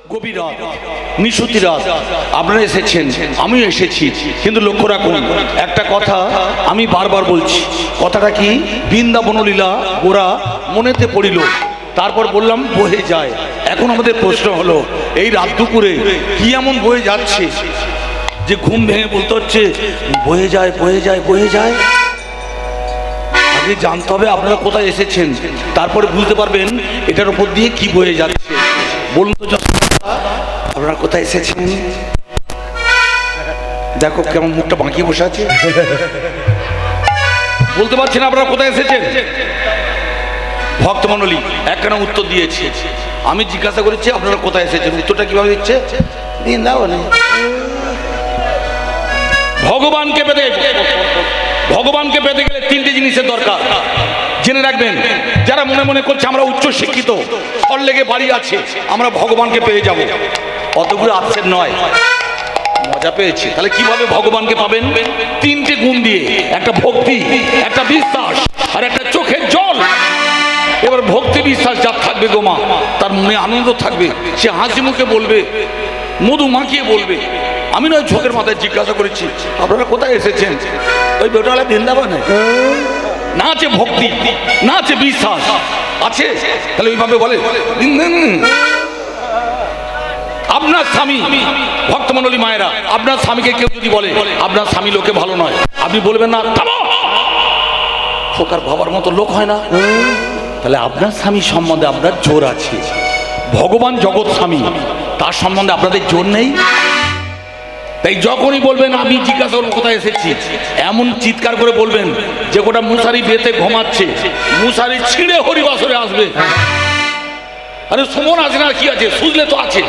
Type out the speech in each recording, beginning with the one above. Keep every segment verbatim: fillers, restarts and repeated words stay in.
গভীর রাত, নিশুতি রাত, আপনারা এসেছেন, আমিও এসেছি, কিন্তু লক্ষ্য রাখুন একটা কথা আমি বারবার বলছি। কথাটা কি? বৃন্দাবন লীলা গোরা মনেতে পড়িল, তারপর বললাম বয়ে যায়। এখন আমাদের প্রশ্ন হলো, এই রাত দুপুরে কি এমন বয়ে যাচ্ছে যে ঘুম ভেঙে বলতে হচ্ছে বয়ে যায় বয়ে যায় বয়ে যায়? আগে জানতে হবে আপনারা কোথায় এসেছেন, তারপরে বুঝতে পারবেন এটার উপর দিয়ে কি বয়ে যাচ্ছে। বলুন তো আপনারা কোথায় এসেছেন? দেখো কেমন মুখটা বাঁকিয়ে বসে আছে। বলতে পারছেন আপনারা কোথায় এসেছেন? ভক্তমণ্ডলী একখানা উত্তর দিয়েছে, আমি জিজ্ঞাসা করেছি আপনারা কোথায় এসেছেন, উত্তরটা কিভাবে দিচ্ছে? বৃন্দাবনে। ভগবানকে পেতে ভগবানকে পেতে গেলে তিনটে জিনিসের দরকার, জেনে রাখবেন। যারা মনে মনে করছে আমরা উচ্চ শিক্ষিত, ফল লেগে বাড়ি আছে, আমরা ভগবানকে পেয়ে যাব, অতগুলো আপসেট নয়। মজা পেয়েছি। তাহলে কিভাবে ভগবানকে পাবেন? তিনটে গুণ দিয়ে, একটা ভক্তি, একটা বিশ্বাস, আর একটা চোখের জল। এবার ভক্তি বিশ্বাস যার থাকবে গো মা, তার মনে আনন্দ থাকবে, সে হাসি মুখে বলবে, মধু মাখিয়ে বলবে। আমি নয় চোখের মাথায় জিজ্ঞাসা করেছি আপনারা কোথায় এসেছেন, ওই বেটালা বৃন্দাবনে। না আছে ভক্তি, না আছে বিশ্বাস, আছে তাহলে ওইভাবে বলে। আপনার স্বামী, ভক্তমণ্ডলী মায়েরা, আপনার স্বামীকে কেউ যদি বলে আপনার স্বামী লোকে ভালো নয়, আপনি বলবেন না ফোকার ভাবার মতো লোক হয় না? তাহলে আপনার স্বামী সম্বন্ধে আপনার জোর আছে। ভগবান জগৎ স্বামী, তার সম্বন্ধে আপনাদের জোর নেই। তাই যখনই বলবেন আমি জিজ্ঞাসা করব কোথায় এসেছি, এমন চিৎকার করে বলবেন যে গোটা মুসারি বেতে ঘুমাচ্ছে, মুসারি ছিঁড়ে হরিবাসরে আসবে। আরে সুমন আছে না, কি আছে, সুজলে তো আছে।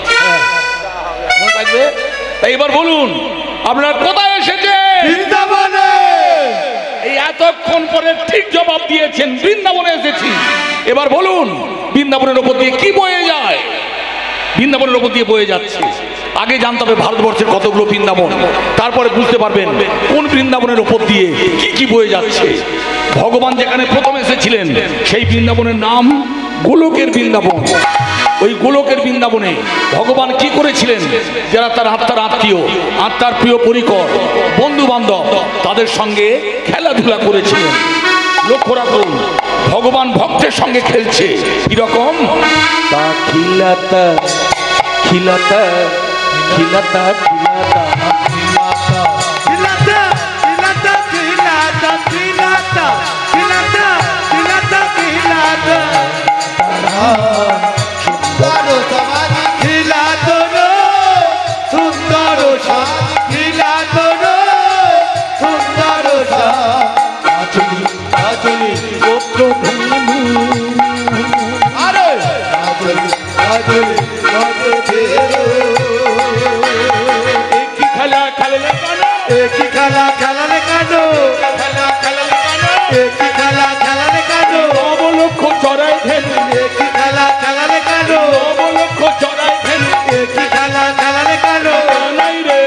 তাই এবার বলুন আপনারা কোথায় এসেছেন? বৃন্দাবনে। এই এতক্ষণ পরে ঠিক জবাব দিয়েছেন, বৃন্দাবনে এসেছি। এবার বলুন বৃন্দাবনের উপর দিয়ে কি বয়ে যায়? বৃন্দাবনের উপর দিয়ে বয়ে যাচ্ছে। আগে জানতে হবে ভারতবর্ষের কতগুলো বৃন্দাবন, তারপরে বুঝতে পারবেন কোন বৃন্দাবনের উপর দিয়ে কি কি বয়ে যাচ্ছে। ভগবান যেখানে প্রথম এসেছিলেন সেই বৃন্দাবনের নাম গোলকের বৃন্দাবন। ওই গোলকের বৃন্দাবনে ভগবান কি করেছিলেন? যারা তার আত্মার আত্মীয়, আত্মার প্রিয় পরিকর, বন্ধু বান্ধব, তাদের সঙ্গে খেলাধুলা করেছিলেন। লক্ষ্য রাখুন ভগবান ভক্তের সঙ্গে খেলছে কিরকম? তা খিলাতা খিলাতা খিলাতা খিলাতা খিলাতা খিলাতা খিলাতা খিলাতা খিলাতা খিলাতা খিলাতা সুন্দর সমাধি খিলাতো রে, সুন্দর খিলাতো রে, সুন্দর আচলি আচলি গোত্র ধনু। আরে আচলি আচলি গোত্র ধনু। একই খেলা খেললে কেন? একই খেলা খেলালে কেন? খেলা খেলালে কেন? একই খেলা খেলালে কেন? নবলক্ষ চড়াই ধেনু। একই খেলা খেলালে কেন? নবলক্ষ চড়াই ধেনু। একই খেলা খেলালে কেন? নাই রে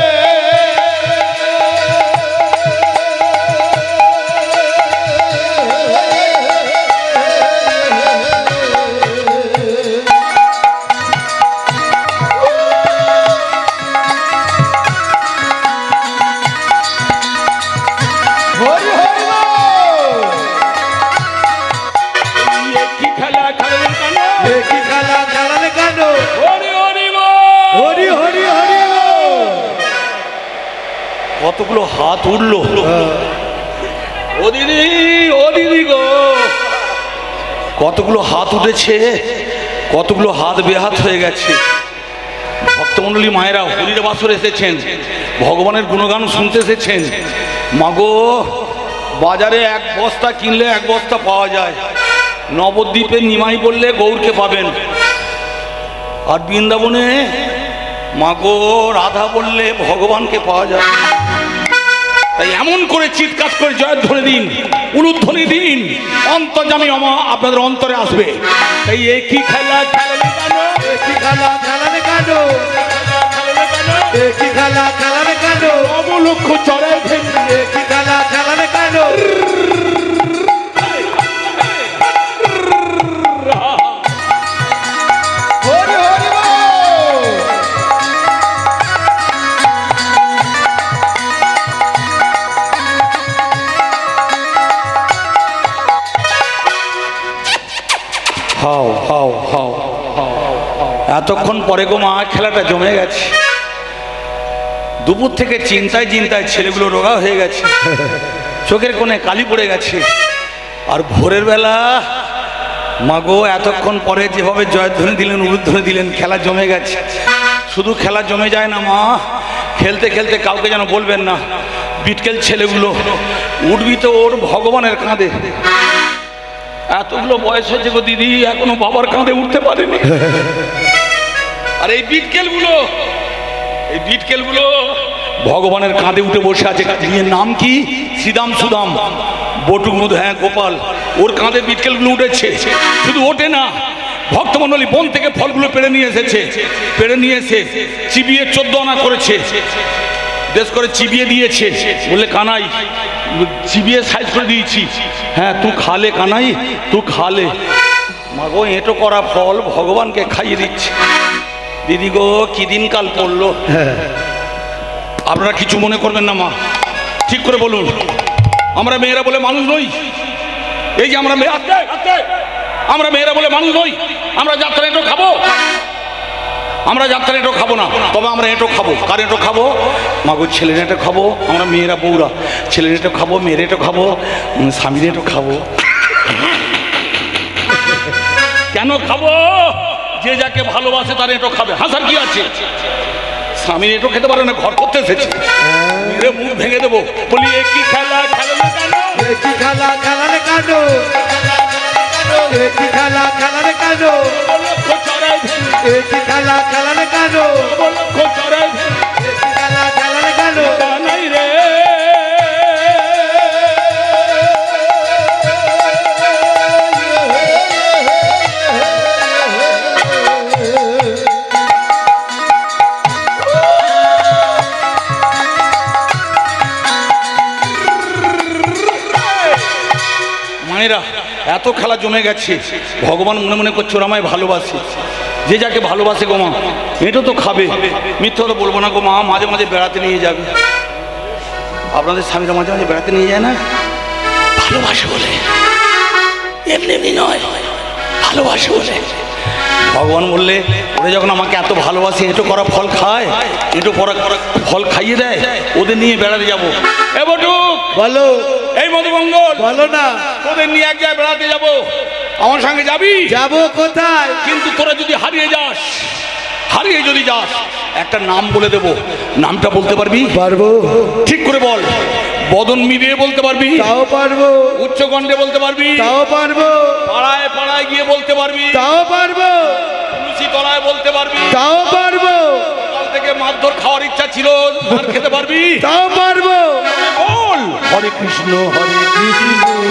কতগুলো হাত উঠলো। ও দিদি, ও দিদি গো, কতগুলো হাত উঠেছে, কতগুলো হাত বেহাত হয়ে গেছে। ভক্তমণ্ডলী মায়েরা হরির বাসর এসেছেন, ভগবানের গুণগান শুনতে এসেছেন। মাগো বাজারে এক বস্তা কিনলে এক বস্তা পাওয়া যায়, নবদ্বীপে নিমাই বললে গৌরকে পাবেন, আর বৃন্দাবনে মাগো রাধা বললে ভগবানকে পাওয়া যায়। তাই এমন করে চিৎকার করে জয়ধ্বনি দিন, উলুধ্বনি দিন, অন্তর্যামী আমা আপনাদের অন্তরে আসবে। তাই একই খেলা খেলালে কেন? একই খেলা খেলালে কেন? একই খেলা খেলালে কেন? নবলক্ষ চড়াই ধেনু। একই খেলা খেলালে কেন? হরি হরি বল। এতক্ষণ পরে গো মা খেলাটা জমে গেছে। দুপুর থেকে চিন্তায় চিন্তায় ছেলেগুলো রোগা হয়ে গেছে, চোখের কোণে কালি পড়ে গেছে। আর ভোরের বেলা মাগো এতক্ষণ পরে যেভাবে জয়ধ্বনি দিলেন উলুধ্বনি দিলেন, খেলা জমে গেছে। শুধু খেলা জমে যায় না মা, খেলতে খেলতে কাউকে যেন বলবেন না, বিটকেল ছেলেগুলো উঠবি তো ওর ভগবানের কাঁধে। এতগুলো বয়স হয়েছে গো দিদি, এখনো বাবার কাঁধে উঠতে পারেনি। আর এই বিটকেলগুলো এই বিটকেলগুলো ভগবানের কাঁধে উঠে বসে আছে। নিজের নাম কি? শ্রীদাম সুদাম বটুক মধু, হ্যাঁ গোপাল। ওর কাঁধে বিটকেলগুলো উঠেছে। শুধু ওঠে না, ভক্তমণ্ডলী বন থেকে ফলগুলো পেড়ে নিয়ে এসেছে, পেড়ে নিয়ে এসে চিবিয়ে চোদ্দ আনা করেছে, বেশ করে চিবিয়ে দিয়েছে। বলে কানাই চিবিয়ে সাইজ করে দিয়েছি, হ্যাঁ তুই খালে কানাই, তুই খালে। মাগো এঁটো করা ফল ভগবানকে খাইয়ে দিচ্ছে। দিদি গো কি দিনকাল পড়লো, আপনারা কিছু মনে করবেন না মা, ঠিক করে বলুন। আমরা মেয়েরা বলে মানুষ নই। এই যে আমরা মেয়ে আমরা মেয়েরা বলে মানুষ নই। আমরা যাত্রা এঁটো খাবো, আমরা যাত্রা এঁটো খাবো না, তবে আমরা এঁটো খাবো। কার এঁটো খাবো? মাগো ছেলের এঁটো খাবো। আমরা মেয়েরা বউরা ছেলের এঁটো খাবো, মেয়ের এঁটো খাবো, স্বামীর এঁটো খাবো। কেন খাবো? যে যাকে ভালোবাসে তার এঁটো খাবে, হাসার কি আছে? স্বামীর এঁটো খেতে পারে না, ঘর করতে এসেছে, মুখ ভেঙে দেবো। বলি একই খেলা খেলালে কেন, একই খেলা খেলালে কেন, একই খেলা খেলালে কেন, একই খেলা খেলালে কেন, একই খেলা খেলালে কেন, নাই রে মায়েরা। এত খেলা জমে গেছে, ভগবান মনে মনে করছে ওরা আমায় ভালোবাসে। যে যাকে ভালোবাসে গো মা এটা তো খাবে। মিথ্যা কথা বলবো না গো মা, মাঝে মাঝে বেড়াতে নিয়ে যাবে। আপনাদের স্বামীরা মাঝে মাঝে বেড়াতে নিয়ে যায় না, ভালোবাসে বলে, এমনি এমনি নয়, ভালোবাসে বলে। ভগবান বললে ওরা যখন আমাকে এত ভালোবাসে, এঁটো করা ফল খায়, এঁটো করা ফল খাইয়ে দেয়, ওদের নিয়ে বেড়াতে যাবো। এ বটুক বলো। এই মধুমঙ্গল বলো না, তোদের নিয়ে এক জায়গায় বেড়াতে যাবো, আমার সঙ্গে যাবি? যাবো কোথায়? কিন্তু তোরা যদি হারিয়ে যাস, হারিয়ে যদি যাস, একটা নাম বলে দেব, নামটা বলতে পারবি? পারবো। ঠিক করে বল। বদন মিলিয়ে বলতে পারবি? তাও পারবো। উচ্চ কণ্ঠে বলতে পারবি? তাও পারবো। পাড়ায় পাড়ায় গিয়ে বলতে পারবি? তাও পারবো। তুলসী তলায় বলতে পারবি? তাও পারবো। সকাল থেকে মারধর খাওয়ার ইচ্ছা ছিল, মার খেতে পারবি? তাও পারবো। বল। হরে কৃষ্ণ হরে কৃষ্ণ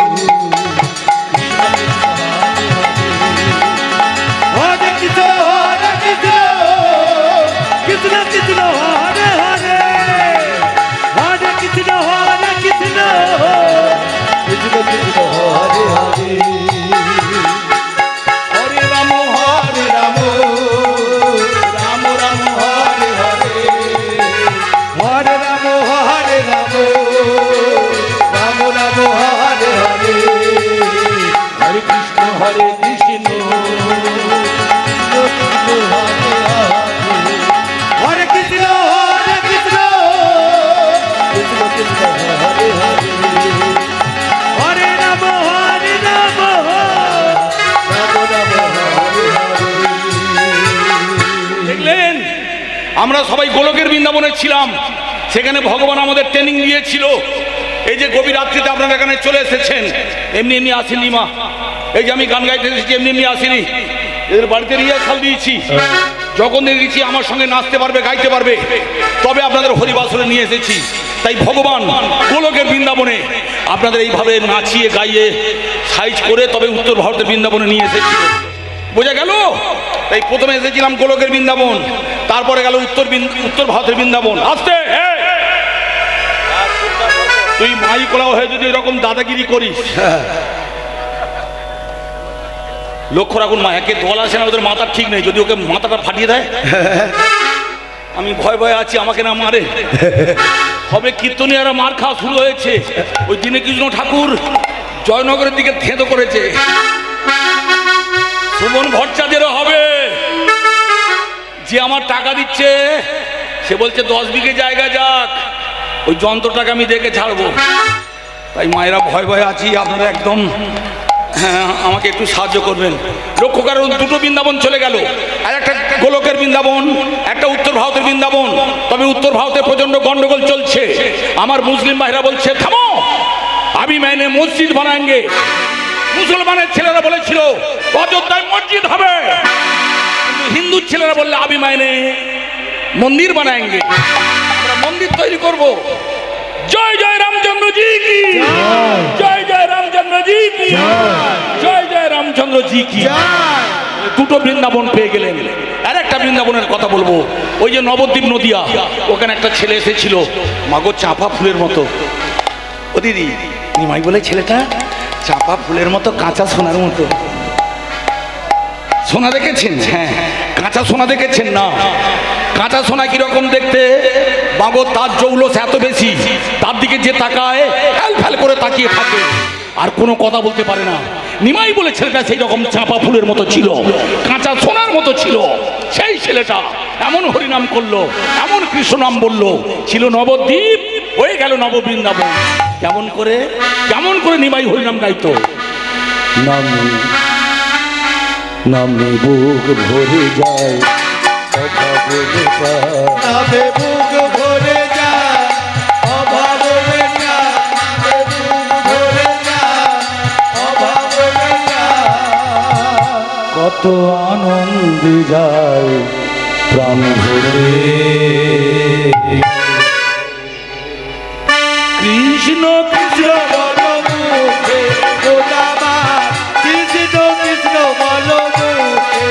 হরে কৃষ্ণ হরে কৃষ্ণ কৃষ্ণ কৃষ্ণ হরে হরে হরে কৃষ্ণ হরে কৃষ্ণ কৃষ্ণ কৃষ্ণ হরে হরে হরে রাম হরে রাম রাম রাম হরে হরে হরে রাম হরে রাম রাম রাম হরে হরে হরে কৃষ্ণ হরে কৃষ্ণ হরে কৃষ্ণ হরে কৃষ্ণ কৃষ্ণ কৃষ্ণ হরে হরে হরে রাম হরে রাম রাম রাম হরে হরে। দেখলেন, আমরা সবাই গোলকের বৃন্দাবনে ছিলাম, সেখানে ভগবান আমাদের ট্রেনিং দিয়েছিল। এই যে গভীর রাত্রিতে আপনারা এখানে চলে এসেছেন, এমনি এমনি আসেনি মা। এই যে আমি গান গাইতে এসেছি, এমনি এমনি আসেনি, এদের বাড়িতে রিহার্সাল দিয়েছি। যখন দেখেছি আমার সঙ্গে নাচতে পারবে, গাইতে পারবে, তবে আপনাদের হরিবাসরে নিয়ে এসেছি। তাই ভগবান গোলকের বৃন্দাবনে আপনাদের এইভাবে নাচিয়ে গাইয়ে সাইজ করে তবে উত্তর ভারতের বৃন্দাবনে নিয়ে এসেছিল। বোঝা গেল? তাই প্রথমে এসেছিলাম গোলকের বৃন্দাবন, তারপরে গেল উত্তর উত্তর ভারতের বৃন্দাবন। আসতে তুই মাই কোলাও হয়ে যদি এরকম দাদাগিরি করিস, লক্ষ্য রাখুন মা, একে দল আসে না, ওদের মাথা ঠিক নেই, যদি ওকে মাথাটা ফাটিয়ে দেয়, আমি ভয় ভয়ে আছি আমাকে না মারে। হবে কীর্তনীয়ারা মার খাওয়া শুরু হয়েছে। ওই দিনে কৃষ্ণ ঠাকুর জয়নগরের দিকে থেঁতো করেছে, সুমন ভট্টাচার্যেরও হবে। যে আমার টাকা দিচ্ছে সে বলছে দশ বিঘে জায়গা যাক, ওই যন্ত্রটাকে আমি দেখে ছাড়বো। তাই মায়েরা ভয় ভয় আছি, আপনারা একদম হ্যাঁ আমাকে একটু সাহায্য করবেন। লক্ষ্য কারণ দুটো বৃন্দাবন চলে গেল, আর একটা গোলকের বৃন্দাবন, একটা উত্তর ভারতের বৃন্দাবন। তবে উত্তর ভারতে প্রচন্ড গন্ডগোল চলছে। আমার মুসলিম ভাইরা বলছে থামো, আমি মাইনে মসজিদ বানাएंगे। মুসলমানের ছেলেরা বলেছিল অযোধ্যায় মসজিদ হবে, কিন্তু হিন্দু ছেলেরা বললে আমি মাইনে মন্দির বানাएंगे, আমরা মন্দির তৈরি করব। জয় জয় রামচন্দ্র জি কি জয়, জয় রামচন্দ্র জি কি জয়, জয় রামচন্দ্র জি কি। দুটো বৃন্দাবন পেয়ে গেলেন। আর একটা বৃন্দাবনের কথা বলবো, ওই যে নবদ্বীপ নদিয়া, ওখানে একটা ছেলে এসেছিল মাগো চাঁপা ফুলের মতো। ও দিদি নিমাই বলে ছেলেটা চাঁপা ফুলের মতো, কাঁচা সোনার মতো। সোনা দেখেছেন? হ্যাঁ, কাঁচা সোনা দেখেছেন না? কাঁচা সোনা কিরকম দেখতে, বাবর তার জৌলস এত বেশি, তার দিকে যে তাকায় ফ্যাল ফ্যাল করে তাকিয়ে থাকে, আর কোনো কথা বলতে পারে না। নিমাই বলে ছেলেটা সেই রকম চাঁপা ফুলের মতো ছিল, কাঁচা সোনার মতো ছিল। সেই ছেলেটা এমন হরিনাম করলো, এমন কৃষ্ণ নাম বললো, ছিল নবদ্বীপ, হয়ে গেল নববৃন্দাবন। কেমন করে কেমন করে নিমাই হরিনাম গাইতো? নামে নামে বুক ভরে যায়, নামে বুক ভরে যায়, অভাব বেটা বুক ভরে যায়, অভাব বেটা। কত আনন্দে যায় প্রাণ ভরে। কৃষ্ণ কৃষ্ণ বল মুখে গোলামা, কৃষ্ণ কৃষ্ণ বল মুখে,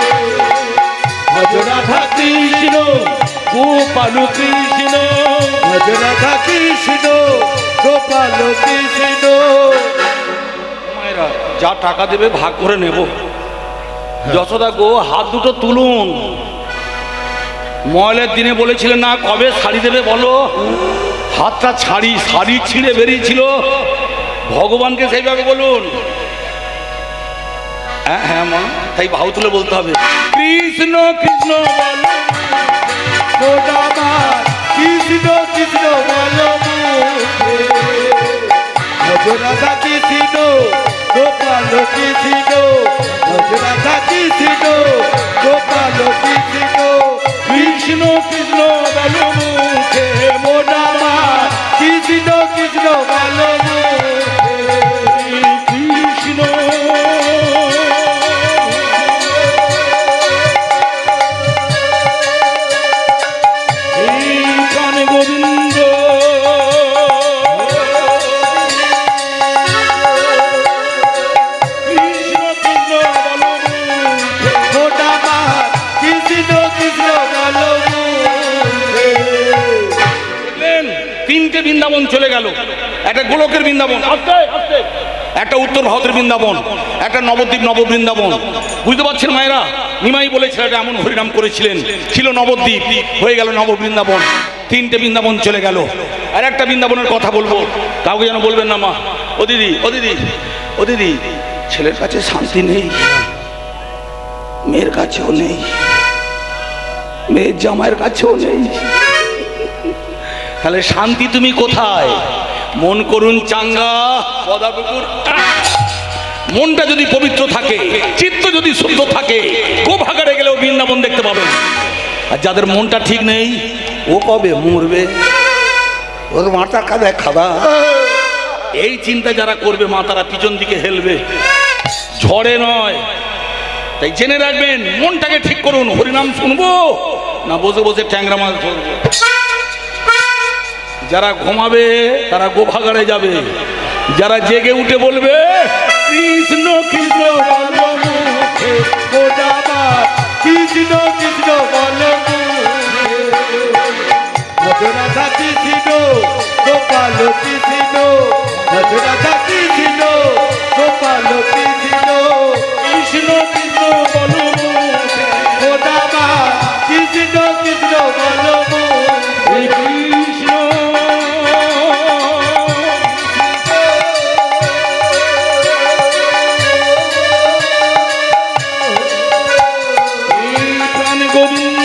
ভজ রাধা কৃষ্ণ গোপাল কৃষ্ণ, ভজ রাধা কৃষ্ণ গোপাল কৃষ্ণ। মায়েরা যা টাকা দেবে ভাগ করে নেব। যশোদা গো হাত দুটো তুলুন। ময়লের দিনে বলেছিলেন না কবে শাড়ি দেবে বলো, হাতটা ছাড়ি, শাড়ি ছিঁড়ে বেরিয়েছিল। ভগবানকে সেইভাবে বলুন। হ্যাঁ হ্যাঁ মা, তাই ভাও তুলে বলতে হবে। কৃষ্ণ কৃষ্ণ বলো গোলামা, কৃষ্ণ কৃষ্ণ বল মুখে, ভজ রাধা কৃষ্ণ গোপাল কৃষ্ণ, ভজ রাধা কৃষ্ণ গোপাল কৃষ্ণ। কৃষ্ণ কৃষ্ণ বলো মুখে, গোলামা, কৃষ্ণ কৃষ্ণ বল মুখে, কৃষ্ণ এই প্রাণ গোবিন্দ। কৃষ্ণ কৃষ্ণ বলো মুখে, গোলামা, কৃষ্ণ কৃষ্ণ বল মুখে। দেখলেন তিনটে বৃন্দাবন চলে গেল। একটা গোলকের বৃন্দাবন, আস্তে আস্তে, একটা উত্তর ভারতের বৃন্দাবন, একটা নবদ্বীপ নববৃন্দাবন। বুঝতে পারছেন মায়েরা? নিমাই বলে ছেলেটা এমন হরিনাম করেছিলেন, ছিল নবদ্বীপ, হয়ে গেল নববৃন্দাবন। তিনটে বৃন্দাবন চলে গেল। আর একটা বৃন্দাবনের কথা বলবো, কাউকে যেন বলবেন না মা। ও দিদি ও দিদি ও দিদি ছেলের কাছে শান্তি নেই, মেয়ের কাছেও নেই, মেয়ের জামাইয়ের কাছেও নেই। তাহলে শান্তি তুমি কোথায়? মন করুন চাঙ্গা পদাপুকুর। মনটা যদি পবিত্র থাকে, চিত্ত যদি শুদ্ধ থাকে, গোভাগাড়ে গেলেও বৃন্দাবন দেখতে পাবেন। আর যাদের মনটা ঠিক নেই, ও কবে মরবে, ওর মাথা কাঁদে খাদা, এই চিন্তা যারা করবে মা তারা পিছন দিকে হেলবে, ঝড়ে নয়। তাই জেনে রাখবেন, মনটাকে ঠিক করুন। হরিনাম শুনবো না বসে বসে ট্যাংরা মাছ ধরবো? যারা ঘুমাবে তারা গোভাগাড়ে যাবে, যারা জেগে উঠে বলবে কৃষ্ণ কৃষ্ণ বল মুখে, গোলামা, কৃষ্ণ কৃষ্ণ বল মুখে, ভজ রাধা কৃষ্ণ গোপাল কৃষ্ণ, ভজ রাধা কৃষ্ণ গোপাল কৃষ্ণ। কৃষ্ণ কৃষ্ণ বলো মুখে, গোলামা, কৃষ্ণ কৃষ্ণ বল মুখে, কৃষ্ণ এই প্রাণ গোবিন্দ।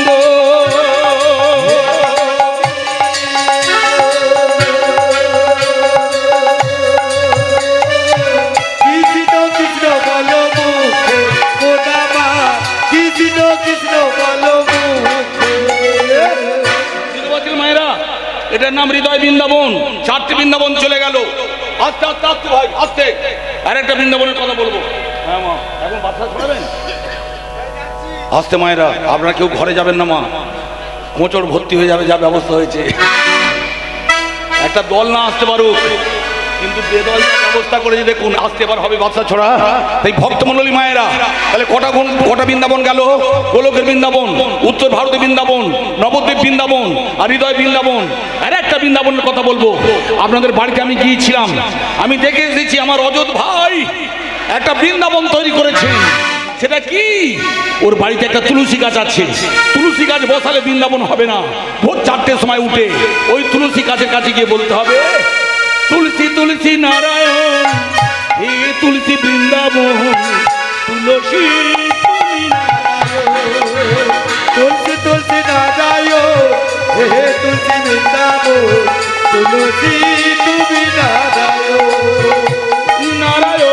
এটার নাম হৃদয় বৃন্দাবন। চারটি বৃন্দাবন চলে গেল। আস্তে আস্তে আস্তে ভাই আস্তে। আর একটা বৃন্দাবনের কথা বলবো। হ্যাঁ মা, এখন বাচ্চা ছড়াবেন আস্তে মায়েরা, আপনারা কেউ ঘরে যাবেন না মা, কোঁচড় ভর্তি হয়ে যাবে যা ব্যবস্থা হয়েছে। একটা দল না আসতে পারুক, কিন্তু বেদল ব্যবস্থা করেছে দেখুন, আসতে এবার হবে বাচ্চা ছড়া। তাই ভক্তমণ্ডলী মায়েরা, তাহলে কটা গুণ কটা বৃন্দাবন গেল? গোলকের বৃন্দাবন, উত্তর ভারতের বৃন্দাবন, নবদ্বীপ বৃন্দাবন আর হৃদয় বৃন্দাবন। আর একটা বৃন্দাবনের কথা বলবো, আপনাদের বাড়িতে আমি গিয়েছিলাম, আমি দেখে এসেছি আমার অযোধ্য ভাই একটা বৃন্দাবন তৈরি করেছে। সেটা কি? ওর বাড়িতে একটা তুলসী গাছ আছে। তুলসী গাছ বসালে বৃন্দাবন হবে না। ভোর চারটের সময় উঠে ওই তুলসী গাছের কাছে গিয়ে বলতে হবে, তুলসী তুলসী নারায়ণ, হে তুলসী বৃন্দাবন, তুলসী তুমি নারায়ণ। তুলসী তুলসী নারায়ণ, হে তুলসী বৃন্দাবন, তুলসী তুমি নারায়ণ। নারায়ণ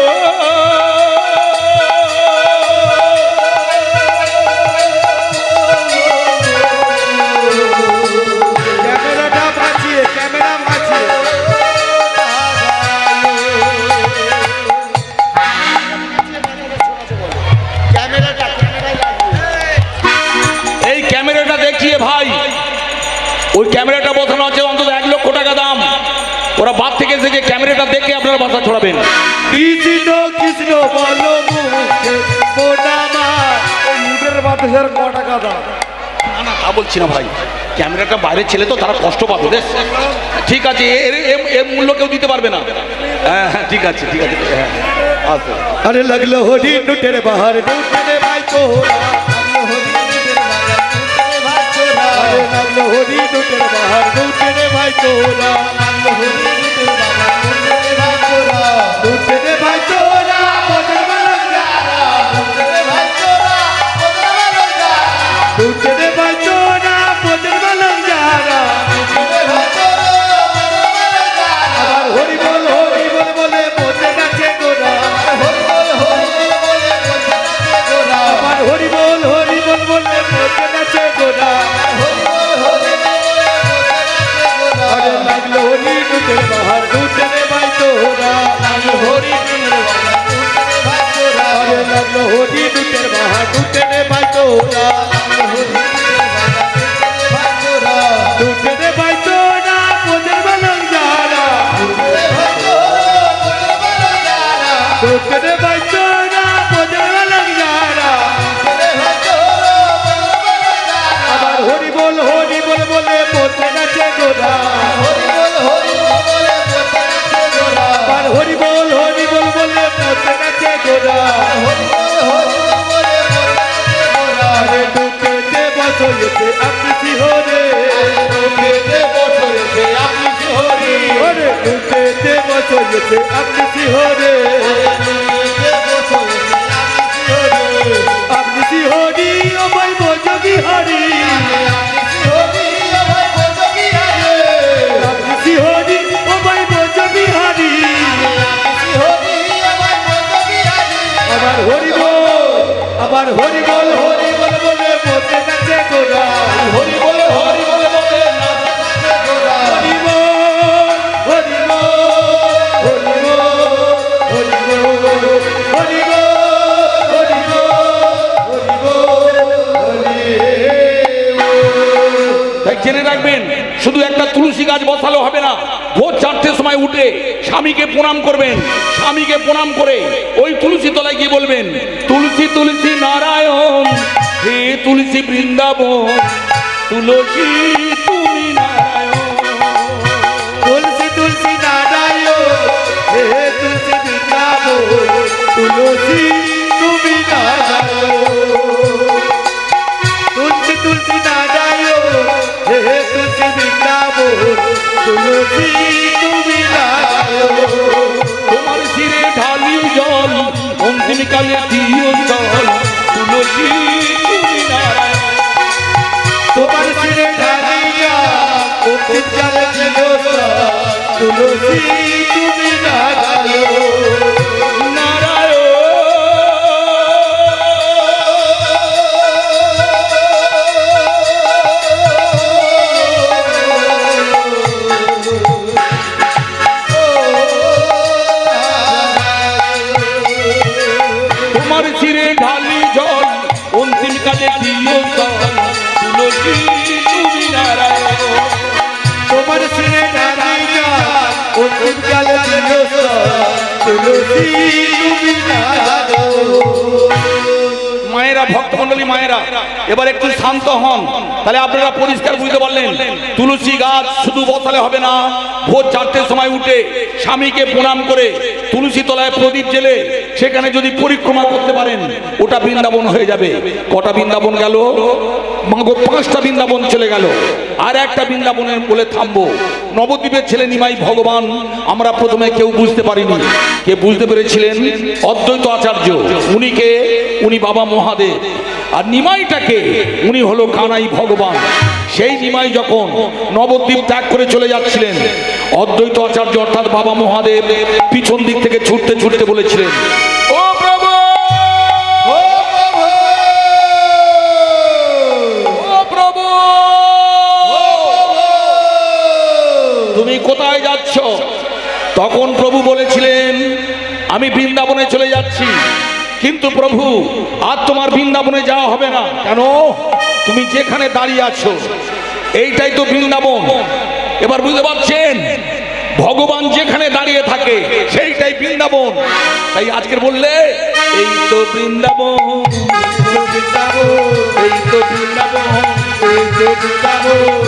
ক্যামেরাটা ভাসিয়ে, ক্যামেরা ভাসিয়ে। ক্যামেরাটা ক্যামেরায় লাগবে। এই ক্যামেরাটা দেখিয়ে ভাই, ওই ক্যামেরাটা বসানো আছে অন্তত এক লক্ষ টাকা দাম। ওরা বাদ থেকে এসে যে ক্যামেরাটা দেখে আপনারা বাসা ছড়াবেন। কৃষ্ণ কৃষ্ণ বলো মুখে মোনামা। এই মুখের বাতাসের ক টাকা দাম? না না তা বলছি না ভাই, ক্যামেরাটা বাইরের ছেলে তো, তারা কষ্ট পাবে বেশ। ঠিক আছে, এর এর- এর মূল্য কেউ দিতে পারবে না। হ্যাঁ হ্যাঁ ঠিক আছে ঠিক আছে হ্যাঁ আচ্ছা। अरे लगलो होली लुटेरे बाहर लुटेरे भाई तोरा। अरे लगलो होली लुटेरे बाहर लुटेरे भाई तोरा। लुटेरे भाई तोरा मोदर वाला जारा। लुटेरे भाई तोरा मोदर वाला जारा। আবার হরি বল হরি বল বলে মোদে নাচে গোরা। আবার হরি বল হরি বল বলে মোদে নাচে গোরা। আরে লাগলো হরি লুটেরে বাহার লুটেরে ভাই তোরা। আরে লাগলো হরি লুটেরে বাহার লুটেরে ভাই তোরা। লুটেরে ভাই তোরা মোদের বালক যারা। লুটেরে ভাই তোরা মোদের বালক যারা। আবার হরি বল হরি বল বলে মোদে নাচে গোরা। আবার হরি বল হরি বল বলে মোদে নাচে গোরা। আরে লুটেতে বসেছে আপনি শিহরে। আরে লুটেতে বসেছে আপনি শিহরে। আপনি শিহরি ও ভাই বজবি হরি। আপনি শিহরি ও ভাই বজবি হরি। আবার হরি বল আবার হরি বল হরি বল বলে মোদে নাচে গোরা। হরি বল হরি বল বলে নাচে গোরা। হরি বল হরি বল হরি বল হরি বল হরি বল হরি বল হরি বল। তাই জেনে রাখবেন, শুধু একটা তুলসী গাছ বসালো হবে না। ভোর চারটের সময় উঠে স্বামীকে প্রণাম করবেন। স্বামীকে প্রণাম করে ওই তুলসী তলায় গিয়ে বলবেন, তুলসী তুলসী নারায়ণ, হে তুলসী বৃন্দাবন, তুলসী তুমি নারায়ণ। তুলসী তুলসী নারায়ণ, হে তুলসী বৃন্দাবন, তুলসী তুমি নারায়ণ। তুলসী তুলসী নারায়ণ, হে তুলসী বৃন্দাবন, তুলসী তুমি নারায়ণ। তোমার শিরে ঢালি জল, অন্তিমকালে দিও জল, তুলসী তুমি নারায়ণ। তোমার শিরে ঢালিয়া অন্তিম কালে দিও জল, তুলসী তুমি নারায়ণ। তুলসী তুমি নারায়ণ। মায়েরা, ভক্তমণ্ডলী মায়েরা, এবার একটু শান্ত হন, তাহলে আপনারা পরিষ্কার বুঝতে পারলেন। তুলসী গাছ শুধু বসালে হবে না, ভোর চারটের সময় উঠে স্বামীকে প্রণাম করে তুলসী তলায় প্রদীপ জেলে সেখানে যদি পরিক্রমা করতে পারেন, ওটা বৃন্দাবন হয়ে যাবে। কটা বৃন্দাবন গেল? মাগো, পাঁচটা বৃন্দাবন চলে গেল। আর একটা বৃন্দাবনের বলে থামবো। নবদ্বীপের ছেলে নিমাই ভগবান আমরা প্রথমে কেউ বুঝতে পারিনি। কে বুঝতে পেরেছিলেন? অদ্বৈত আচার্য। উনিকে উনি বাবা মহাদেব, আর নিমাইটাকে উনি হলো কানাই ভগবান। সেই নিমাই যখন নবদ্বীপ ত্যাগ করে চলে যাচ্ছিলেন, অদ্বৈত আচার্য অর্থাৎ বাবা মহাদেব পিছন দিক থেকে ছুটতে ছুটতে বলেছিলেন, ও প্রভু, ও প্রভু, ও প্রভু, ও প্রভু, তুমি কোথায় যাচ্ছ? তখন প্রভু বলেছিলেন, আমি বৃন্দাবনে চলে যাচ্ছি। কিন্তু প্রভু, আর তোমার বৃন্দাবনে যাওয়া হবে না। কেন? তুমি যেখানে দাঁড়িয়ে আছো এইটাই তো বৃন্দাবন। এবার বুঝতে পারছেন, ভগবান যেখানে দাঁড়িয়ে থাকে সেইটাই বৃন্দাবন। তাই আজকের বললে, এই তো বৃন্দাবন, বৃন্দাবন, এই তো বৃন্দাবন, এই তো বৃন্দাবন,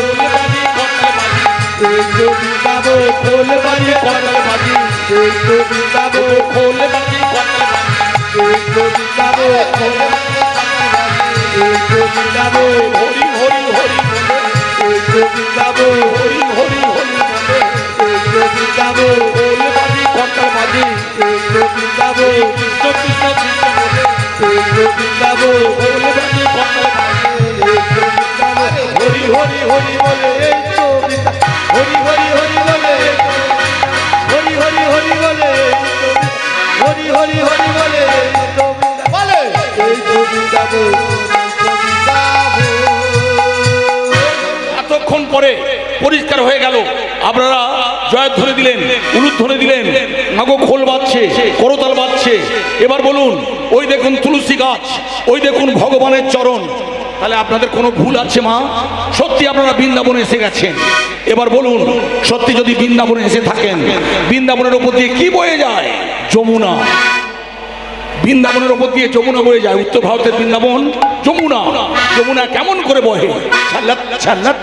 এই তো বৃন্দাবন, খোল বাড়ি কটাল বাজি, এই তো বৃন্দাবন, খোল বাজি কটাল বাজি, এই তো বৃন্দাবন, খোল বাড়ি এই তো বৃন্দাবন, হরি হরি হরি বলে, এই তো বৃন্দাবন, হরি হরি হরি বলে, এই তো বৃন্দাবন, খোল বাজি কটাল বাজি, এই তো বৃন্দাবন, কৃষ্ণ কৃষ্ণ কৃষ্ণ বলে, এই তো বৃন্দাবন, খোল বাজি কটাল বাজি, এই তো বৃন্দাবন, হরি হরি হরি বলে, এই তো বৃন্দাবন, হরি হরি হরি বলে, হরি হরি হরি বলে, হরি হরি হরি বলে, এই তো বৃন্দাবন, বলে, এই তো বৃন্দাবন, এই তো বৃন্দাবন। এতক্ষণ পরে পরিষ্কার হয়ে গেল। আপনারা জয়ধ্বনি দিলেন, উলুধ্বনি দিলেন, মাগো খোল বাজছে, করতাল বাজছে। এবার বলুন, ওই দেখুন তুলসী গাছ, ওই দেখুন ভগবানের চরণ। তাহলে আপনাদের কোনো ভুল আছে মা? সত্যি আপনারা বৃন্দাবনে এসে গেছেন। এবার বলুন, সত্যি যদি বৃন্দাবনে এসে থাকেন, বৃন্দাবনের উপর দিয়ে কি বয়ে যায়? যমুনা। বৃন্দাবনের উপর দিয়ে যমুনা বয়ে যায়। উত্তর ভারতের বৃন্দাবন যমুনা। যমুনা কেমন করে বহে? ছাল্লাত ছাল্লাত।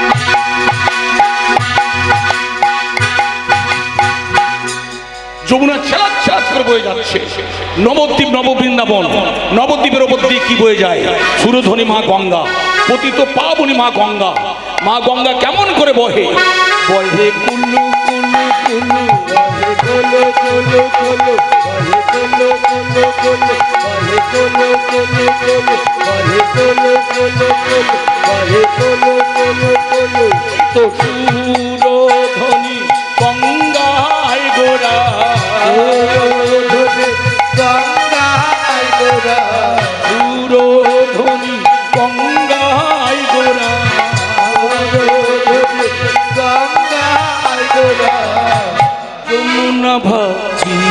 যমুনা ছালাত ছালাত করে বয়ে যাচ্ছে। নবদ্বীপ, নববৃন্দাবন, নবদ্বীপের উপর দিয়ে কি বয়ে যায়? সুরধ্বনি মা গঙ্গা, পতিত পাবনী মা গঙ্গা। মা গঙ্গা কেমন করে বহে? বহে কুল্লু কুল্লু কুল্লু, বলে কোলো কোলো কোলো, বলে কোলো কোলো কোলো, বলে কোলো কোলো কোলো, বলে কোলো কোলো কোলো, বলে কোলো কোলো কোলো। তো সুরধ্বনি গঙ্গায় গোরা, সুরধ্বনি গঙ্গায় গোরা, সুরধ্বনি গঙ্গায় গোরা, সুরধ্বনি গঙ্গায় গোরা। যমুনা ভাসিয়া।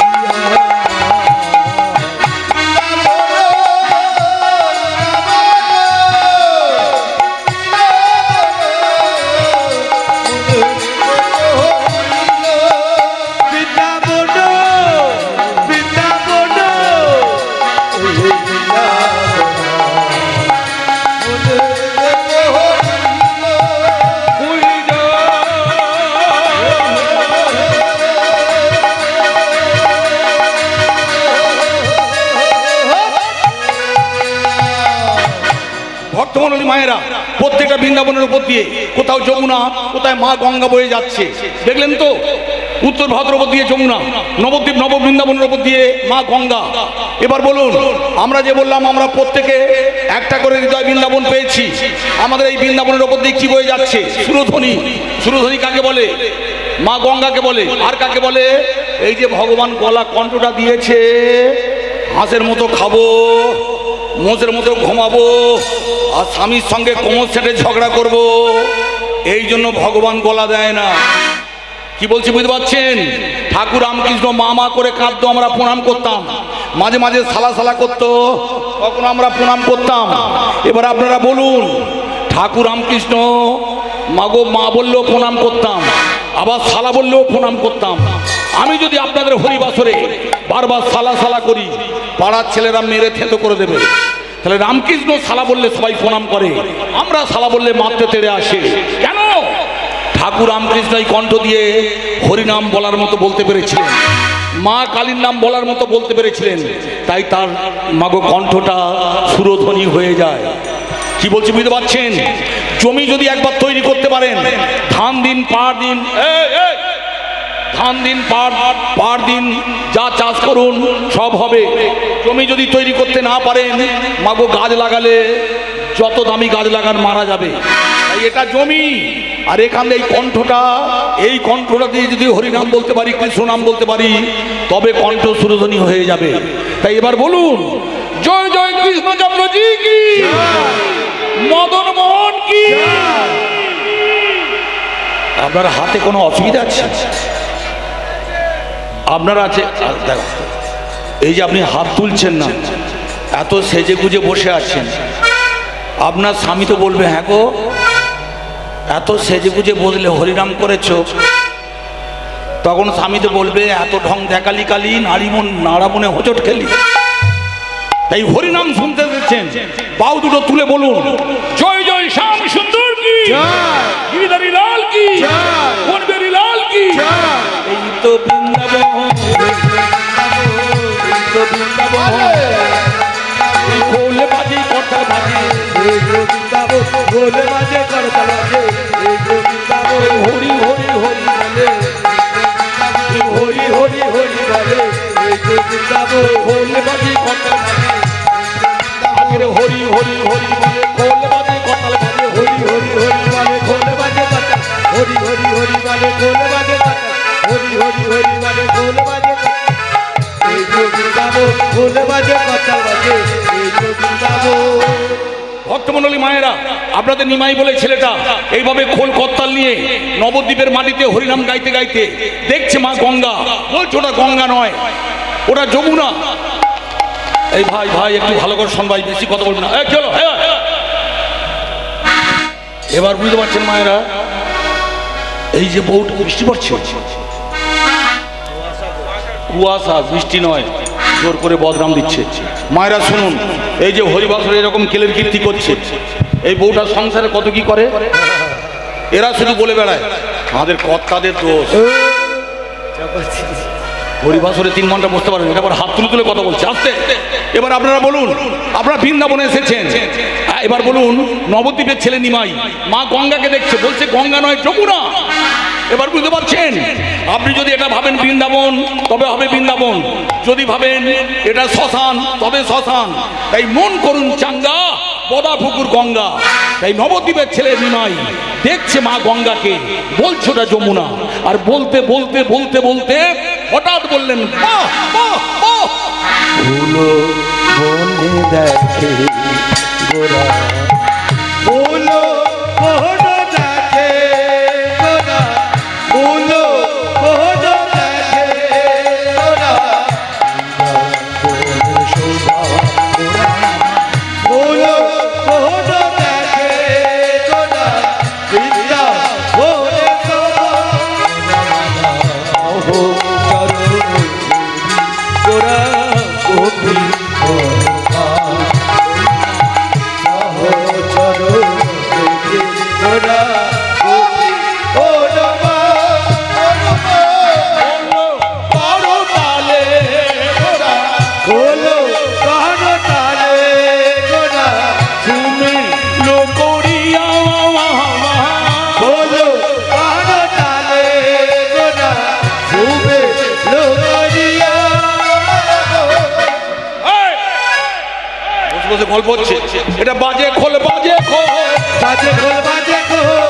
ভক্তমণ্ডলী মায়েরা, প্রত্যেকটা বৃন্দাবনের উপর দিয়ে কোথাও যমুনা, কোথায় মা গঙ্গা বয়ে যাচ্ছে। দেখলেন তো? উত্তর ভারতের উপর দিয়ে যমুনা, নবদ্বীপ নব বৃন্দাবনের উপর দিয়ে মা গঙ্গা। এবার বলুন, আমরা যে বললাম আমরা প্রত্যেকে একটা করে হৃদয় বৃন্দাবন পেয়েছি, আমাদের এই বৃন্দাবনের উপর দিয়ে কি বয়ে যাচ্ছে? সুরধ্বনি। সুরধ্বনি কাকে বলে? মা গঙ্গাকে বলে। আর কাকে বলে? এই যে ভগবান গলা কণ্ঠটা দিয়েছে, হাঁসের মতো খাবো, মোষের মতো ঘুমাবো, আর স্বামীর সঙ্গে কোমর সেটে ঝগড়া করব, এই জন্য ভগবান গলা দেয় না। কি বলছি বুঝতে পারছেন? ঠাকুর রামকৃষ্ণ মা মা করে কাঁদতো, আমরা প্রণাম করতাম। মাঝে মাঝে সালা সালা করতো, তখন আমরা প্রণাম করতাম। এবার আপনারা বলুন, ঠাকুর রামকৃষ্ণ মাগো মা বললেও প্রণাম করতাম, আবার সালা বললেও প্রণাম করতাম। আমি যদি আপনাদের হরিবাসরে বারবার সালা সালা করি, পাড়ার ছেলেরা মেরে থেতো করে দেবে। তাহলে রামকৃষ্ণ সালা বললে সবাই প্রণাম করে, আমরা সালা বললে মারতে তেড়ে আসে কেন? ঠাকুর রামকৃষ্ণ এই কণ্ঠ দিয়ে হরিনাম বলার মতো বলতে পেরেছিলেন, মা কালীর নাম বলার মতো বলতে পেরেছিলেন, তাই তার মাগো কণ্ঠটা সুরধ্বনি হয়ে যায়। কি বলছি বুঝতে পারছেন? জমি যদি একবার তৈরি করতে পারেন, ধান দিন পার দিন, এই, এই, ধান দিন পার পার দিন যা চাষ করুন সব হবে। জমি যদি তৈরি করতে না পারেন, মাগো গাছ লাগালে যত দামি গাছ লাগান মারা যাবে। তাই এটা জমি, আর এখানে এই কণ্ঠটা, এই কণ্ঠটা দিয়ে যদি হরিনাম বলতে পারি, কৃষ্ণ নাম বলতে পারি, তবে কণ্ঠ সুরধ্বনি হয়ে যাবে। তাই এবার বলুন, জয় জয় কৃষ্ণচন্দ্র জি কি, মদন মোহন কি। আপনার হাতে কোনো অসুবিধা আছে? আপনার আছে? এই যে আপনি হাত তুলছেন না, এত সেজে গুজে বসে আছেন, আপনার স্বামী তো বলবে হ্যাঁ গো এত সেজে গুজে বদলে হরিনাম করেছ, তখন স্বামী তো বলবে এত ঢং দেখালি কালি নারী মন নাড়া মনে হোঁচট খেলি। তাই হরিনাম শুনতে দিচ্ছেন, বাউ দুটো তুলে বলুন, জয় জয় শ্যাম সুন্দর কি, গিরিধারী লাল কি, বনবেরি লাল কি। এই তো বৃন্দাবন, এই তো বৃন্দাবন, এই খোল বাজি কটা বাজি, এই বৃন্দাবন খোল বাজে করতা বাজে, এই বৃন্দাবন হরি হরি হরি বলে, হরি হরি হরি বলে, এই বৃন্দাবন খোল বাজি কটা বাজি, আগের হরি হরি হরি বলে খোল বাজি কটাল বাজে, হরি হরি হরি বলে খোল বাজে করতা, হরি হরি হরি বলে খোল বাজে করতা, হরি হরি হরি বলে খোল বাজে করতা, এই বৃন্দাবন খোল বাজে করতা বাজে, এই বৃন্দাবন। ভক্তমণ্ডলী মায়েরা, আপনাদের নিমাই বলে ছেলেটা এইভাবে খোল করতাল নিয়ে নবদ্বীপের মাটিতে হরিনাম গাইতে গাইতে দেখছে মা গঙ্গা, বলছে ওটা গঙ্গা নয়, ওটা যমুনা। এই ভাই ভাই একটু ভালো করে শোন ভাই, বেশি কথা বলবি না। এই চলো, এবার বুঝতে পারছেন মায়েরা, এই যে বউটা বৃষ্টি পড়ছে, কুয়াশা বৃষ্টি নয়, জোর করে বদনাম দিচ্ছে। মায়েরা শুনুন, এই যে হরিবাসরে এরকম কেলের কীর্তি করছে, এই বউটা সংসারে কত কি করে, এরা শুধু বলে বেড়ায় আমাদের কর্তাদের দোষ। হরিবাসরে তিন ঘন্টা বসতে পারেন, এটা হাত তুলে তুলে কথা বলছে আস্তে। এবার আপনারা বলুন, আপনারা বৃন্দাবনে এসেছেন, এবার বলুন নবদ্বীপের ছেলে নিমাই মা গঙ্গাকে দেখছে, বলছে গঙ্গা নয় যমুনা। এবার বুঝতে পারছেন? আপনি যদি এটা ভাবেন বৃন্দাবন, তবে হবে বৃন্দাবন, যদি ভাবেন এটা শ্মশান, তবে শ্মশান। তাই মন করুন চাঙ্গা, বদা পুকুর গঙ্গা। তাই নবদ্বীপের ছেলে নিমাই দেখছে মা গঙ্গাকে, বলছে ওটা যমুনা। আর বলতে বলতে বলতে বলতে হঠাৎ বললেন বাহ বাহ বাহ, ফুলো বনে দেখে গোরা, ফুলো বন দেখে গোরা, ফুলো বন দেখে গোরা, শোভা গোরা, ফুলো বন দেখে গোরা, বৃন্দাবনে শোভা ওহো চরণ গোরা গোপী গোরা, ওহো চরণ গোরা, গোপী গোরমা, বড় তালে গোরা, হলো কান তালে গোরা, তুমি লোকরিয়া হলো কান তালে গোরা, শুভে লোকরিয়া। বসে বসে গল্প হচ্ছে, এটা বাজে খোল বাজে খোল, বাজে খোল বাজে খোল,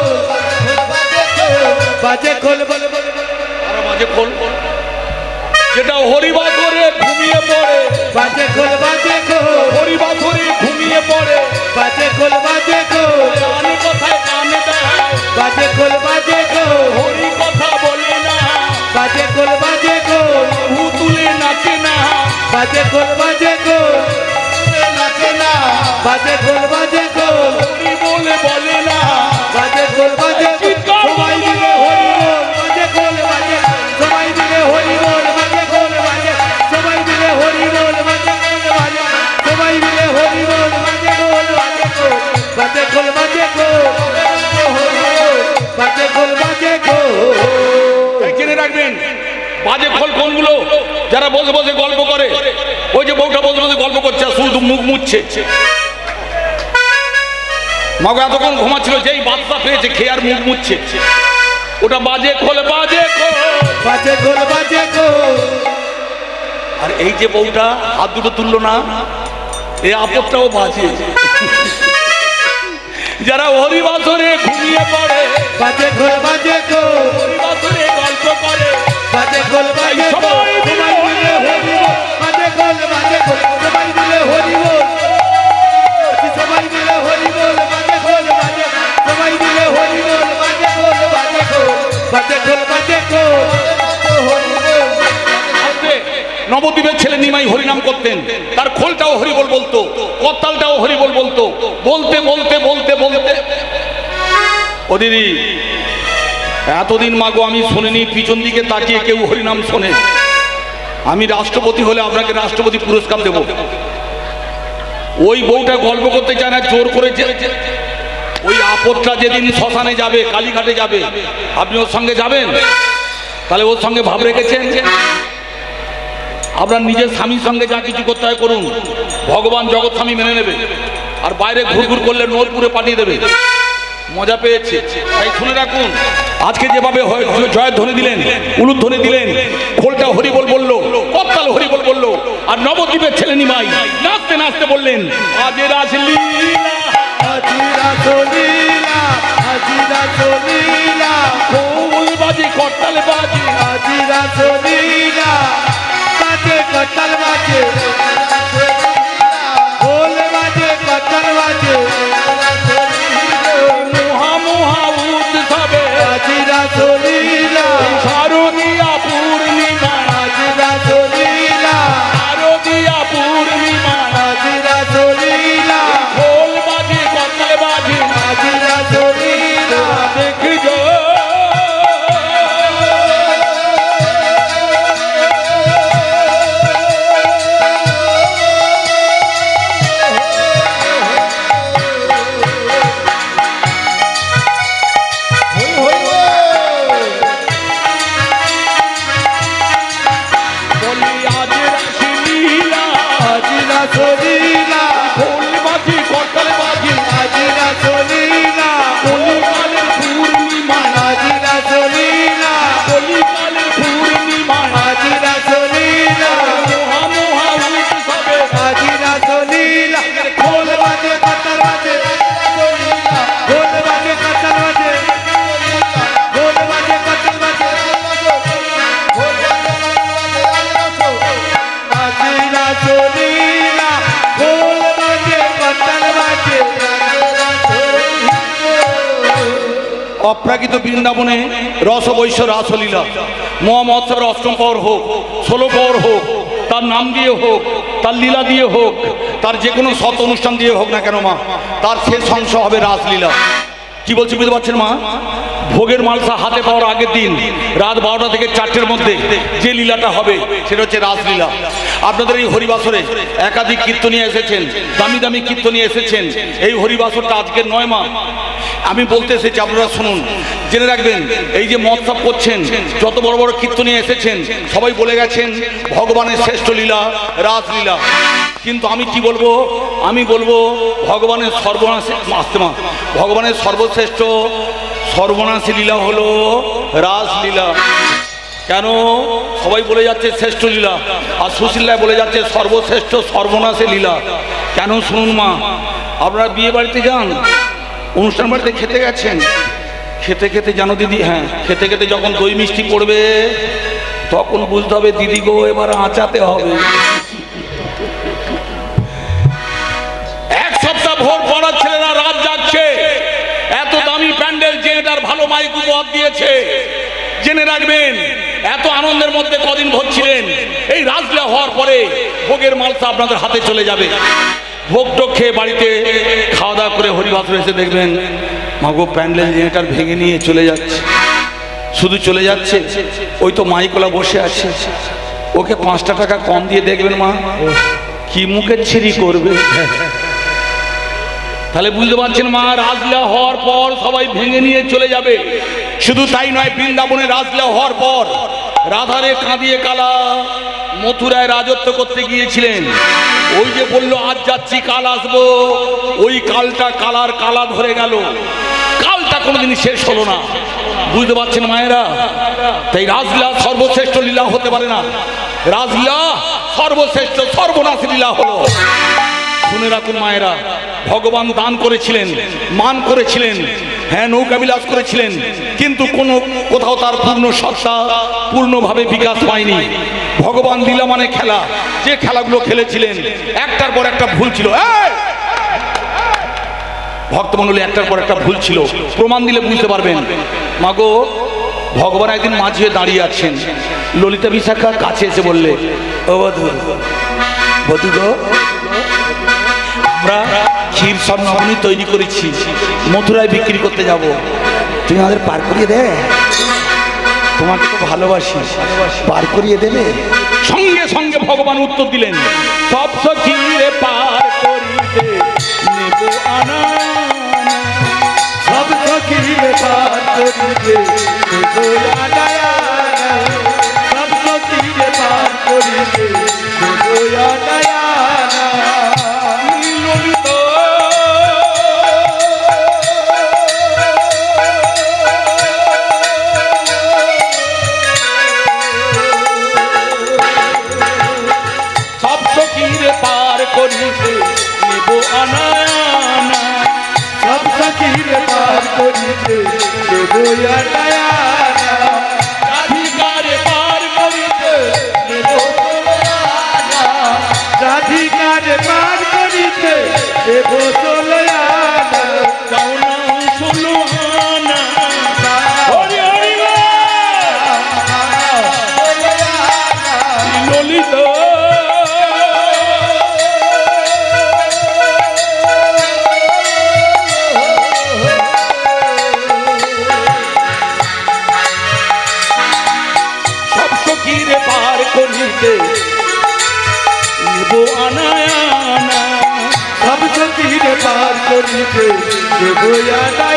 বাজে খোল বলে বলে আর বাজে খোল, যেটা হরিবাসরে ঘুমিয়ে পড়ে, বাজে খোল বাজে খোল, হরিবাসরে ঘুমিয়ে পড়ে, বাজে খোল বাজে খোল, আমি কোথায় কান দেয়, বাজে খোল বাজে খোল, হরি কথা বলে না, বাজে খোল বাজে খোল, হু তুলে নাচে না, বাজে খোল বাজে খোল, নাচে না, বাজে খোল বাজে খোল, হরি বলে বলে না, বাজে খোল বাজে খোল, সবাই মিলে হরি বল বাজে বাজে খোল কোনগুলো? যারা বসে বসে গল্প করে, ওই যে বউটা বসে বসে গল্প করছে আর শুধু মুখ মুছছে। মাগো এতক্ষণ ঘুমাচ্ছিল, যেই বাচ্চা পেয়েছে খেয়ে আর মুখ মুছছে, ওটা বাজে খোল, বাজে খোল, বাজে খোল, বাজে খোল। আর এই যে বউটা হাত দুটো তুললো না, এই আপদটাও বাজে। যারা হরিবাসরে ঘুমিয়ে পড়ে, বাজে খোল, বাজে খোল, হরিবাসরে গল্প করে, বাজে খোল, বাজে খোল, সবাই মিলে হরি বল। বাজে খোল, বাজে খোল, সবাই মিলে হরি বল। সবাই মিলে হরি বল, বাজে খোল, বাজে খোল, সবাই মিলে হরি বল। বাজে খোল, বাজে খোল, বাজে খোল, বাজে খোল, হরি বল। নবদ্বীপের ছেলে নিমাই হরিনাম করতেন, তার খোলটাও হরিবল বলতো, করতালটাও হরিবল বলতো। বলতে বলতে বলতে বলতে ও দিদি এতদিন মাগো আমি শুনিনি পিছন দিকে তাকিয়ে কেউ হরিনাম শোনে। আমি রাষ্ট্রপতি হলে আপনাকে রাষ্ট্রপতি পুরস্কার দেব। ওই বউটা গল্প করতে চায় না, জোর করে ওই আপদটা যেদিন শ্মশানে যাবে, কালীঘাটে যাবে, আপনি ওর সঙ্গে যাবেন? তাহলে ওর সঙ্গে ভাব রেখেছেন? আপনার নিজের স্বামীর সঙ্গে যা কিছু করতে হয় করুন, ভগবান জগৎ স্বামী মেনে নেবে। আর বাইরে ঘুরঘুর করলে নোরপুরে পাঠিয়ে দেবে। মজা পেয়েছে, তাই শুনে রাখুন। আজকে যেভাবে জয়ের ধ্বনি দিলেন, উলুর ধ্বনি দিলেন, খোলটা হরিবল বললো, করতাল হরিবল বললো, আর নবদ্বীপের ছেলে নিমাই নাচতে নাচতে বললেন আজ রাসলীলা, আজ রাসলীলা, আজ রাসলীলা, খোল বাজে করতাল বাজে, আজ রাসলীলা, বাজে করতাল বাজে, খোল বাজে করতাল বাজে, মুহা মুহা উৎসবে আজ রাসলীলা, শারদীয়া পূর্ণিমা, আজ রাসলীলা, শারদীয়া পূর্ণিমা, আজ রাসলীলা, খোল বাজে করতাল বাজে, আজ রাসলীলা, দেখি গো বলি আজ রাসলীলা, আজ রাসলীলা, খোল বাজে করতাল বাজে, আজ রাসলীলা, কলিকালের পূর্ণিমা, আজ রাসলীলা, কলিকালের পূর্ণিমা, আজ রাসলীলা, মহা মহা উৎসবে আজ রাসলীলা, খোল বাজে করতাল বাজে, খোল বাজে করতাল বাজে, খোল বাজে করতাল বাজে, আজ রাসলীলা, খোল বাজে করতাল বাজে। অপ্রাকৃত বৃন্দাবনে রস বৈশ্য রাসলীলা মহা মহোৎসবের অষ্টম পর হোক, ষোলো পর হোক, তার নাম দিয়ে হোক, তার লীলা দিয়ে হোক, তার যে কোনো সৎ অনুষ্ঠান দিয়ে হোক না কেন মা, তার শেষ অংশ হবে রাসলীলা। কি বলছি বুঝতে পারছেন মা? ভোগের মালসা হাতে পাওয়ার আগের দিন রাত বারোটা থেকে চারটের মধ্যে যে লীলাটা হবে সেটা হচ্ছে রাসলীলা। আপনাদের এই হরিবাসরে একাধিক কীর্তনী এসেছেন, দামি দামি কীর্তনী এসেছেন। এই হরিবাসরটা আজকের নয় মা, আমি বলতে এসেছি আপনারা শুনুন, জেনে রাখবেন। এই যে মহোৎসব করছেন, যত বড় বড় কীর্তনী এসেছেন সবাই বলে গেছেন ভগবানের শ্রেষ্ঠ লীলা রাসলীলা। কিন্তু আমি কি বলবো? আমি বলবো ভগবানের সর্বনাশ আসতে মা ভগবানের সর্বশ্রেষ্ঠ সর্বনাশী লীলা হলো রাসলীলা। কেন সবাই বলে যাচ্ছে শ্রেষ্ঠ লীলা, আর সুশীলায় বলে যাচ্ছে সর্বশ্রেষ্ঠ সর্বনাশী লীলা? কেন শুনুন মা, আপনারা বিয়ে বাড়িতে যান, অনুষ্ঠান বাড়িতে খেতে গেছেন, খেতে খেতে জানো দিদি, হ্যাঁ খেতে খেতে যখন দই মিষ্টি পড়বে তখন বুঝতে হবে দিদি গো এবার আঁচাতে হবে। এক সপ্তাহ ভোর পড়ার ছেলেরা রাত যাচ্ছে, এত দামি প্যান্ডেল যে এটার ভালো মাইক উপহার দিয়েছে। জেনে রাখবেন এত আনন্দের মধ্যে কদিন ভোগ ছিলেন, এই রাজলীলা হওয়ার পরে ভোগের মালসা আপনাদের হাতে চলে যাবে। ভোগ টোগ খেয়ে বাড়িতে খাওয়া দাওয়া করে হরিবাসর এসে দেখবেন মাগো প্যান্ডেল জেনারেটর ভেঙে নিয়ে চলে যাচ্ছে। শুধু চলে যাচ্ছে, ওই তো মাইকলা বসে আছে, ওকে পাঁচটা টাকা কম দিয়ে দেখবেন মা কি মুখের ছিরি করবে। তাহলে বুঝতে পারছেন মা, রাজলীলা হওয়ার পর সবাই ভেঙে নিয়ে চলে যাবে। শুধু তাই নয়, বৃন্দাবনে রাজলীলা হওয়ার পর রাধারে কাঁদিয়ে কালা মথুরায় রাজত্ব করতে গিয়েছিলেন। ওই যে বলল আজ যাচ্ছি কাল আসবো, ওই কালটা কালার কালা ধরে গেল, কালটা কোনোদিন শেষ হলো না। বুঝতে পারছেন মায়েরা? তাই রাজলীলা সর্বশ্রেষ্ঠ লীলা হতে পারে না, রাজলীলা সর্বশ্রেষ্ঠ সর্বনাশী লীলা হলো। শুনে রাখুন মায়েরা, ভগবান দান করেছিলেন, মান করেছিলেন, হ্যাঁ নৌকা বিলাস করেছিলেন, কিন্তু কোনো কোথাও তার পূর্ণ সত্তা পূর্ণভাবে বিকাশ পায়নি। ভগবান লীলা মানে খেলা, যে খেলাগুলো খেলেছিলেন একটার পর একটা ভুল ছিল। ভক্তমণ্ডলী একটার পর একটা ভুল ছিল, প্রমাণ দিলে বুঝতে পারবেন। মাগো, ভগবান একদিন মাঝে দাঁড়িয়ে আছেন, ললিতা বিশাখা কাছে এসে বললে, ও বধূ, বধূ গো, আমরা ক্ষীর স্বর্ণমণি তৈরি করেছি, মথুরায় বিক্রি করতে যাব, তুমি আমাদের পার করিয়ে দে, তোমাকে তো ভালোবাসি, পার করিয়ে দেবে? সঙ্গে সঙ্গে ভগবান উত্তর দিলেন, সব সখীরে পার করিতে নেব আনা, সব সখীরে পার করিতে নেব আনা, সব সখীরে পার করিতে নেব আনা। পার করিতে নেব আনা, সব সখীরে পার করিতে নেব আনা, রাধিকারে পার করিতে নেব আনা, রাধিকারে পার করিতে নেব আনা, যাও না ষোলো আনা, হরি হরি ললিত পার করিতে নেব আনা, সব সখীরে পার করিতে নেব আনা,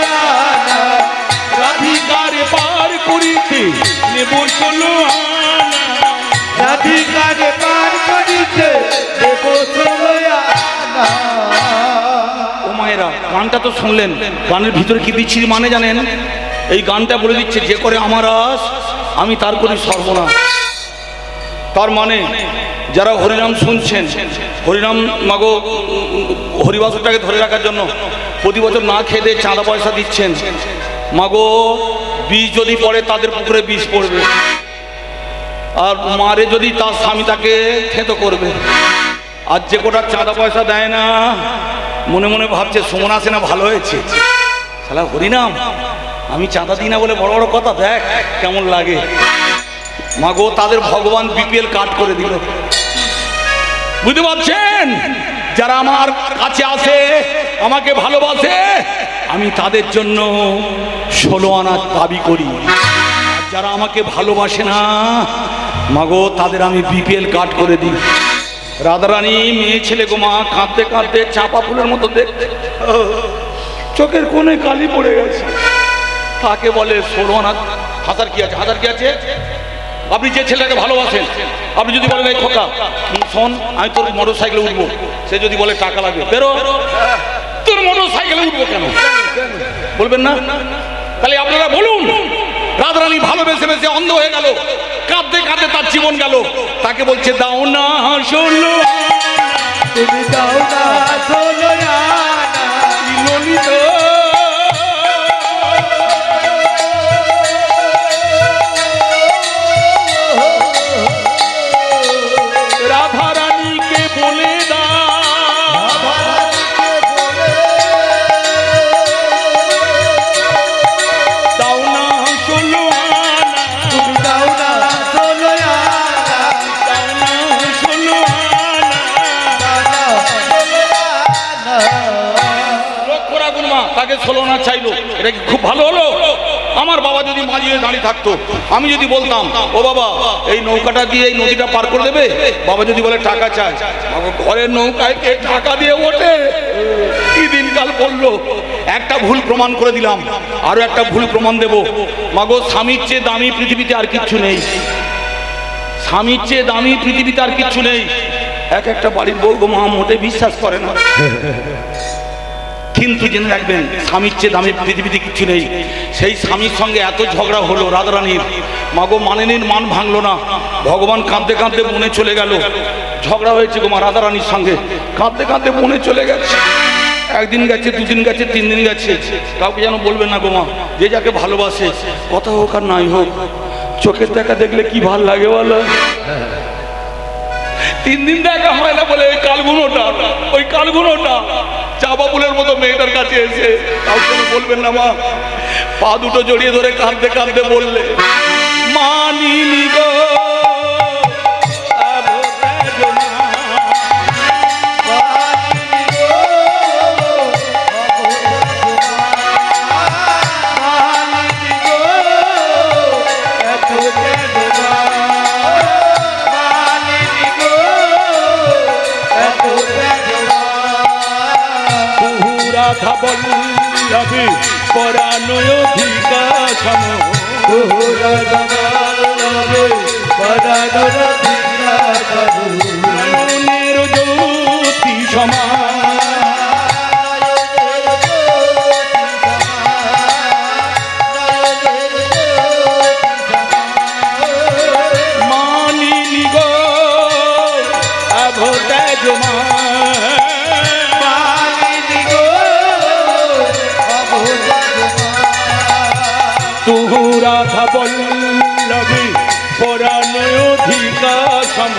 রাধিকারে পার করিতে নেব ষোলো আনা, রাধিকারে পার করিতে নেব ষোলো আনা। ও মায়েরা, গানটা তো শুনলেন, গানের ভিতরে কি বিচ্ছিরি মানে জানেন? এই গানটা বলে দিচ্ছে, যে করে আমার আস আমি তার করি সর্বনাশ। তার মানে যারা হরিনাম শুনছেন, হরিনাম মাগো হরিবাসরটাকে ধরে রাখার জন্য প্রতি বছর না খেয়ে দিয়ে চাঁদা পয়সা দিচ্ছেন, মাগো বিষ যদি পড়ে তাদের পুকুরে বিষ পড়বে, আর মারে যদি তার স্বামী তাকে থেতো করবে। আর যে কোটা চাঁদা পয়সা দেয় না, মনে মনে ভাবছে সুমন আসে না ভালো হয়েছে, শালা হরিনাম আমি চাঁদা দিই না বলে বড় বড় কথা, দেখ কেমন লাগে। মাগো তাদের ভগবান বিপিএল কাট করে দিল। বুঝতে পারছেন? যারা আমার কাছে আসে, আমাকে ভালোবাসে, আমি তাদের জন্য ষোলো আনা দাবি করি। যারা আমাকে ভালোবাসে না মাগো, তাদের আমি বিপিএল কাট করে দিই। রাধারানী মেয়ে ছেলে গো মা, কাঁদতে কাঁদতে চাপা ফুলের মতো দেখতে, চোখের কোণে কালি পড়ে গেছে, তাকে বলে ষোলো আনা। হাজার কি আছে, হাজার কি আছে? আপনি যে ছেলেটাকে ভালোবাসেন, আপনি যদি বলেন এই খোকা শোন আমি তোর মোটর সাইকেলে উঠবো, সে যদি বলে টাকা লাগবে, বেরো, তোর মোটর সাইকেলে উঠবো কেন বলবেন না? তাহলে আপনারা বলুন, রাধারানী ভালোবেসে বেসে অন্ধ হয়ে গেল, কাঁদতে কাঁদতে তার জীবন গেল, তাকে বলছে দাও না ষোলো, তুমি দাও না ষোলো আনা, ললিত রাধারানীকে বলে দাও, দাও না ষোলো আনা, তুমি দাও না ষোলো আনা, দাও না ষোলো আনা। লক্ষ্য রাখুন মা, তাকে ষোলো আনা চাইলো, এটা কি খুব ভালো হলো? আমার বাবা যদি মাঝিয়ে দাঁড়িয়ে থাকতো, আমি যদি বলতাম ও বাবা এই নৌকাটা দিয়ে এই নদীটা পার করে দেবে, বাবা যদি বলে টাকা চায়, বাবা ঘরের নৌকায় কে টাকা দিয়ে ওঠে? কি দিনকাল পড়লো। একটা ভুল প্রমাণ করে দিলাম, আরো একটা ভুল প্রমাণ দেব। মাগো স্বামীর চেয়ে দামি পৃথিবীতে আর কিচ্ছু নেই। স্বামীর চেয়ে দামি পৃথিবীতে আর কিছু নেই। এক একটা বাড়ির বউ গো মা মোটে বিশ্বাস করে না, কিন্তু জেনে রাখবেন স্বামীর চেয়ে দামি পৃথিবীতে কিছু নেই। সেই স্বামীর সঙ্গে এত ঝগড়া হলো রাধারানীর, মাগো মানেনির মান ভাঙলো না, ভগবান কাঁদতে কাঁদতে বনে চলে গেল। ঝগড়া হয়েছে গো মা রাধারানীর সঙ্গে, কাঁদতে কাঁদতে বনে চলে গেছে। একদিন গেছে, দুদিন গেছে, তিন দিন গেছে, কাউকে যেন বলবেন না গো মা। যে যাকে ভালোবাসে কথা হোক আর নাই হোক, চোখের দেখা দেখলে কি ভাল লাগে বলো। তিন দিন দেখা হয় না বলে ওই কালগুনোটা ওই কালগুনোটা চা বাবুলের মতো মেয়েটার কাছে এসে কাউকে বলবেন না মা, পা দুটো জড়িয়ে ধরে কাঁদতে কাঁদতে বললে মানিনি গো বল্লভে পরানয় অধিকাশম নয়নের জ্যোতি সমান মানিনি গো অভোতেজমা রাধা বল্লভে পরানয় অধিকাশম।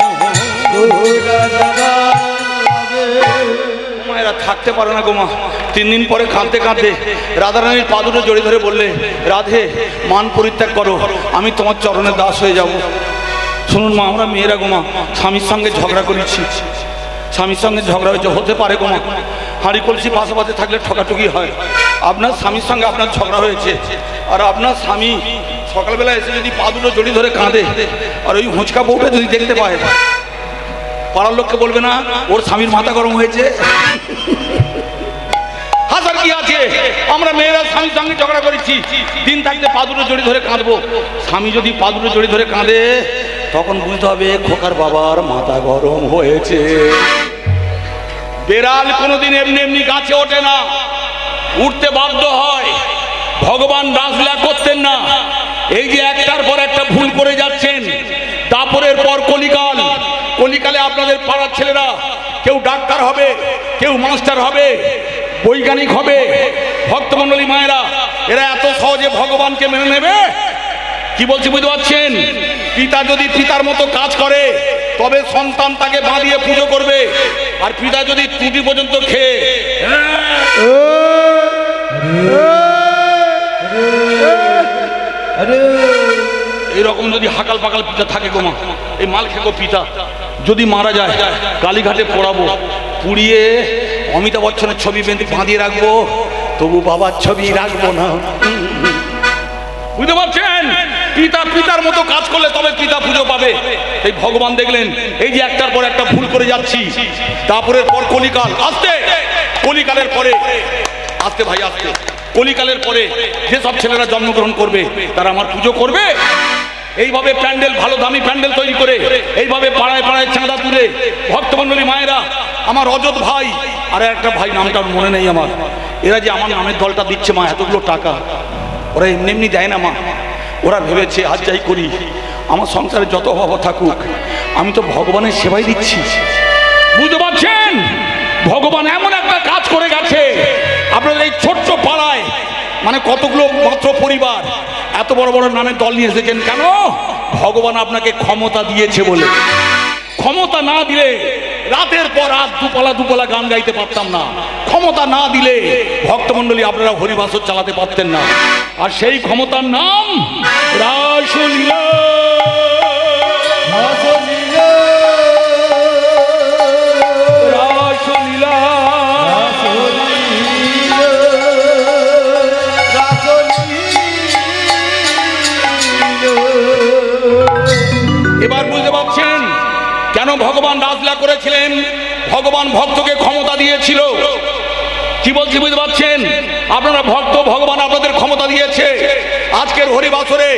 মায়েরা থাকতে পারে না গো মা। তিন দিন পরে কাঁদতে কাঁদতে রাধারানীর পা দুটো জড়িয়ে ধরে বললে রাধে মান পরিত্যাগ করো, আমি তোমার চরণের দাস হয়ে যাব। শুনুন মা, আমরা মেয়েরা গো মা স্বামীর সঙ্গে ঝগড়া করেছি, স্বামীর সঙ্গে ঝগড়া হয়েছে, হতে পারে গো মা হাঁড়ি কলসি পাশাপাশি থাকলে ঠকাঠকি হয়। আপনার স্বামীর সঙ্গে আপনার ঝগড়া হয়েছে, আর আপনার স্বামী সকালবেলা এসে যদি পা দুটো জড়িয়ে ধরে কাঁদে, আর ওই হুঁচকা বউটা যদি দেখতে পায়, পাড়ার লোককে বলবে না ওর স্বামীর মাথা গরম হয়েছে? হাসার কি আছে? আমরা মেয়েরা স্বামীর সঙ্গে ঝগড়া করেছি, দিন থাকতে পা দুটো জড়িয়ে ধরে কাঁদবো। স্বামী যদি পা দুটো জড়িয়ে ধরে কাঁদে, তখন বুঝতে হবে খোকার বাবার মাথা গরম হয়েছে। বেড়াল কোনোদিন এমনি এমনি গাছে ওঠে না, উঠতে বাধ্য হয়। ভগবান রাসলীলা করতেন না, এই যে একটার পর একটা ভুল করে যাচ্ছেন। দাপরের পর কলিকাল, কলিকালে আপনাদের পাড়ার ছেলেরা কেউ ডাক্তার হবে, কেউ মাস্টার হবে, বৈজ্ঞানিক হবে। ভক্তমণ্ডলী মায়েরা এরা এত সহজে ভগবানকে মেনে নেবে? কি বলছি বুঝতে পারছেন? পিতা যদি পিতার মতো কাজ করে তবে সন্তান তাকে বাঁধিয়ে পুজো করবে, আর পিতা যদি ত্রুটি পর্যন্ত খেয়ে এইরকম যদি হাকাল পাকাল পিতা থাকে গো মা, এই মাল খেকো পিতা যদি মারা যায় কালীঘাটে পোড়াবো, পুড়িয়ে অমিতাভ বচ্চনের ছবি বাঁধিয়ে রাখবো, তবু বাবার ছবি রাখবো না। বুঝতে পারছেন? পিতা পিতার মতো কাজ করলে তবে পিতা পুজো পাবে। এই ভগবান দেখলেন এই যে একটার পর একটা ভুল করে যাচ্ছি, তারপরের পর কলিকাল আসতে, কলিকালের পরে আসতে ভাই আসতে কলিকালের পরে যেসব ছেলেরা জন্মগ্রহণ করবে তারা আমার পুজো করবে। এইভাবে প্যান্ডেল, ভালো দামি প্যান্ডেল তৈরি করে এইভাবে পাড়ায় পাড়ায় চাঁদা তুলে ভক্তমণ্ডলী মায়েরা, আমার অজত ভাই আর একটা ভাই নামটা মনে নেই আমার, এরা যে আমার নামের দলটা দিচ্ছে মা এতগুলো টাকা, ওরা এমনি এমনি দেয় না মা। ওরা ভেবেছে আজ যাই করি, আমার সংসারে যত অভাব থাকুক আমি তো ভগবানের সেবাই দিচ্ছি। বুঝতে পারছেন? ভগবান এমন একটা কাজ করে গেছে আপনাদের এই ছোট্ট পাড়ায়, মানে কতগুলো মাত্র পরিবার এত বড় বড় নামের দল নিয়ে এসেছেন কেন? ভগবান আপনাকে ক্ষমতা দিয়েছে বলে। ক্ষমতা না দিলে রাতের পর রাত দুপালা দুপালা গান গাইতে পারতাম না। ক্ষমতা না দিলে ভক্তমণ্ডলী আপনারা হরিবাসর চালাতে পারতেন না। আর সেই ক্ষমতার নাম রাসলীলা। রাসলীলা রাসলীলা এবার বুঝতে পারছেন কেন ভগবান রাসলীলা করেছিলেন? ভগবান ভক্তকে ক্ষমতা দিয়েছিল। কি বলছি বুঝতে পারছেন? আপনারা ভক্ত, ভগবান আপনাদের ক্ষমতা দিয়েছে। আজকের হরিবাসরে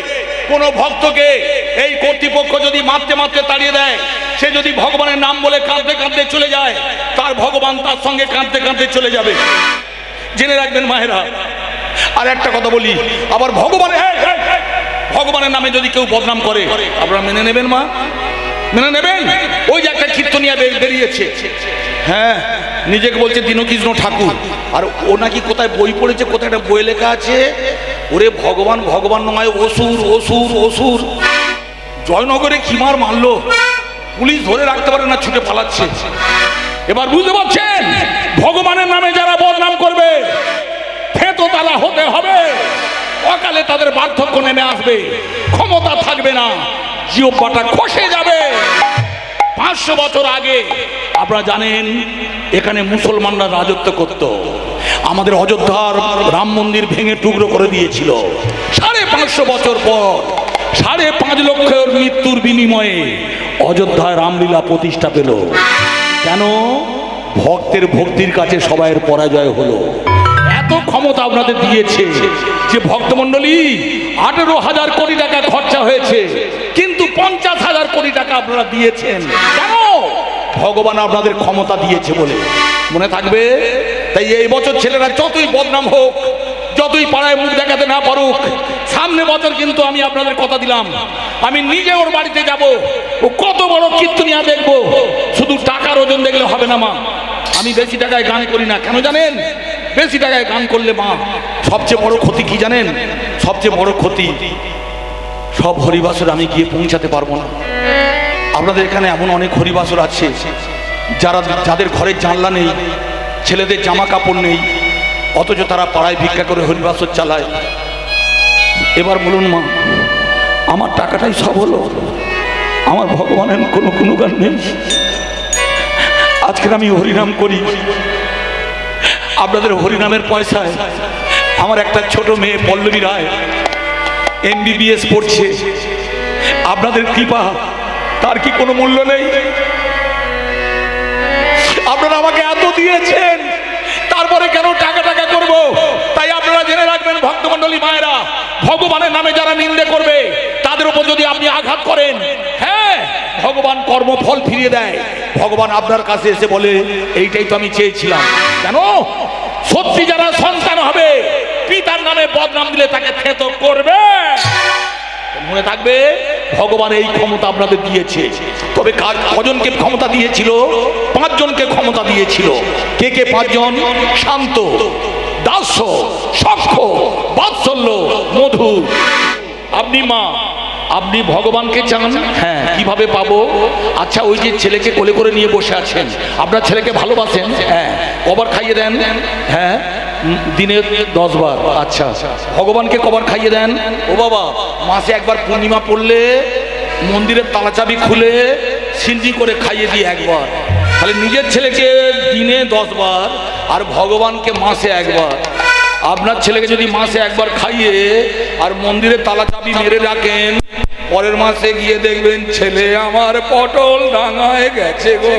কোনো ভক্তকে এই কর্তৃপক্ষ যদি মারতে মারতে তাড়িয়ে দেয়, সে যদি ভগবানের নাম বলে কাঁদতে কাঁদতে চলে যায়, তার ভগবান তার সঙ্গে কাঁদতে কাঁদতে চলে যাবে। জেনে রাখবেন মায়েরা। আর একটা কথা বলি, আবার ভগবানের ভগবানের নামে যদি কেউ বদনাম করে, আপনারা মেনে নেবেন মা? মেনে নেবেন? ওই যে একটা কীর্তনিয়া বেরিয়েছে, হ্যাঁ, নিজেকে বলছে দীনকৃষ্ণ ঠাকুর, আর ও নাকি কোথায় বই পড়েছে, কোথায় একটা বই লেখা আছে, ওরে ভগবান ভগবান নয়, অসুর অসুর অসুর। জয়নগরে কি মার মারলো, পুলিশ ধরে রাখতে পারে না, ছুটে পালাচ্ছে। এবার বুঝতে পারছেন, ভগবানের নামে যারা বদনাম করবে থেতো তালা হতে হবে। অকালে তাদের বার্ধক্য নেমে আসবে, ক্ষমতা থাকবে না, জিহ্বাটা খসে যাবে। পাঁচশো বছর আগে আপনারা জানেন এখানে মুসলমানরা রাজত্ব করত। আমাদের অযোধ্যার রাম মন্দির ভেঙে টুকরো করে দিয়েছিল। সাড়ে পাঁচশো বছর পর সাড়ে পাঁচ লক্ষের মৃত্যুর বিনিময়ে অযোধ্যায় রামলীলা প্রতিষ্ঠা পেল। কেন? ভক্তের ভক্তির কাছে সবাইয়ের পরাজয় হলো। এত ক্ষমতা আপনাদের দিয়েছে যে ভক্তমণ্ডলী আঠেরো হাজার কোটি টাকা খরচা হয়েছে, কিন্তু পঞ্চাশ হাজার কোটি টাকা আপনারা দিয়েছেন। কেন? ভগবান আপনাদের ক্ষমতা দিয়েছে বলে। মনে থাকবে? তাই এই বছর ছেলেরা যতই বদনাম হোক, যতই পাড়ায় মুখ দেখাতে না পারুক, সামনে বছর কিন্তু আমি আপনাদের কথা দিলাম, আমি নিজে ওর বাড়িতে যাব, ও কত বড় কীর্তনিয়া দেখবো। শুধু টাকার ওজন দেখলে হবে না মা। আমি বেশি টাকায় গান করি না, কেন জানেন? বেশি টাকায় গান করলে মা সবচেয়ে বড় ক্ষতি কি জানেন? সবচেয়ে বড় ক্ষতি, সব হরিবাসর আমি গিয়ে পৌঁছাতে পারবো না। আপনাদের এখানে এমন অনেক হরিবাসর আছে যারা যাদের ঘরের জানলা নেই, ছেলেদের জামা কাপড় নেই, অথচ তারা পাড়ায় ভিক্ষা করে হরিবাসর চালায়। এবার বলুন মা, আমার টাকাটাই সব হলো, আমার ভগবানের কোনো কোনো গান নেই। আজকে আমি হরিনাম করি, আপনাদের হরিনামের পয়সায় আমার একটা ছোট মেয়ে পল্লবী রায় এমবিবিএস পড়ছে। আপনাদের কৃপা, তার কি কোনো মূল্য নেই? আপনারা আমাকে এত দিয়েছেন, তারপরে কেন টাকা টাকা করব? তাই আপনারা জেনে রাখবেন ভক্তমণ্ডলী মায়েরা, ভগবানের নামে যারা নিন্দে করবে তাদের উপর যদি আপনি আঘাত করেন, হ্যাঁ, ভগবান কর্মফল ফিরিয়ে দেয়। ভগবান আপনার কাছে এসে বলে, এইটাই তো আমি চেয়েছিলাম। কেন? সত্যি যারা সন্তান হবে, পিতার নামে বদনাম দিলে তাকে থেতো করবে। মনে থাকবে, ভগবান এই ক্ষমতা আপনাদের দিয়েছে। তবে কজনকে ক্ষমতা দিয়েছিল? পাঁচজনকে ক্ষমতা দিয়েছিল। কে কে পাঁচজন? শান্ত, দাস্য, সখ্য, বাৎসল্য, মধু। আপনি মা, আপনি ভগবানকে চান, হ্যাঁ, কিভাবে পাবো? আচ্ছা, ওই যে ছেলেকে কোলে করে নিয়ে বসে আছেন, আপনার ছেলেকে ভালোবাসেন, হ্যাঁ, কবার খাইয়ে দেন? হ্যাঁ, দিনে দশ বার। আচ্ছা, ভগবানকে কবার খাইয়ে দেন? ও বাবা, মাসে একবার পূর্ণিমা পড়লে মন্দিরের তালাচাবি খুলে সিন্দি করে খাইয়ে দিই একবার। তাহলে নিজের ছেলেকে দিনে দশ বার আর ভগবানকে মাসে একবার। আপনার ছেলেকে যদি মাসে একবার খাইয়ে আর মন্দিরের তালাচাবি মেরে রাখেন, পরের মাসে গিয়ে দেখবেন ছেলে আমার পটল ডাঙায় গেছে গো।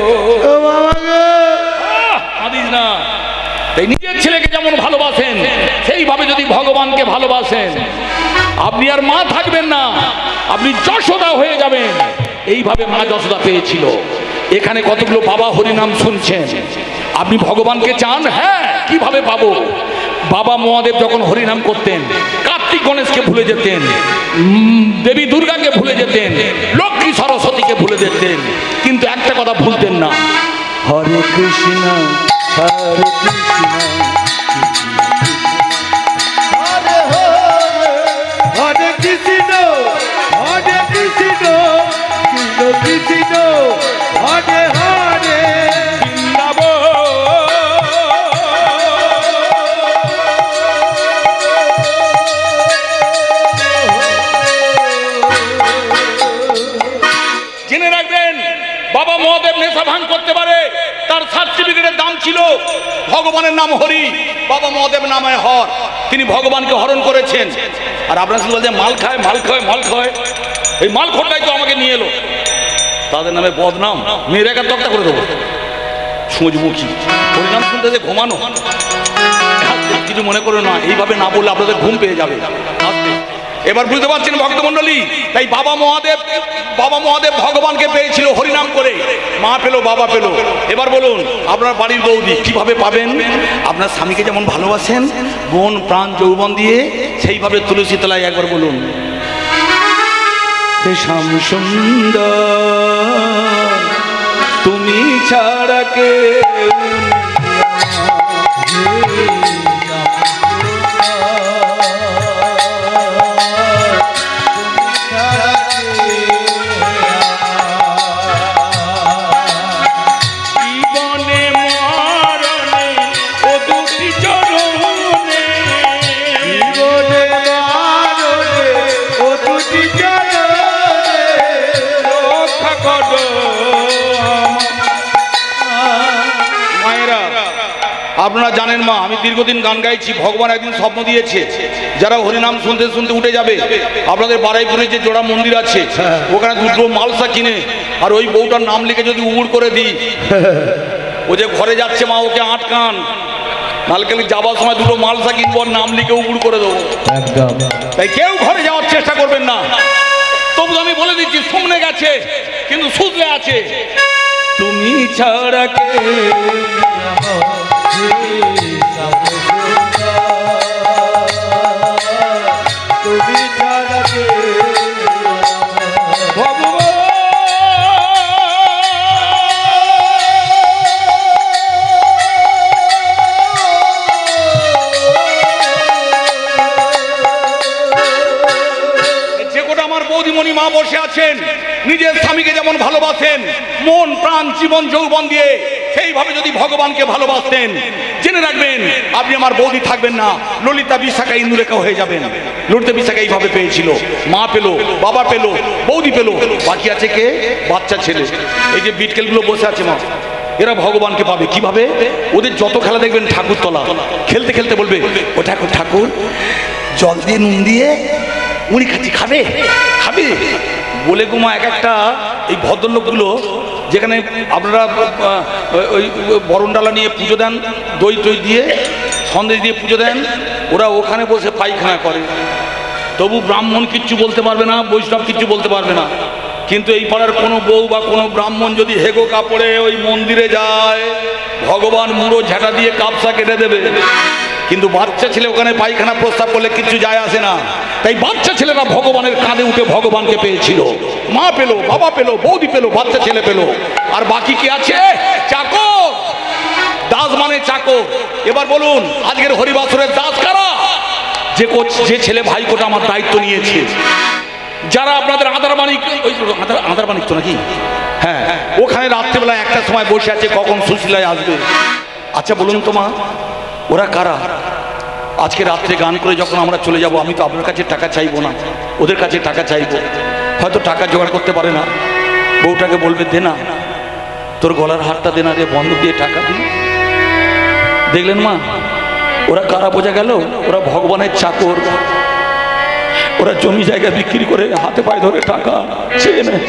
কাঁদিস না। তাই নিজের ছেলেকে যেমন ভালোবাসেন, সেইভাবে যদি ভগবানকে ভালোবাসেন, আপনি আর মা থাকবেন না, আপনি যশোদা হয়ে যাবেন। এইভাবে মা যশোদা পেয়েছিল। এখানে কতগুলো বাবা হরিনাম শুনছেন, আপনি ভগবানকে চান, হ্যাঁ, কিভাবে পাবো? বাবা মহাদেব যখন হরিনাম করতেন, কার্তিক গণেশকে ভুলে যেতেন, দেবী দুর্গাকে ভুলে যেতেন, লক্ষ্মী সরস্বতীকে ভুলে যেতেন, কিন্তু একটা কথা ভুলতেন না, হরে কৃষ্ণ হরে কৃষ্ণ হরে হরে হরে কৃষ্ণ হরে কৃষ্ণ কৃষ্ণ কৃষ্ণ হরে হরে জেনে রাখবেন, বাবা মহাদেব নেশা ভাঙ করতে পারে, তার সার্টিফিকেটের দাম ছিল ভগবানের নাম হরি, বাবা মহাদেব নামে হর। তিনি ভগবানকে হরণ করেছেন। আর আপনার শুধু বলছে মাল খায় মাল খায় মাল খায়, এই মাল খোরটাই তো আমাকে নিয়ে এলো। তাদের নামে বদনাম, মেয়ের একা তক্তা করে দেবো। সূর্যমুখী হরিনাম শুনতে যে ঘুমানো, কিছু মনে করো না, এইভাবে না বললে আপনাদের ঘুম পেয়ে যাবে। এবার বুঝতে পারছেন ভক্তমণ্ডলী, তাই বাবা মহাদেব বাবা মহাদেব ভগবানকে পেয়েছিল হরিনাম করে, মা পেলো বাবা পেলো। এবার বলুন আপনার বাড়ির বৌদি কিভাবে পাবেন? আপনার স্বামীকে যেমন ভালোবাসেন মন প্রাণ যৌবন দিয়ে, সেইভাবে তুলসী তলায় একবার বলুন, শ্যাম সুন্দর তুমি ছাড়া কে আপনারা জানেন মা, আমি দীর্ঘদিন গান গাইছি। ভগবান একদিন স্বপ্ন দিয়েছে যারা হরিনাম শুনতে শুনতে উঠে যাবে, আপনাদের বারাইপুরে যে জোড়া মন্দির আছে ওখানে দুটো মালসা কিনে আর ওই বউটার নাম লিখে যদি উড় করে দিই, ও যে ঘরে যাচ্ছে মা ওকে আটকান, নালকে যাবার সময় দুটো মালসা কিনবো আর নাম লিখে উড় করে দেবো। তাই কেউ ঘরে যাওয়ার চেষ্টা করবেন না। তবু আমি বলে দিচ্ছি, শুনে গেছে কিন্তু শুধলে আছে, তুমি ছাড়া কে তুমি ছাড়া কে বৌদিমণি মা বসে আছেন, নিজের স্বামীকে যেমন ভালোবাসেন মন প্রাণ জীবন যৌবন দিয়ে, সেইভাবে যদি ভগবানকে ভালোবাসতেন, জেনে রাখবেন আপনি আমার বৌদি থাকবেন না, ললিতা বিশাখা ইন্দুরেখা হয়ে যাবেন। ললিতা বিশাখা এইভাবে পেয়েছিল, মা পেলো বাবা পেলো বৌদি পেলো, বাকি আছে কে? বাচ্চা ছেলে। এই যে বিটকেলগুলো বসে আছে মা, এরা ভগবানকে পাবে কিভাবে? ওদের যত খেলা দেখবেন ঠাকুর তলা, খেলতে খেলতে বলবে ও ঠাকুর ঠাকুর জল দিয়ে নুন দিয়ে মুড়ি খাচ্ছি, খাবে খাবে বলে গুমা এক একটা। এই ভদ্রলোকগুলো যেখানে আপনারা ওই বরণডালা নিয়ে পুজো দেন, দই টই দিয়ে সন্দেশ দিয়ে পুজো দেন, ওরা ওখানে বসে পায়খানা করে, তবু ব্রাহ্মণ কিচ্ছু বলতে পারবে না, বৈষ্ণব কিচ্ছু বলতে পারবে না। কিন্তু এই পাড়ার কোনো বউ বা কোনো ব্রাহ্মণ যদি হেগো কাপড়ে ওই মন্দিরে যায়, ভগবান মুড়ো ঝাঁটা দিয়ে কাপসা কেটে দেবে। কিন্তু বাচ্চা ছেলে ওখানে পায়খানা প্রস্তাব করলে কিছু যায় আসে না। তাই বাচ্চা ছেলেরা ভগবানের কাঁধে উঠে ভগবানকে পেয়েছিল, মা পেলো বাবা পেলো বৌদি পেলো বাচ্চা ছেলে পেলো। আর বাকি কি আছে? চাকর, দাস মানে চাকর। এবার বলুন আজকের হরিবাসরের দাস কারা? যে যে ছেলে ভাইকোটা আমার দায়িত্ব নিয়েছে, যারা আপনাদের আধার মানিক, ওই আধার মানিক তো নাকি, হ্যাঁ, ওখানে রাত্রেবেলা একটা সময় বসে আছে কখন সুশীলায় আসবে। আচ্ছা বলুন তো মা, ওরা কারা? আজকে রাত্রে গান করে যখন আমরা চলে যাব, আমি তো আপনার কাছে টাকা চাইবো না, ওদের কাছে টাকা চাইবো। হয়তো টাকা জোগাড় করতে পারে না, বউটাকে বলবে দে না তোর গলার হারটা দে না রে, বন্ধক দিয়ে টাকা দিই। দেখলেন মা, ওরা কারা বোঝা গেল? ওরা ভগবানের চাকর, ওরা জমি জায়গা বিক্রি করে হাতে পায়ে ধরে টাকা চেয়ে নেয়।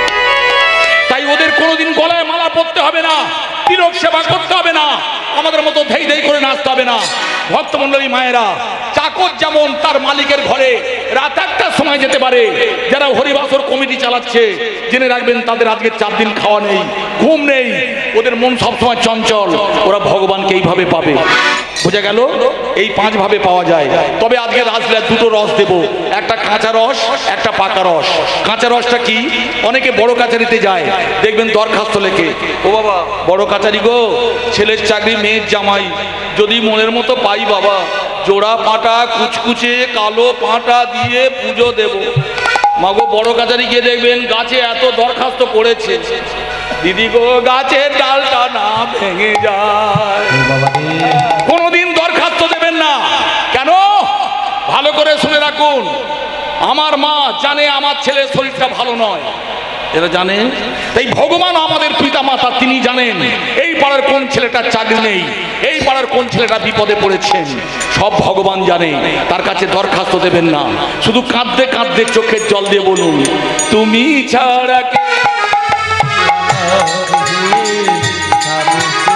তাই ওদের কোনোদিন গলায় মালা পরতে হবে না, তিলক সেবা করতে হবে না, আমাদের মতো ধেই ধেই করে নাচতে হবে না। ভক্তমণ্ডলী মায়েরা, চাকর যেমন তার মালিকের ঘরে রাত একটার সময় যেতে পারে, যারা হরিবাসর কমিটি চালাচ্ছে জেনে রাখবেন তাদের আজকে চার দিন খাওয়া নেই, ঘুম নেই, ওদের মন সবসময় চঞ্চল। ওরা ভগবানকে এইভাবে পাবে। বোঝা গেল? এই পাঁচ ভাবে পাওয়া যায়। তবে আজকে রাসলীলা দুটো রস দেব, একটা কাঁচা রস একটা পাকা রস। কাঁচা রসটা কি? অনেকে বড় কাছারিতে যায়, দেখবেন দরখাস্ত লেখে, ও বাবা বড় কাছারি গো, ছেলের চাকরি মেয়ের জামাই, যদি মনের মতো পাই বাবা জোড়া পাটা কুচকুচে কালো পাটা দিয়ে পুজো দেব। মাগো বড় কাছারি গিয়ে দেখবেন গাছে এত দরখাস্ত করেছে, দিদি গো গাছের ডালটা না ভেঙে যায়। কোনোদিন দরখাস্ত দেবেন না। কেন? ভালো করে শুনে রাখুন, আমার মা জানে আমার ছেলের শরীরটা ভালো নয়, এরা জানে। তাই ভগবান আমাদের পিতা মাতা, তিনি জানেন এই পাড়ার কোন ছেলেটার চাকরি নেই, এই পাড়ার কোন ছেলেটা বিপদে পড়েছেন, সব ভগবান জানে। তার কাছে দরখাস্ত দেবেন না, শুধু কাঁদতে কাঁদতে চোখের জল দিয়ে বলুন তুমি ছাড়া কে।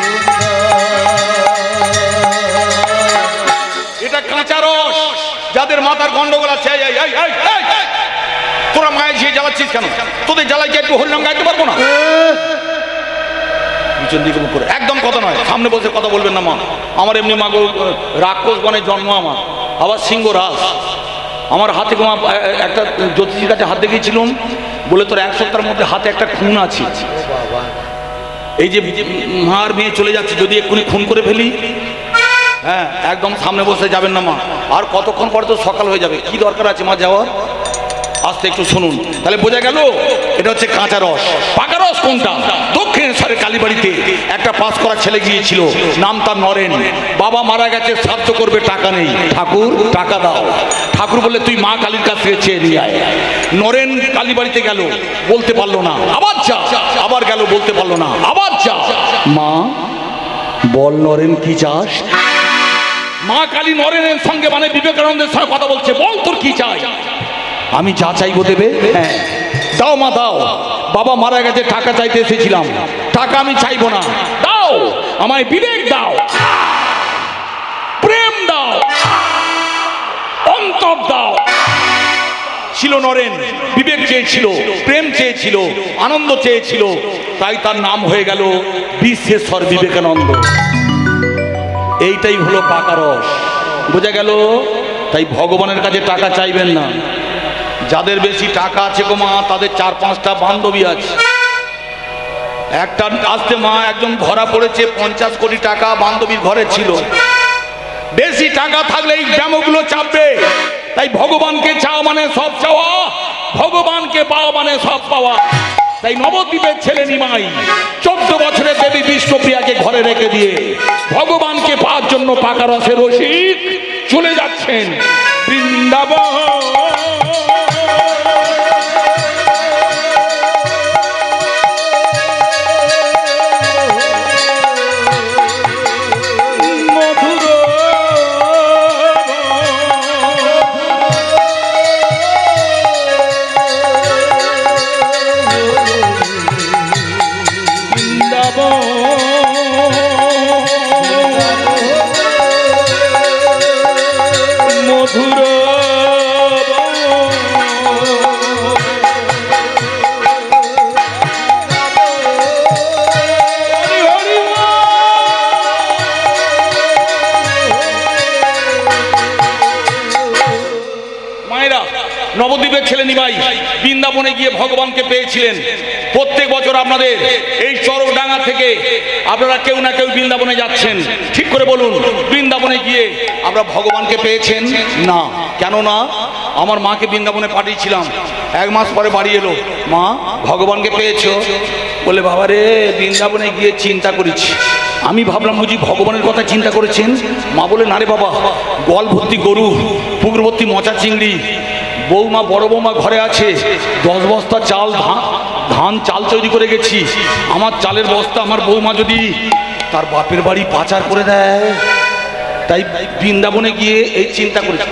এটা কাঁচা রস, যাদের যাদের মাথার গন্ডগোল আছে, এই, এই, এই, এই, এই, এই, তোরা মায়ের ঝিয়ে জ্বালাচ্ছিস কেন? তোদের জ্বালাই কি একটু হরিনাম গাইতে পারবো না? পিছন দিকে মুখ করে একদম কথা নয়, সামনে বসে কথা বলবেন না মা। আমার এমনি মা গো রাক্ষস বনে জন্ম, আমার আবার সিংহ রাস। আমার হাতে মা একটা জ্যোতিষীর কাছে হাত দেখিয়েছিলাম, বলে তোর এক সপ্তাহের মধ্যে হাতে একটা খুন আছে। এই যে মার মেয়ে চলে যাচ্ছে, যদি এক্ষুনি খুন করে ফেলি, হ্যাঁ একদম সামনে বসে যাবেন না মা। আর কতক্ষণ পরে তো সকাল হয়ে যাবে, কি দরকার আছে মা যাওয়ার? আস্তে একটু শুনুন, তাহলে বোঝা গেল এটা হচ্ছে কাঁচা রস। পাকা রস কোনটা? দক্ষিণেশ্বরের কালীবাড়িতে একটা পাস করা ছেলে গিয়েছিল, নাম তার নরেন। বাবা মারা গেছে, শ্রাদ্ধ করবে, টাকা নেই। ঠাকুর টাকা দাও। ঠাকুর বললে তুই মা কালীর কাছ থেকে চেয়ে নিয়ে আয়। নরেন কালীবাড়িতে গেল, বলতে পারলো না, আবার যা। আবার গেল, বলতে পারলো না, আবার যা। মা বল নরেন কি চাস? মা কালী নরেনের সঙ্গে মানে বিবেকানন্দের সঙ্গে কথা বলছে, বল তোর কি চাই? আমি যা চাইবো দেবে? হ্যাঁ দাও মা দাও। বাবা মারা গেছে, টাকা চাইতে এসেছিলাম, টাকা আমি চাইবো না, দাও আমায় বিবেক দাও, প্রেম দাও, অন্তর দাও। ছিল নরেন, বিবেক চেয়েছিল, প্রেম চেয়েছিল, আনন্দ চেয়েছিল, তাই তার নাম হয়ে গেল বিশ্বেশ্বর বিবেকানন্দ। এইটাই হলো পাকা রস, বোঝা গেল? তাই ভগবানের কাছে টাকা চাইবেন না। যাদের বেশি টাকা আছে গো মা, তাদের চার পাঁচটা বান্ধবী আছে। একটা আসতে মা একজন ধরা পড়েছে, পঞ্চাশ কোটি টাকা বান্ধবীর ঘরে ছিল। বেশি টাকা থাকলে এই ব্যামোগুলো চাপবে। তাই ভগবানকে চাওয়া মানে সব চাওয়া, ভগবানকে পাওয়া মানে সব পাওয়া। তাই নবদ্বীপের ছেলে নিমাই চোদ্দ বছরের দেবী বিষ্ণুপ্রিয়াকে ঘরে রেখে দিয়ে ভগবানকে পাওয়ার জন্য পাকা রসের রসিক চলে যাচ্ছেন বৃন্দাবন। নবদ্বীপের ছেলে নিমাই বৃন্দাবনে গিয়ে ভগবানকে পেয়েছিলেন। প্রত্যেক বছর আপনাদের এই চরকডাঙ্গা থেকে আপনারা কেউ না কেউ বৃন্দাবনে যাচ্ছেন, ঠিক করে বলুন। বৃন্দাবনে গিয়ে আমরা ভগবানকে পেয়েছেন না? কেন না? আমার মাকে বৃন্দাবনে পাঠিয়েছিলাম, এক মাস পরে বাড়ি এলো, মা ভগবানকে পেয়েছো? বলে বাবা রে, বৃন্দাবনে গিয়ে চিন্তা করেছি। আমি ভাবলাম বুঝি ভগবানের কথা চিন্তা করেছেন। মা বলে না রে বাবা, গোয়াল ভর্তি গরু, পুকুর ভর্তি মচা চিংড়ি, বৌমা বড় বৌমা ঘরে আছে, দশ বস্তা চাল ধান ধান চাল তৈরি করে গেছি। আমার চালের বস্তা আমার বৌমা যদি তার বাপের বাড়ি পাচার করে দেয়, তাই বৃন্দাবনে গিয়ে এই চিন্তা করেছি।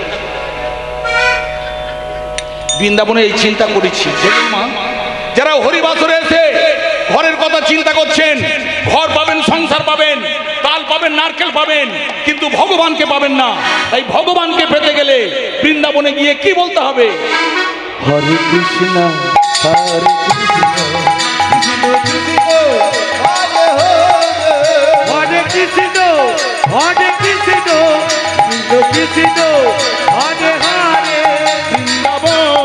বৃন্দাবনে এই চিন্তা করেছি। মা যারা হরিবাসরে এসে ঘরের কথা চিন্তা করছেন, ঘর পাবেন, সংসার পাবেন, তাল পাবেন, নারকেল পাবেন, কিন্তু ভগবানকে পাবেন না। তাই ভগবানকে পেতে গেলে বৃন্দাবনে গিয়ে কি বলতে হবে? হরে কৃষ্ণ হরে কৃষ্ণ হরে কৃষ্ণ কৃষ্ণ হরে হরে বৃন্দাবন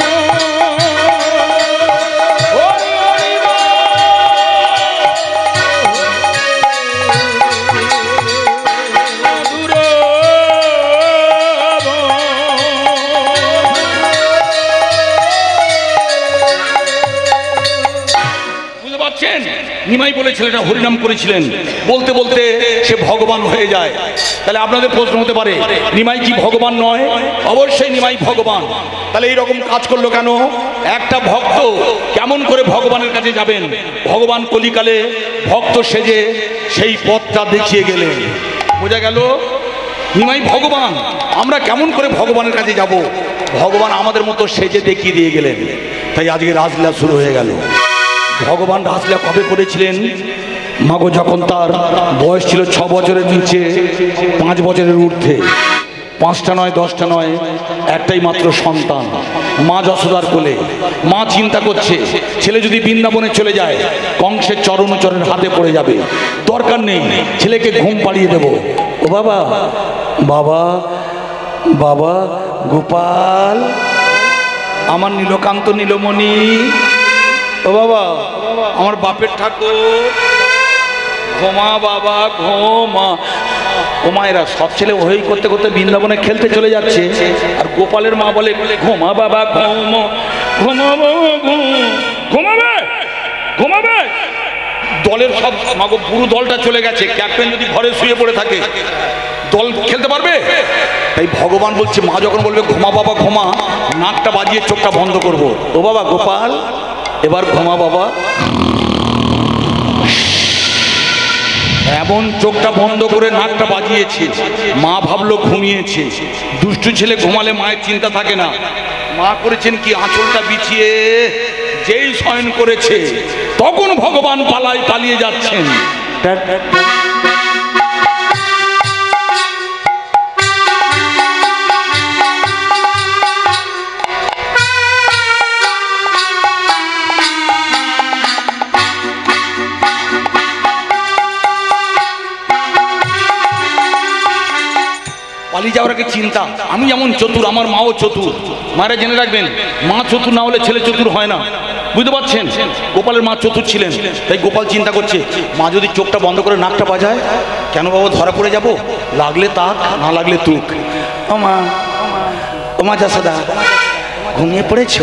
নিমাই বলে ছেলেটা হরিনাম করেছিলেন, বলতে বলতে সে ভগবান হয়ে যায়। তাহলে আপনাদের প্রশ্ন হতে পারে, নিমাই কি ভগবান নয়? অবশ্যই নিমাই ভগবান। তাহলে এইরকম কাজ করলো কেন? একটা ভক্ত কেমন করে ভগবানের কাছে যাবেন? ভগবান কলিকালে ভক্ত সেজে সেই পথটা দেখিয়ে গেলেন। বোঝা গেল নিমাই ভগবান। আমরা কেমন করে ভগবানের কাছে যাব? ভগবান আমাদের মতো সেজে দেখিয়ে দিয়ে গেলেন। তাই আজকে রাসলীলা শুরু হয়ে গেল। ভগবান রাসলীলা কবে করেছিলেন? মাগো যখন তার বয়স ছিল ছ বছরের নিচে, পাঁচ বছরের ঊর্ধ্বে, পাঁচটা নয় দশটা নয়, একটাই মাত্র সন্তান, মা যশোদার কোলে। মা চিন্তা করছে ছেলে যদি বৃন্দাবনে চলে যায় কংসের চরণচরের হাতে পড়ে যাবে, দরকার নেই, ছেলেকে ঘুম পাড়িয়ে দেব। ও বাবা, বাবা, বাবা গোপাল, আমার নীলকান্ত নীলমণি, ও বাবা আমার বাপের ঠাকুর, ঘুমা বাবা ঘুমা। ও মায়েরা সব ছেলে ওই করতে করতে বৃন্দাবনে খেলতে চলে যাচ্ছে, আর গোপালের মা বলে ঘুমা বাবা ঘুম, ঘুমাবো ঘুম, ঘুমাবে ঘুমাবে। দলের সব মাগো পুরো দলটা চলে গেছে, ক্যাপ্টেন যদি ঘরে শুয়ে পড়ে থাকে দল খেলতে পারবে? তাই ভগবান বলছে মা যখন বলবে ঘুমা বাবা ঘুমা, নাকটা বাজিয়ে চোখটা বন্ধ করব। ও বাবা গোপাল, এবার ঘুমা বাবা। এমন চোখটা বন্ধ করে নাকটা বাজিয়েছে, মা ভাবলো ঘুমিয়েছে। দুষ্টু ছেলে ঘুমালে মায়ের চিন্তা থাকে না। মা করেছেন কি, আঁচলটা বিছিয়ে যেই শয়ন করেছে তখন ভগবান পালায় পালিয়ে যাচ্ছেন। পালিয়ে যাওয়ার আগে চিন্তা, আমি যেমন চতুর আমার মাও চতুর। মায়েরা জেনে রাখবেন, মা চতুর না হলে ছেলে চতুর হয় না, বুঝতে পারছেন? গোপালের মা চতুর ছিলেন, তাই গোপাল চিন্তা করছে মা যদি চোখটা বন্ধ করে নাকটা বাজায়, কেন বাবা ধরা পড়ে যাব, লাগলে তাক না লাগলে তুক। ও মা, ও মা যশোদা ঘুমিয়ে পড়েছ?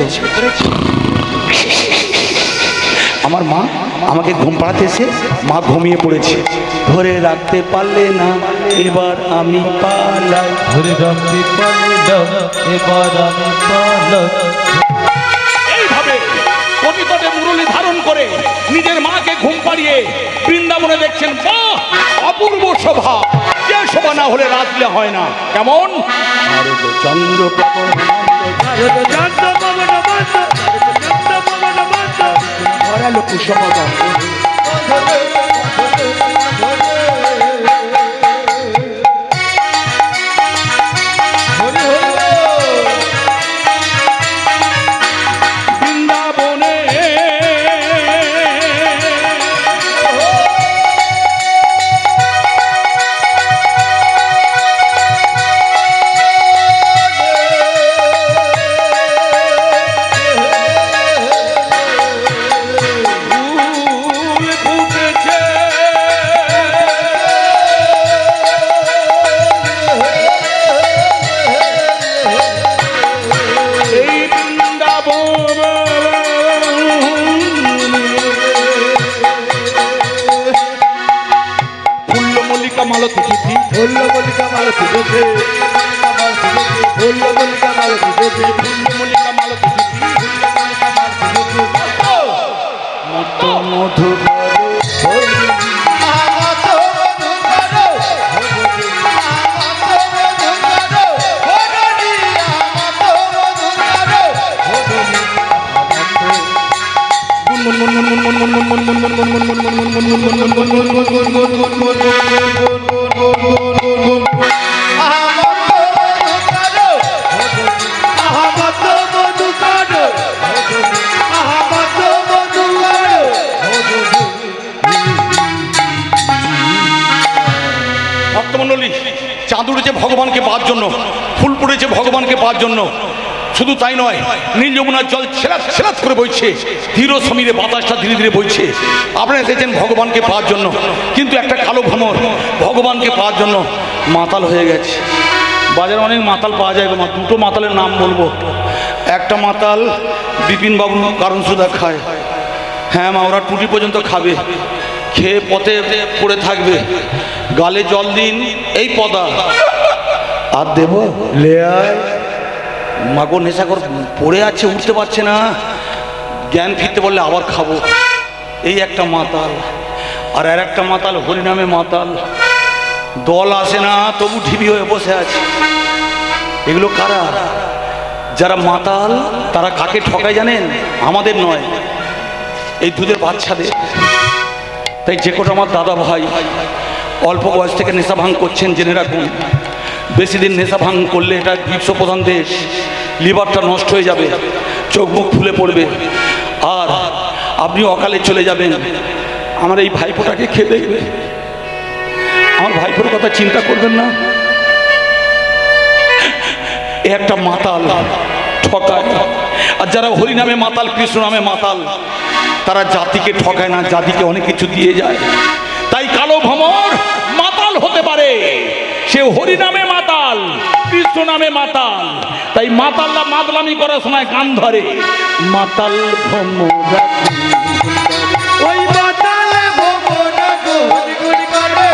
আমার মা আমাকে ঘুম পাড়াতে এসে মা ঘুমিয়ে পড়েছে। ধরে রাখতে পারলে না এবার আমি পালাই, ধরে রাখতে পারলে না এবার আমি পালাই। এইভাবে কোটি কোটি মুরলি ধারণ করে নিজের মাকে ঘুম পাড়িয়ে বৃন্দাবনে দেখছেন, বাহ অপূর্ব শোভা, যে শোভা না হলে রাজলীলা হয় না। কেমন চন্দ্র ভরালো কুসুম বৃন্দাবনে। মালতী চিঠি ফুল্ল মল্লিকা মালতী চিঠি, ফুল্ল মল্লিকা মালতী চিঠি, ফুল্ল মল্লিকা মালতী চিঠি, মত মধু ভক্তমণ্ডলী, চাঁদ উড়েছে ভগবানকে পাওয়ার জন্য, ফুল পড়েছে ভগবানকে পাওয়ার জন্য। শুধু তাই নয়, নীল যমুনার জল ছেলাত ছেলাত করে বইছে, ধীর সমীরে বাতাসটা ধীরে ধীরে বইছে। আপনারা এসেছেন ভগবানকে পাওয়ার জন্য, কিন্তু একটা কালো ভ্রমর ভগবানকে পাওয়ার জন্য মাতাল হয়ে গেছে। বাজারে অনেক মাতাল পাওয়া যায়, দুটো মাতালের নাম বলবো। একটা মাতাল বিপিন বাবু কারণ সুদা খায়, হ্যাঁ মা ওরা টুটি পর্যন্ত খাবে, খেয়ে পথে পড়ে থাকবে, গালে জল দিন এই পদা আর দেব লেয়ায়। মাগো নেশা করে পড়ে আছে, উঠতে পারছে না, জ্ঞান ফিরতে বললে আবার খাবো, এই একটা মাতাল। আর আর একটা মাতাল হরিনামে মাতাল, দল আসে না তবু ঢিবি হয়ে বসে আছে। এগুলো কারা? যারা মাতাল তারা কাকে ঠকায় জানেন? আমাদের নয়, এই দুধের বাচ্চাদের। তাই যে কটা আমার দাদা ভাই অল্প বয়স থেকে নেশা ভাঙ করছেন, জেনে রাখুন বেশি দিন নেশা ভাঙ করলে এটা গ্রীষ্ম প্রধান দেশ, লিভারটা নষ্ট হয়ে যাবে, চোখ মুখ ফুলে পড়বে, আর আপনি অকালে চলে যাবেন। আমার এই ভাইপোটাকে খেয়ে দেখবে, আমার ভাইপোর কথা চিন্তা করবেন না। এ একটা মাতাল, ঠকায়। আর যারা হরি নামে মাতাল, কৃষ্ণ নামে মাতাল, তারা জাতিকে ঠকায় না, জাতিকে অনেক কিছু দিয়ে যায়। তাই কালো ভ্রমর মাতাল হতে পারে, সে হরি নামে মাতাল, কৃষ্ণ নামে মাতাল। তাই মাতাল্লা মাতলামি করার সময় গান ধরে, মাতাল ভ্রমর ওই মাতালে ভোমরা গুনি গুনি করে,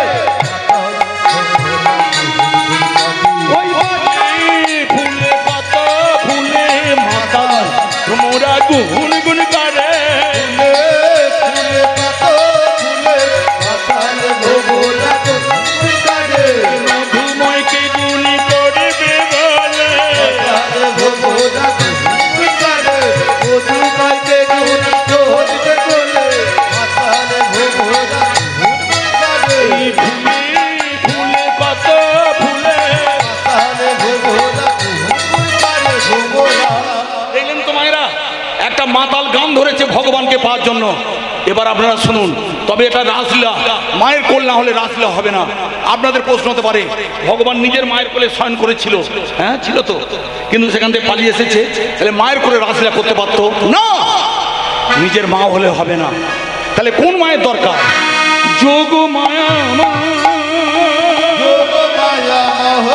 ওই ফুলে কত ফুলে মাতাল ভ্রমরা গুন গুন করে, ফুলে কত ফুলে মাতালে ভোমরা গুনি করে, মধুময়কে গুনি করবে বলে, মাতালে ভোমরা গুনি করে, মধুময়কে গুনি করবে বলে, মাতালে ভোমরা গুনি করে, ফুলে কত ফুলে। মাতালে ভোমরা গুনি করে, ভোমরা। দেখলেন তো মায়েরা, একটা মাতাল গান ধরেছে ভগবানকে পাওয়ার জন্য। এবার আপনারা শুনুন, তবে এটা রাসলীলা, মায়ের কোল না হলে রাসলীলা হবে না। আপনাদের প্রশ্ন হতে পারে, ভগবান নিজের মায়ের কোলে শয়ন করেছিল, হ্যাঁ ছিল তো, কিন্তু সেখান থেকে পালিয়ে এসেছে, তাহলে মায়ের কোলে রাসলীলা করতে পারতো না? নিজের মা হলে হবে না, তাহলে কোন মায়ের দরকার? যোগ মায়া মা, যোগ মায়া মোহ,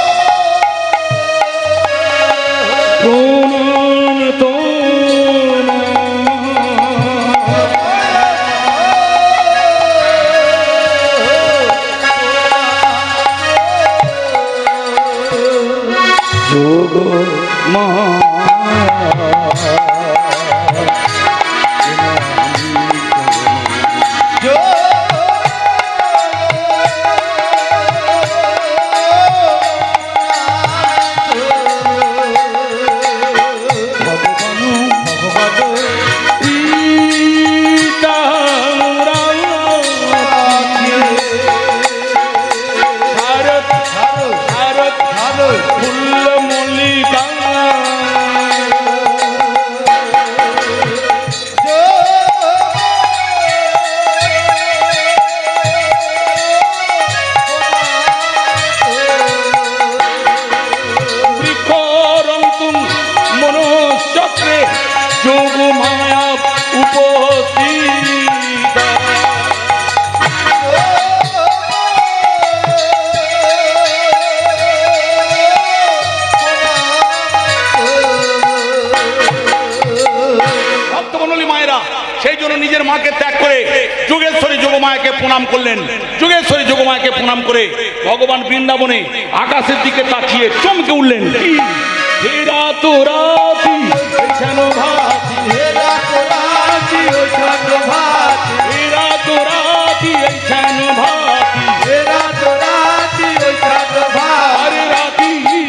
প্রণাম তোমার। যোগ মা যোগ মায়া উপস্থিত, ভক্তমণ্ডলী মায়েরা, সেই জন্য নিজের মাকে ত্যাগ করে যোগেশ্বরী যোগমায়াকে প্রণাম করলেন। যোগেশ্বরী যোগমায়াকে প্রণাম করে ভগবান বৃন্দাবনে আকাশের দিকে তাকিয়ে চমকে উঠলেন, কি হে রাত রাতি যেন ভাতি, হে রাত রাতি ওই ছন্দ ভাতি, হে রাত রাতি যেন ভাতি, হে রাত রাতি ওই ছন্দ ভাতি, আরে রাতি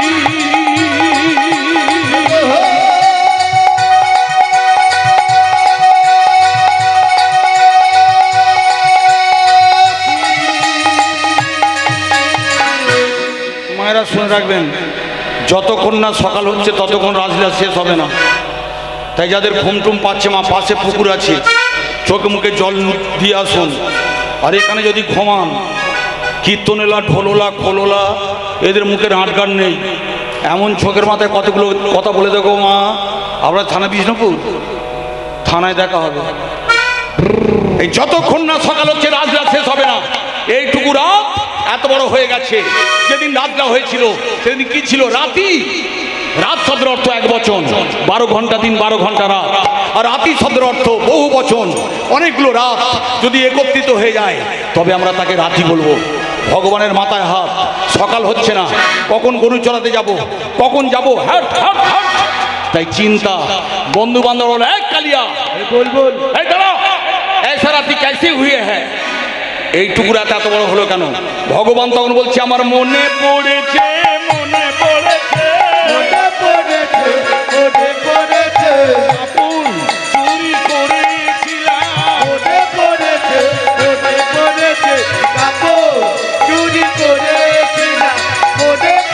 মায়েরা শুনে রাখবেন, যতক্ষণ না সকাল হচ্ছে ততক্ষণ রাজলীলা শেষ হবে না। তাই যাদের ঘুম টুম পাচ্ছে, মা পাশে পুকুর আছে, চোখে মুখে জল দিয়ে আসুন। আর এখানে যদি ঘুমান, কীর্তনেলা ঢোলোলা খোলোলা এদের মুখের আটগান নেই, এমন চোখের মাথায় কতগুলো কথা বলে দেখো মা। আমরা থানা বিষ্ণুপুর, থানায় দেখা হবে। এই যতক্ষণ না সকাল হচ্ছে রাজলীলা শেষ হবে না। এইটুকু রাত এত বড় হয়ে গেছে। যেদিন রাজলীলা হয়েছিল সেদিন কি ছিল? রাতি। রাত শব্দের অর্থ এক বচন, বারো ঘন্টা দিন, বারো ঘন্টা রাত। আর রাতি শব্দের অর্থ বহু বচন, অনেকগুলো রাত যদি একত্রিত হয়ে যায় তবে আমরা তাকে রাতি বলবো। ভগবানের মাথায় হাত, সকাল হচ্ছে না, কখন গরু চড়াতে যাব, কখন যাব, হাট হাট হাট। তাই চিন্তা, বন্ধু বান্ধব হলো এক কালিয়া বল বল, এই দাঁড়াও, ऐसा राती कैसे हुए हैं? এইটুকু রাত এত বড় হলো কেন? ভগবান তখন বলছে, আমার মনে পড়েছে, মনে পড়েছে, মনে পড়েছে, মনে পড়েছে, আপন চুরি করেছিলাম, মনে পড়েছে, মনে পড়েছে, কাপড় চুরি করেছিলাম, মনে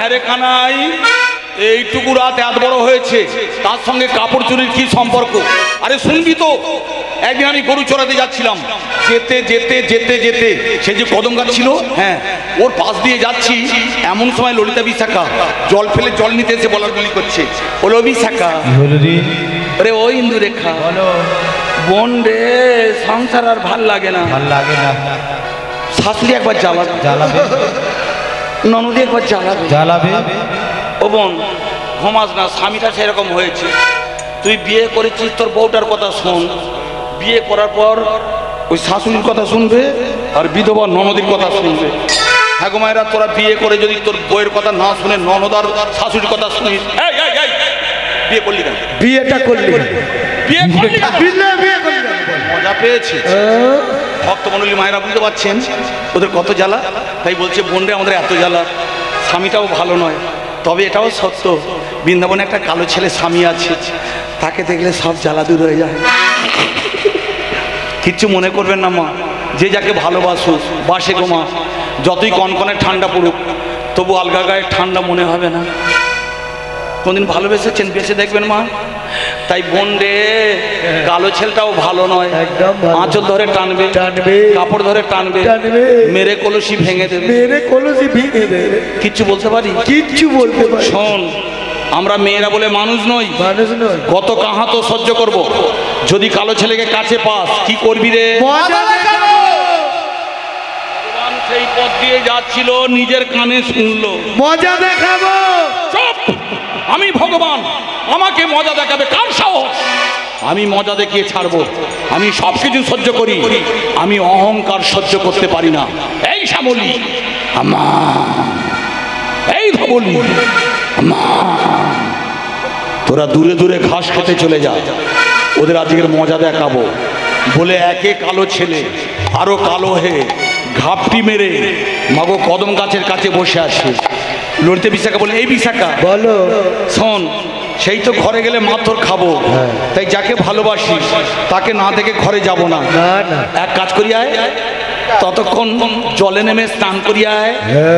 হ্যাঁ রে কানাই, এইটুকু রাত এত বড় হয়েছে, তার সঙ্গে কাপড় চুরির কি সম্পর্ক? আরে শুনবি তো, একদিন আমি গরু চড়াতে যাচ্ছিলাম, যেতে যেতে যেতে যেতে সে যে কদম গাছ ছিল, হ্যাঁ ওর পাশ দিয়ে যাচ্ছি, এমন সময় ললিতা বিশাখা জল ফেলে জল নিতে এসে বলার বলি করছে, বলো বিশাখা, আরে ও ইন্দু রেখা, বোন রে সংসার আর ভাল লাগে না, ভাল লাগে না, শাশুড়ি একবার জ্বালাবে জ্বালাবে ননদি একবার জ্বালাবে জ্বালাবে। ও বোন ঘুমাস না, স্বামীটা সেরকম হয়েছে, তুই বিয়ে করেছিস, তোর বউটার কথা শোন, বিয়ে করার পর ওই শাশুড়ির কথা শুনবে আর বিধবা ননদির কথা শুনবে। হ্যাঁ গো মায়েরা, তোরা বিয়ে করে যদি তোর বউয়ের কথা না শুনে ননদার শাশুড়ির কথা শুনিস, এই, এই, এই, বিয়ে করলি কেন? বিয়েটা করলি বিয়ে করলি কেন? বিনা বিয়ে করলি কেন? মজা পেয়েছে ভক্তমণ্ডলী মায়েরা, বুঝতে পারছেন ওদের কত জ্বালা, তাই বলছে বোনরে আমাদের এত জ্বালা, স্বামীটাও ভালো নয়, তবে এটাও সত্য বৃন্দাবনে একটা কালো ছেলে স্বামী আছে, তাকে দেখলে সব জ্বালা দূর হয়ে যায়। কিচ্ছু মনে করবেন না মা, যে যাকে ভালোবাসো বাসে গো মা, যতই কনকনে ঠান্ডা পড়ুক তবু আলগা গায়ে ঠান্ডা মনে হবে না। কোনদিন ভালোবেসেছেন, বেঁচে দেখবেন মা। তাই বোন রে, কালো ছেলেটাও ভালো নয়, একদম ভালো। আঁচল ধরে টানবে টানবে, কাপড় ধরে টানবে টানবে, মেরে কলসি ভেঙে দেবে। মেরে কলসি ভেঙে দেবে। কিচ্ছু বলতে পারি? কিচ্ছু বলতে পারি। শোন, আমরা মেয়েরা বলে মানুষ নই, মানুষ নয়। কত কাহা তো সহ্য করব। যদি কালো ছেলেকে কাছে পাস কি করবি রে? মজা দেখাবো। ভগবান সেই পথ দিয়ে যাচ্ছিল, নিজের কানে শুনলো। মজা দেখাবো। চুপ! আমি ভগবান, আমাকে মজা দেখাবে কার সাহস? আমি মজা দেখিয়ে ছাড়বো, আমি সব কিছু সহ্য করি, আমি অহংকার সহ্য করতে পারি না। এই শ্যামলী আমা, এই ধবলি আমা, তোরা দূরে দূরে ঘাস খেতে চলে যা, ওদের আজকের মজা দেখাবো। বলে একে কালো ছেলে আরো কালো হয়ে ঘাপটি মেরে মাগো কদম গাছের কাছে বসে আছে। লড়তে বিশাখা বলে, এই বিশাখা বলো। শোন, সেই তো ঘরে গেলে মাথর খাবো, তাই যাকে ভালোবাসি তাকে না দেখে ঘরে যাব না। না না। এক কাজ করি আয়, ততক্ষণ জলে নেমে স্নান করি আয়।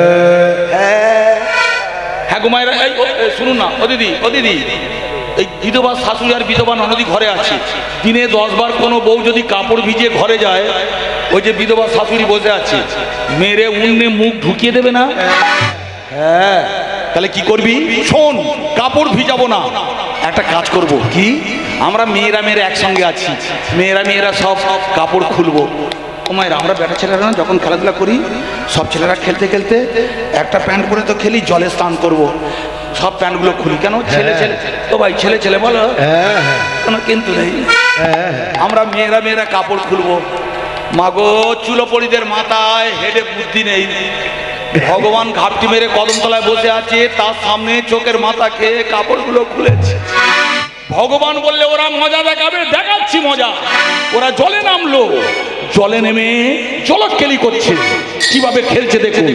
হ্যাঁ গো মায়েরা, এই ও, এই শুনুন না, ও দিদি, ও দিদি, এই বিধবা শাশুড়ি আর বিধবা ননদি ঘরে আছে, দিনে দশ বার কোনো বউ যদি কাপড় ভিজিয়ে ঘরে যায়, ওই যে বিধবা শাশুড়ি বসে আছে, মেরে উন্নে মুখ ঢুকিয়ে দেবে না? হ্যাঁ, তাহলে কি করবি? শোন, কাপড় ভিজাবো না, একটা কাজ করব। কি? আমরা মেয়েরা মেয়েরা একসঙ্গে আছি, মেয়েরা মেয়েরা সব কাপড় খুলবো। ও মায়েরা, আমরা বেটা ছেলেরা না যখন খেলাধুলা করি, সব ছেলেরা খেলতে খেলতে একটা প্যান্ট পরে তো খেলি, জলে স্নান করব, সব প্যান্টগুলো খুলি। কেন? ছেলে ছেলে তো ভাই, ছেলে ছেলে বলো, হ্যাঁ হ্যাঁ কোনো কিন্তু নেই। হ্যাঁ। আমরা মেয়েরা মেয়েরা কাপড় খুলবো। মাগো, চুলোপড়িদের মাথায় হেডে বুদ্ধি নেই। ভগবান ঘাপটি মেরে কদমতলায় বসে আছে, তার সামনে চোখের মাথা খেয়ে কাপড়গুলো খুলেছে। ভগবান বললে ওরা মজা দেখাবে, দেখাচ্ছি মজা। ওরা জলে নামলো, জলে নেমে জলকেলি করছে, কিভাবে খেলছে দেখুন।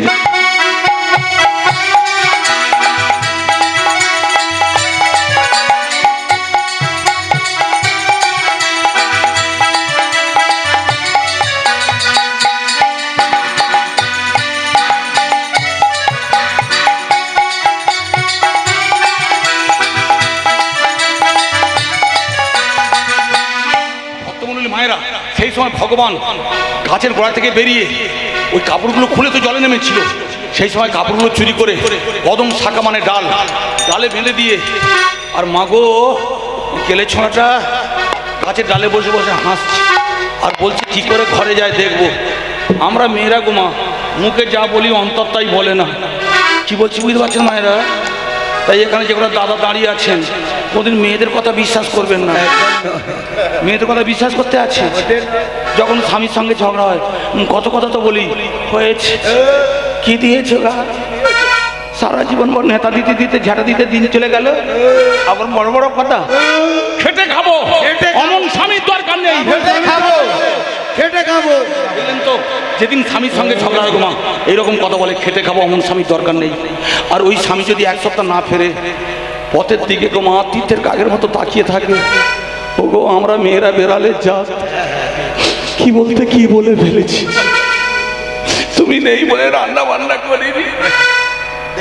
সেই সময় ভগবান গাছের গোড়া থেকে বেরিয়ে ওই কাপড়গুলো খুলে তো জলে নেমেছিল, সেই সময় কাপড়গুলো চুরি করে কদম শাখা মানে ডাল, ডালে বেঁধে দিয়ে, আর মাগো কেলে ছোঁড়াটা গাছের ডালে বসে বসে হাসছে আর বলছে কি করে ঘরে যায় দেখবো। আমরা মেয়েরা গোমা মুখে যা বলি অন্তর তাই বলে না। কি বলছি বুঝতে পারছেন মায়েরা? তাই এখানে যেগুলো দাদা দাঁড়িয়ে আছেন, কোনদিন মেয়েদের কথা বিশ্বাস করবেন না। মেয়েদের কথা বিশ্বাস করতে আছে, যখন স্বামীর সঙ্গে ঝগড়া হয় কত কথা তো বলি, হয়েছে কি দিয়েছো গা, সারা জীবন বড় নেতা দিতে দিতে ঝাঁটা দিতে দিন চলে গেল, আবার বড় বড় কথা। খেটে খাবো, অমন স্বামীর দরকার নেই। খেটে খাবো, খেটে খাবো। বুঝলেন তো, যেদিন স্বামীর সঙ্গে ঝগড়া হয় গোমা এইরকম কথা বলে, খেটে খাবো, অমন স্বামীর দরকার নেই। আর ওই স্বামী যদি এক সপ্তাহ না ফেরে, পথের দিকে গোমা তীর্থের কাকের মতো তাকিয়ে থাকে, ও গো আমরা মেয়েরা বেড়ালে যা কি বলতে কি বলে ফেলেছি, তুমি নেই বলে রান্না বান্না করিনি। দেখলেন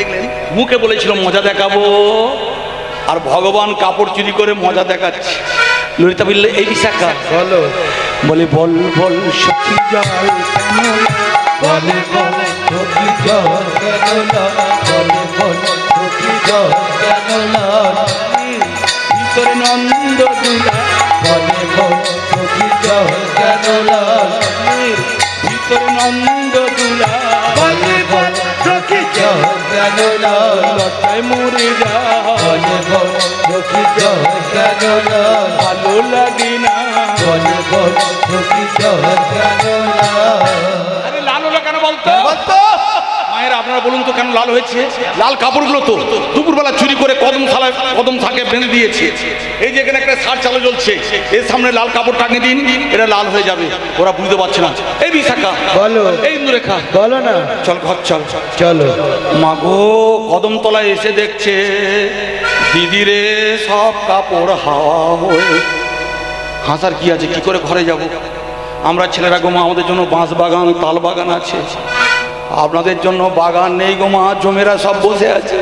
মুখে বলেছিল মজা দেখাবো, আর ভগবান কাপড় চুরি করে মজা দেখাচ্ছে। ললিতা বললে এই বিশাখা বলো, বলে বল বল সখী জল বলে বল সখী জল কেন লাল, বলে বল সখী জল কেন লাল, ভিতরে নন্দ দুলা, বলে বল সখী জল কেন লাল, ভিতরে নন্দ দুলা, বলে বল সখী জল কেন লাল, লজ্জায় মরে যা, বলে বল সখী জল কেন লাল, ভালো লাগে না। বলে বল সখী জল কেন লাল। আরে লাল হলো কেন বলতো? বলতো মায়েরা আপনারা বলুন তো কেন লাল হয়েছে? লাল কাপড়গুলো তো দুপুরবেলা চুরি করে কদম থালায় কদম থাকে বেঁধে দিয়েছে। এই যে এখানে একটা ষাট চালু জ্বলছে, এর সামনে লাল কাপড় টাঙিয়ে দিন, এটা লাল হয়ে যাবে। ওরা বুঝতে পারছে না। এই বিশাখা বলো, এই ইন্দুরেখা বলো না, চল ঘর চল। চলো। মাগো কদম তলায় এসে দেখছে দিদিরে সব কাপড় হাওয়া হয়ে। হাসার কি আছে, কি করে ঘরে যাব? আমরা ছেলেরা গোমা আমাদের জন্য বাঁশ বাগান তাল বাগান আছে, আপনাদের জন্য বাগান নেই গোমা, জমেরা সব বসে আছে।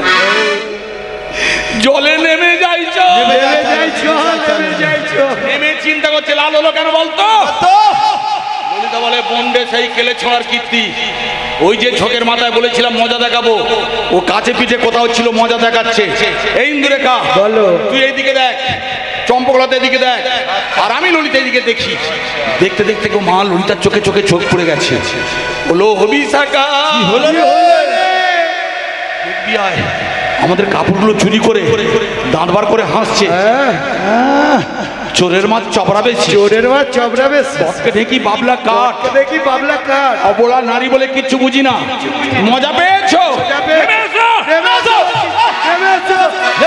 জলে নেমে যাইছো, নেমে যাইছো, নেমে যাইছো। নেমে চিন্তা করছে লাল হলো কেন বলতো? ললিতা বলে বন্ডে সেই কেলে ছোঁয়ার কীর্তি। ওই যে ঝোঁকের মাথায় বলেছিলাম মজা দেখাবো, ও কাছে পিঠে কোথাও ছিল মজা দেখাচ্ছে। এই ইন্দুরেখা বলো, তুই এইদিকে দেখ, চম্পকলতা এদিকে দেখ, আর আমি ললিতা এদিকে দেখি। দেখতে দেখতে গো মা ললিতার চোখে চোখে চোখ পড়ে গেছে। হলো হবিশাখা হলো দেখবি আয়, আমাদের কাপড়গুলো চুরি করে দাঁত বার করে হাসছে। হ্যাঁ, আহ, চোরের মাছ চপড়াবে, চোরের মাছ চবরাবে, বককে ঢেকি বাবলা কাঠ, দেখি বাবলা কাঠ। অবলা নারী বলে কিচ্ছু বুঝি না। মজা পেয়েছো? যাবে। নেমে এসো, নেমে এসো, নেমে এসো।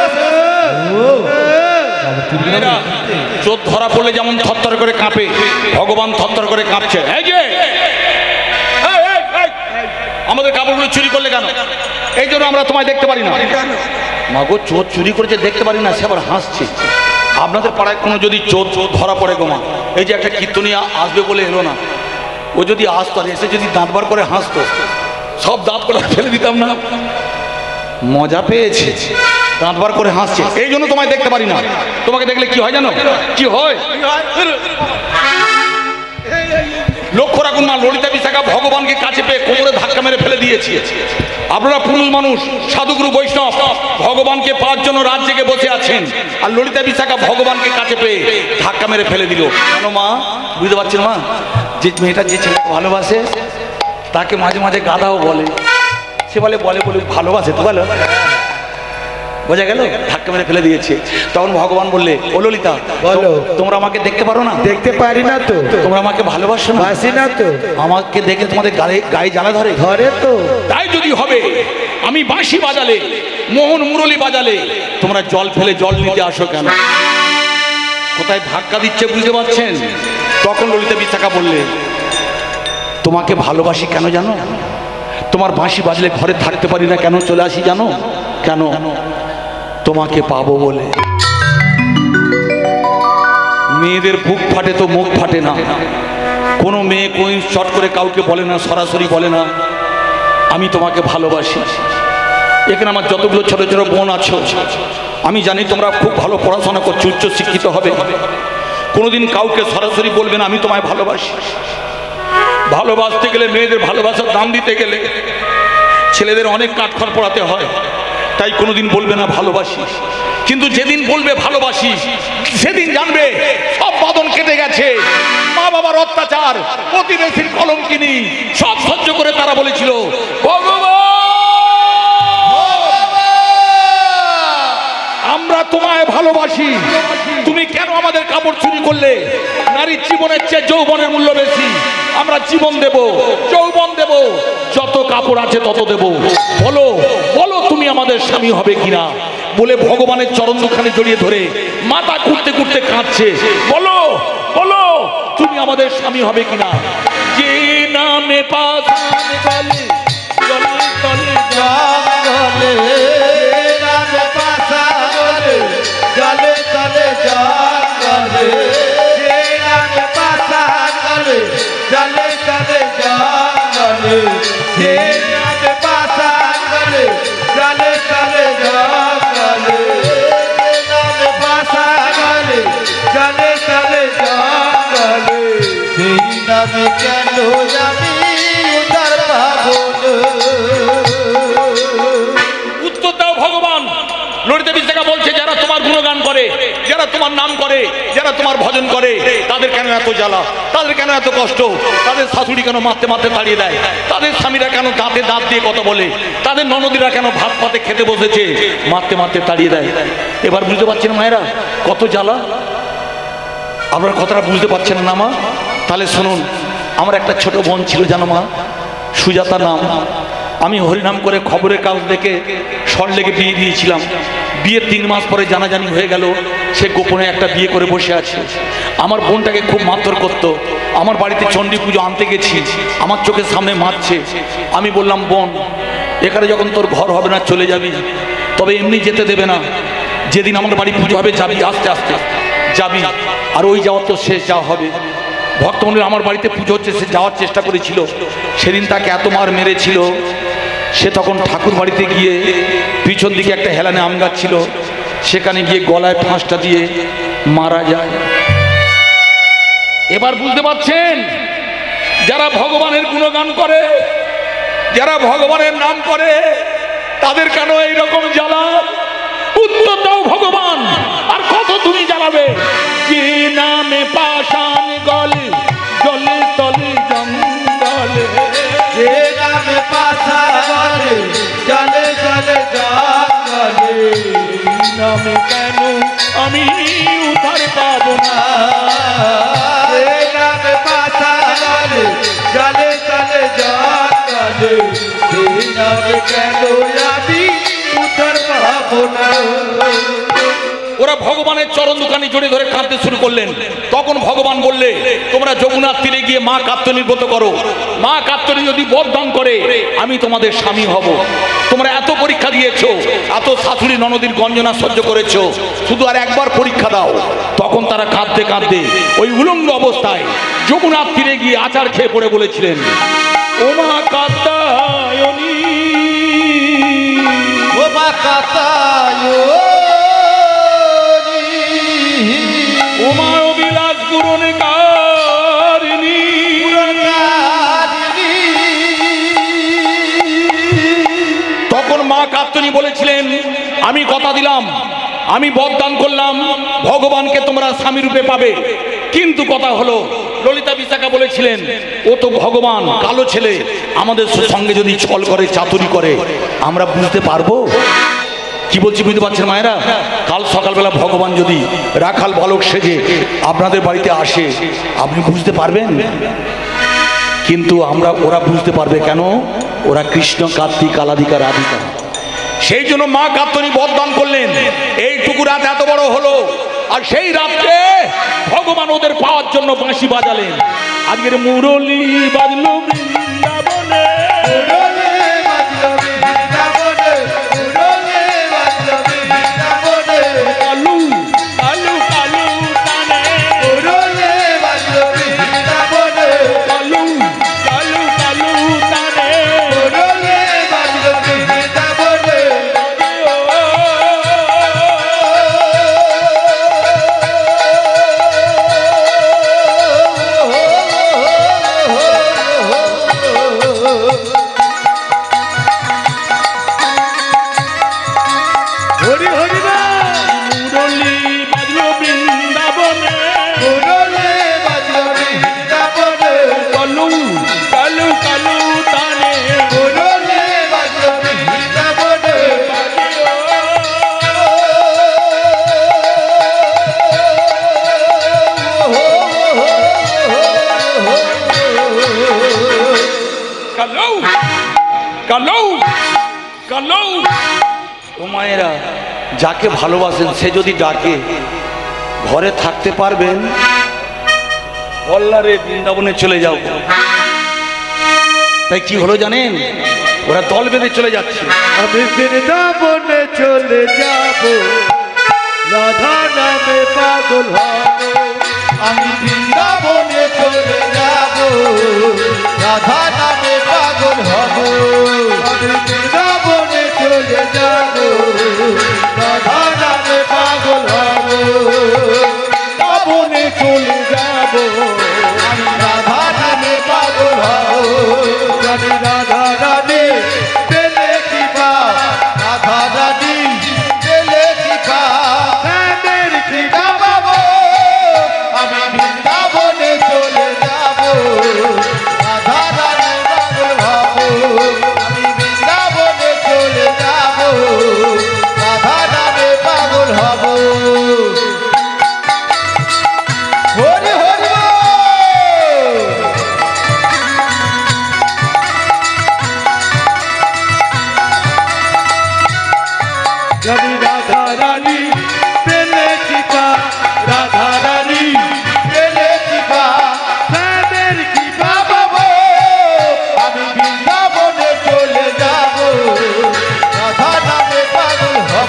মেয়েরা, চোর ধরা পড়লে যেমন থরথর করে কাঁপে, ভগবান থরথর করে কাঁপছে। এই যে এই, এই, এই, আমাদের কাপড়গুলো চুরি করলে কেন? এই জন্য আমরা তোমায় দেখতে পারি না। মাগো চোর চুরি করেছে দেখতে পারি না, সে আবার হাসছে। আপনাদের পাড়ায় কোনো যদি চোর চোর ধরা পড়ে গোমা, এই যে একটা কীর্তনিয়া আসবে বলে এলো না, ও যদি আসতো আর এসে যদি দাঁত বার করে হাসতো, সব দাঁত করে ফেলে দিতাম না। মজা পেয়েছে, দাঁত বার করে হাসছে, এই জন্য তোমায় দেখতে পারি না। তোমাকে দেখলে কি হয় জানো? কি হয়? লক্ষ্য রাখুন মা, ললিতা বিশাখা ভগবানকে কাছে পেয়ে কোমরে ধাক্কা মেরে ফেলে দিয়েছে। আপনারা পুরুষ মানুষ, সাধুগুরু বৈষ্ণব, ভগবানকে পাওয়ার জন্য রাত জেগে বসে আছেন, আর ললিতা বিশাখা ভগবানকে কাছে পেয়ে ধাক্কা মেরে ফেলে দিল। কেন মা? বুঝতে পারছেন মা? যে মেয়েটা যে ছেলেকে ভালোবাসে তাকে মাঝে মাঝে গাধাও বলে। সে বলে বলে বলে ভালোবাসে তো, বলো বোঝা গেল? ধাক্কা মেরে ফেলে দিয়েছে। তখন ভগবান বললে ও ললিতা বলো, তোমরা আমাকে দেখতে পারো না? দেখতে পারি না তো, তোমরা আমাকে ভালোবাসো না? বাসি না তো, আমাকে দেখে তোমাদের গায়ে গায়ে জ্বালা ধরে? ঘরে তো। তাই যদি হবে আমি বাঁশি বাজালে, মোহন মুরলি বাজালে, তোমরা জল ফেলে জল নিতে আসো কেন? কোথায় ধাক্কা দিচ্ছে বুঝতে পারছেন? তখন ললিতা বিশাখা বললে তোমাকে ভালোবাসি কেন জানো? তোমার বাঁশি বাজলে ঘরে থাকতে পারি না কেন, চলে আসি জানো কেন? তোমাকে পাবো বলে। মেয়েদের বুক ফাটে তো মুখ ফাটে না। কোনো মেয়ে কোই চট করে কাউকে বলে না, সরাসরি বলে না আমি তোমাকে ভালোবাসি। এখানে আমার যতগুলো ছোট ছোট বোন আছো, আমি জানি তোমরা খুব ভালো পড়াশোনা করছো, উচ্চ শিক্ষিত হবে, কোনোদিন কাউকে সরাসরি বলবে না আমি তোমায় ভালোবাসি। ভালোবাসতে গেলে, মেয়েদের ভালোবাসার দাম দিতে গেলে ছেলেদের অনেক কাঠখড় পড়াতে হয়, তাই কোনোদিন বলবে না ভালোবাসি। কিন্তু যেদিন বলবে ভালোবাসি, সেদিন জানবে সব বাঁধন কেটে গেছে। মা বাবার অত্যাচার, প্রতিবেশীর কলঙ্কিনী সব সহ্য করে তারা বলেছিল ভগবান আমরা তোমায় ভালোবাসি, তুমি কেন আমাদের কাপড় চুরি করলে? নারীর জীবনের চেয়ে যৌবনের মূল্য বেশি, আমরা জীবন দেব, যৌবন দেব, যত কাপড় আছে তত দেব। বলো বলো তুমি আমাদের স্বামী হবে কিনা? বলে ভগবানের চরণ দুখানে জড়িয়ে ধরে মাথা কুটতে কুটতে কাঁদছে। বলো বলো তুমি আমাদের স্বামী হবে কিনা? যে নামে পাষাণ গলে গলে গলে জলে রাজে পাশালে, জলে তলে জলে, যে রাজে পাশালে, জলে তলে জলে, যে রাজে পাশালে, জলে তলে নামে কেন আমি উদ্ধার পাবো না। উত্তর দাও ভগবান। ললিতা বিশাখা বলছে যারা তোমার গুণগান করে, যারা তোমার নাম করে, যারা তোমার ভজন করে, তাদের কেন এত জ্বালা, তাদের কেন এত কষ্ট, তাদের শাশুড়ি কেন মারতে মারতে তাড়িয়ে দেয়, তাদের স্বামীরা কেন দাঁতে দাঁত দিয়ে কথা বলে, তাদের ননদীরা কেন ভাত পাতে খেতে বসেছে মারতে মারতে তাড়িয়ে দেয়। এবার বুঝতে পারছেন মায়েরা কত জ্বালা? আপনার কথাটা বুঝতে পারছেন না মা? তাহলে শুনুন, আমার একটা ছোট বোন ছিল জানো মা, সুজাতা নাম। আমি হরিনাম করে খবরের কাগজ দেখে সল্টলেকে বিয়ে দিয়েছিলাম। বিয়ের তিন মাস পরে জানাজানি হয়ে গেল সে গোপনে একটা বিয়ে করে বসে আছে। আমার বোনটাকে খুব মারধর করতো। আমার বাড়িতে চণ্ডী পুজো আনতে গেছি, আমার চোখের সামনে মারছে। আমি বললাম বোন, এখানে যখন তোর ঘর হবে না চলে যাবি, তবে এমনি যেতে দেবে না। যেদিন আমার বাড়ি পুজো হবে যাবি, আস্তে আস্তে যাবি। আর ওই যাওয়ার তো শেষ যাওয়া হবে। ভক্তমন্ডলী আমার বাড়িতে পুজো হচ্ছে, সে যাওয়ার চেষ্টা করেছিল। সেদিন তাকে এত মার মেরেছিল, সে তখন ঠাকুর বাড়িতে গিয়ে পিছন দিকে একটা হেলানে আম গাছ ছিল, সেখানে গিয়ে গলায় ফাঁসটা দিয়ে মারা যায়। এবার বুঝতে পারছেন যারা ভগবানের গুণগান করে, যারা ভগবানের নাম করে, তাদের কেন এইরকম জ্বালা? উত্তর দাও ভগবান। আর কত তুমি জ্বালাবে? যে নামে পাষাণ গলে জলে তলে জঙ্গলে, যে নামে পাষাণ গলে জলে জলে জঙ্গলে, নামে কেন আমি উদ্ধার পাবো না? যে নামে পাষাণ গলে জলে জলে জঙ্গলে, সেই নামে কেন আমি উদ্ধার পাবো না। ওরা ভগবানের চরণ দুখানি জড়িয়ে ধরে কাঁদতে শুরু করলেন। তখন ভগবান বললে তোমরা যমুনার তীরে গিয়ে মা কাত্যায়নীর ব্রত করো। মা কাত্যায়নী যদি বরদান করে আমি তোমাদের স্বামী হব। তোমরা এত পরীক্ষা দিয়েছো, এত শাশুড়ি ননদীর গঞ্জনা সহ্য করেছো, শুধু আর একবার পরীক্ষা দাও। তখন তারা কাঁদতে কাঁদতে ওই উলঙ্গ অবস্থায় যমুনার তীরে গিয়ে আচার খেয়ে পড়ে বলেছিলেন, ও মা কাত্যায়নী, ও মা কাত্যায়নী, উমা অবিলাস পূরণকারিণী। তখন মা কাত্যায়নী বলেছিলেন, আমি কথা দিলাম, আমি বরদান করলাম ভগবানকে তোমরা স্বামী রূপে পাবে। কিন্তু কথা হলো, ললিতা বিশাখা বলেছিলেন ও তো ভগবান কালো ছেলে, আমাদের সঙ্গে যদি ছল করে চাতুরি করে আমরা বুঝতে পারবো? কি বলছি বুঝতে পারছেন মায়েরা? কাল সকালবেলা ভগবান যদি রাখাল বালক সেজে আপনাদের বাড়িতে আসে আপনি বুঝতে পারবেন? কিন্তু আমরা ওরা বুঝতে পারবে কেন? ওরা কৃষ্ণ, কার্তিক, আলাদিকা, রাধিকা। সেই জন্য মা কাত্যায়নী বরদান করলেন। এইটুকু রাত এত বড় হলো, আর সেই রাতে ভগবান ওদের পাওয়ার জন্য বাঁশি বাজালেন। আজকের মুরলী বাজলো বৃন্দাবনে, কালু কালু কালু টানে, কালু কালু কালু টানে। হরি হরি মুরলী বাজলো বৃন্দাবনে, কালু কালু কালু টানে। কালু কালু কালু। ও মায়েরা, যাকে ভালোবাসেন সে যদি ডাকে ঘরে থাকতে পারবেন? বল্লারে বৃন্দাবনে চলে যাও। তাই কি হলো জানেন? ওরা দল বেঁধে চলে যাচ্ছে। আমি বৃন্দাবনে চলে যাব, রাধা নামে পাগল হব। আমি বৃন্দাবনে চলে যাব, রাধা নামে পাগল হব। আমি বৃন্দাবনে চলে যাব, রাধা নামে পাগল হব। বৃন্দাবনে চলে যাব, আমি রাধা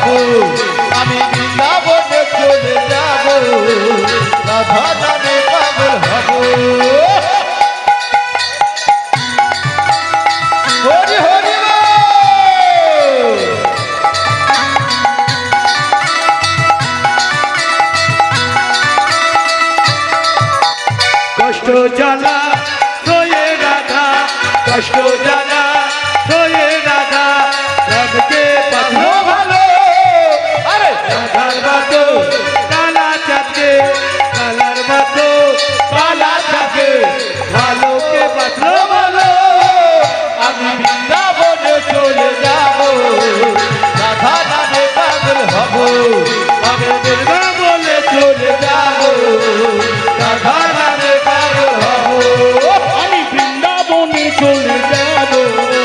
হব আমি বৃন্দাবনে চলে যাব রাধা নামে পাগল হব হরি হরি কষ্ট জ্বালা সয়ে রাধা কষ্ট জ্বালা সয়ে রাধা রাধকে পাথর ভালো আরে রাধার বাতো কালা চাঁদকে কালার বাতো কালা চাঁদকে ভালোকে পাথর ভালো আমি বৃন্দাবনে চলে যাব রাধা নামে পাগল হব আমি দুর্গা বলে চলে যাব রাধা নামে পাগল হব আমি বৃন্দাবনে চলে যাব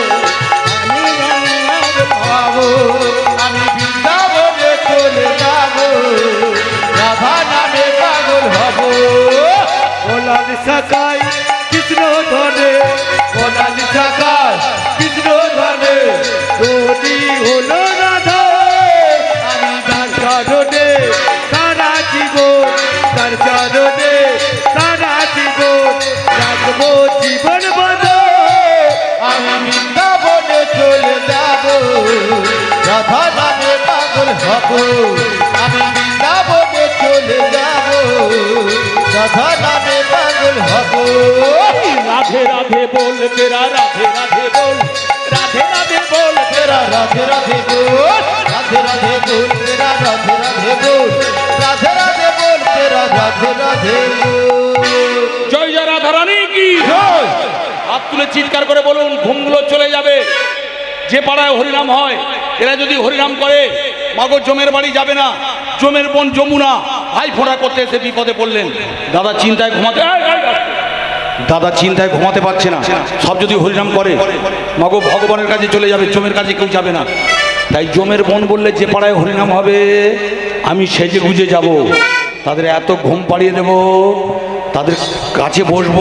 হব আমি বৃন্দাবনে চলে যাব রাধা নামে পাগল হব ওলাল সাকাই কৃষ্ণ ধনে ওনার সাকার কৃষ্ণ ধনে রোদি হলো রাধা আমি তার চরণে সারা জীবন তার চরণে সারা জীবন রাখবো জীবন বাঁধো আমি বৃন্দাবনে চলে যাব রাধা নামে পাগল হব আমি বৃন্দাবনে চলে যাব রাধা নামে পাগল হব রাধে রাধে बोल तेरा राधे राधे बोल राधे राधे बोल तेरा राधे राधे बोल राधे राधे बोल तेरा राधे राधे बोल राधे राधे बोल तेरा राधे राधे बोल জয় জয় রাধা রানী কি জয় হাত তুলে চিৎকার করে বলুন ঘুমগুলো চলে যাবে যে পাড়ায় হরিনাম হয় এরা যদি হরিনাম করে মাগো জমের বাড়ি যাবে না জমের বোন যমুনা ভাই ফোঁড়া করতে এসে বিপদে পড়লেন দাদা চিন্তায় ঘুমাতে এই, এই, এই। দাদা চিন্তায় ঘুমাতে পারছে না সব যদি হরিনাম করে মাগো ভগবানের কাছে চলে যাবে জমের কাছে কেউ যাবে না তাই জমের বোন বললে যে পাড়ায় হরিনাম হবে আমি সেজে গুজে যাব তাদের এত ঘুম পাড়িয়ে দেব তাদের কাছে বসবো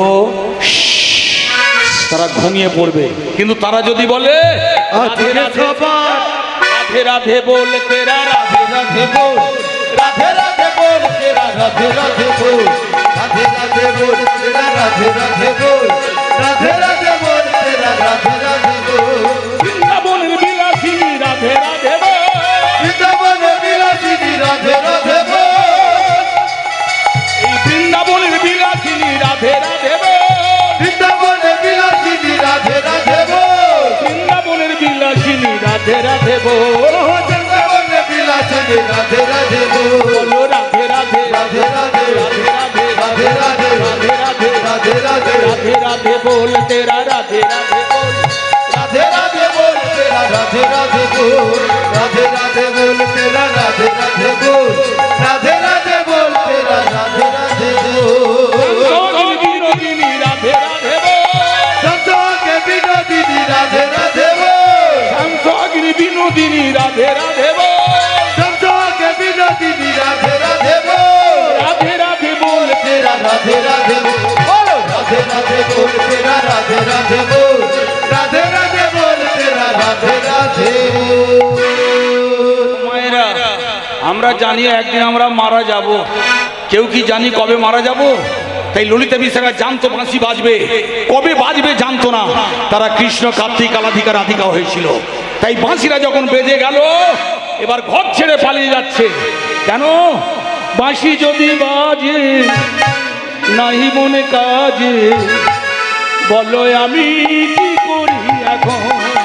তারা ঘুমিয়ে পড়বে কিন্তু তারা যদি বলে রাধে রাধে রাধে রাধে বল তেরা রাধে राधे बोल राधे राधे बोल तेरा राधे राधे बोल राधे राधे बोल तेरा राधे राधे बोल राधे राधे बोल तेरा राधे राधे बोल বৃন্দাবনের বিলাসিনী রাধে রাধে বল वृंदावन विलासिनी राधे राधे बोल এই বৃন্দাবনের বিলাসিনী রাধে রাধে বল वृंदावन विलासिनी राधे राधे बोल বৃন্দাবনের বিলাসিনী রাধে রাধে বল वृंदावन विलासिनी राधे राधे बोल বলো রাধে রাধে राधे राधे রাধे রাধে राधे राधे রাধে রাধে राधे राधे राधे राधे बोल तेरा राधे राधे बोल राधे राधे बोल तेरा राधे राधे बोल राधे राधे बोल तेरा राधे राधे बोल राधे राधे बोल तेरा राधे राधे बोल বিনোদিনী রাধে রাধে বল संतों के विनोदिनी राधे राधे बोल শান্তগিরি বিনোদিনী রাধে রাধে বল संतों के विनोदिनी राधे राधे बोल রাধে রাধে बोल तेरा राधे राधे बोल राधे राधे बोल तेरा राधे राधे बोल राधे राधे बोल तेरा राधे राधे बोल মায়েরা আমরা জানি একদিন আমরা মারা যাব কেউ কি জানি কবে মারা যাব তাই ললিতা বিশাখা জানতো বাঁশি বাজবে কবে বাজবে জানতো না তারা কৃষ্ণ কার্তিক আলাধিকা রাধিকা হয়েছিল তাই বাঁশিরা যখন বেজে গেল এবার ঘর ছেড়ে পালিয়ে যাচ্ছে কেন বাঁশি যদি বাজে নাহি মনে কাজে বলো আমি কি করি এখন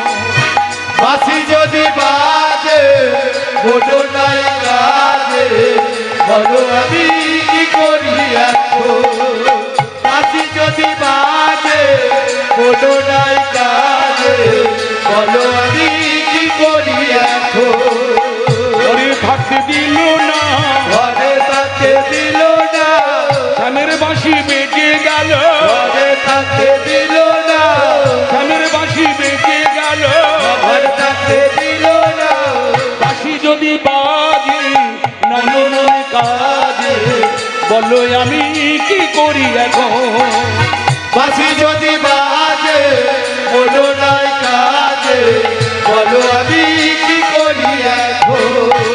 বাঁশি যদি বাজে বলো নাই কাজে বলো আমি কি করি এখন বাঁশি যদি বাজে বলো নাই কাজে বলো আমি কি করি এখন ঘরে থাকতে দিল না ঘরে থাকতে দিল না স্বামীর বাঁশি বেজে গেল ঘরে থাকতে দিল না স্বামীর বাঁশি বেজে গেল ঘরে থাকতে দিল না বাঁশি যদি বাজে নয়ন কাজে বলো আমি কি করি এখন বাঁশি যদি বাজে বলো নাই কাজে বলো আমি কি করি এখন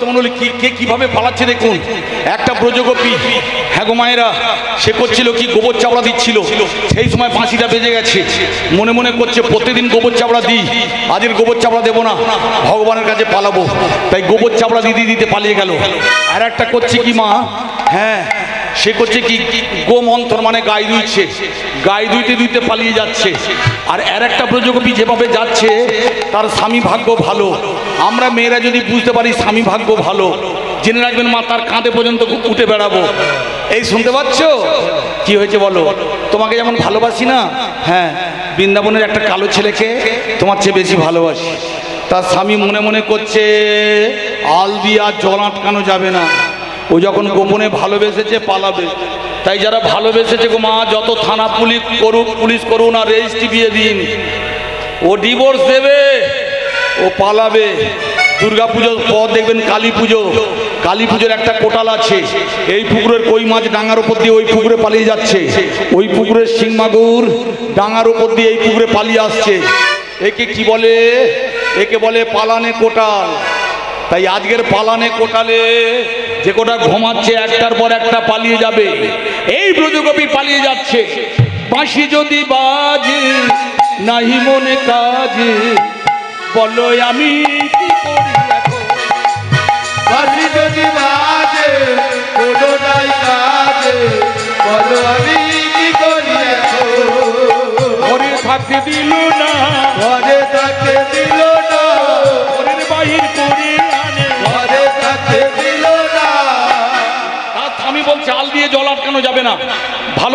ভক্তমণ্ডলী কি কে কিভাবে পালাচ্ছে দেখুন। একটা ব্রজগোপী, হ্যাঁ গো মায়েরা, সে করছিল কি গোবর চাবড়া দিচ্ছিল, সেই সময় বাঁশিটা বেজে গেছে। মনে মনে করছে প্রতিদিন গোবর চাবড়া দিই, আজকের গোবর চাবড়া দেবো না, ভগবানের কাছে পালাবো। তাই গোবর চাবড়া দিতে দিতে পালিয়ে গেল। আর একটা করছে কি মা, হ্যাঁ সে করছে কি গোমন্থন মানে গাই দুইছে, গাই দুইতে দুইতে পালিয়ে যাচ্ছে। আর আর একটা ব্রজগোপী যেভাবে যাচ্ছে তার স্বামী ভাগ্য ভালো। আমরা মেয়েরা যদি বুঝতে পারি স্বামী ভাগ্য ভালো, জেনে রাখবেন মা তার কাঁধে পর্যন্ত উঠে বেড়াবো। এই শুনতে পাচ্ছ কি হয়েছে বলো? তোমাকে যেমন ভালোবাসি না, হ্যাঁ বৃন্দাবনের একটা কালো ছেলেকে তোমার চেয়ে বেশি ভালোবাসি। তার স্বামী মনে মনে করছে আল দিয়ে আর জল আটকানো যাবে না, ও যখন গোপনে ভালোবেসেছে পালাবে। তাই যারা ভালোবেসেছে গো মা, যত থানা পুলিশ করুক, পুলিশ করুন আর রেজিস্ট্রি দিয়ে দিন, ও ডিভোর্স দেবে, ও পালাবে। দুর্গা পুজোর পর দেখবেন কালী পুজো, কালী পুজোর একটা কোটাল আছে, এই পুকুরের কই মাছ ডাঙার উপর দিয়ে ওই পুকুরে পালিয়ে যাচ্ছে, ওই পুকুরের শিং মাগুর ডাঙার উপর দিয়ে এই পুকুরে পালিয়ে আসছে। একে কি বলে? একে বলে পালানে কোটাল। তাই আজকের পালানে কোটালে যে কোটা ঘুমাচ্ছে একটার পর একটা পালিয়ে যাবে। এই ব্রজগোপী পালিয়ে যাচ্ছে। বাঁশি যদি বাজে নাহি মনে কাজে, বলো আমি কি করি এখন? বাঁশি যদি বাজে কোনো নাই কাজে, বলো আমি কি করি এখন? ঘরে থাকতে দিল না, ঘরে থাকতে দিল না, ঘরের বাহির করে আনে, ঘরে থাকতে দিল না। তার স্বামী বলছে আল দিয়ে জল আটকানো যাবে না। ভালো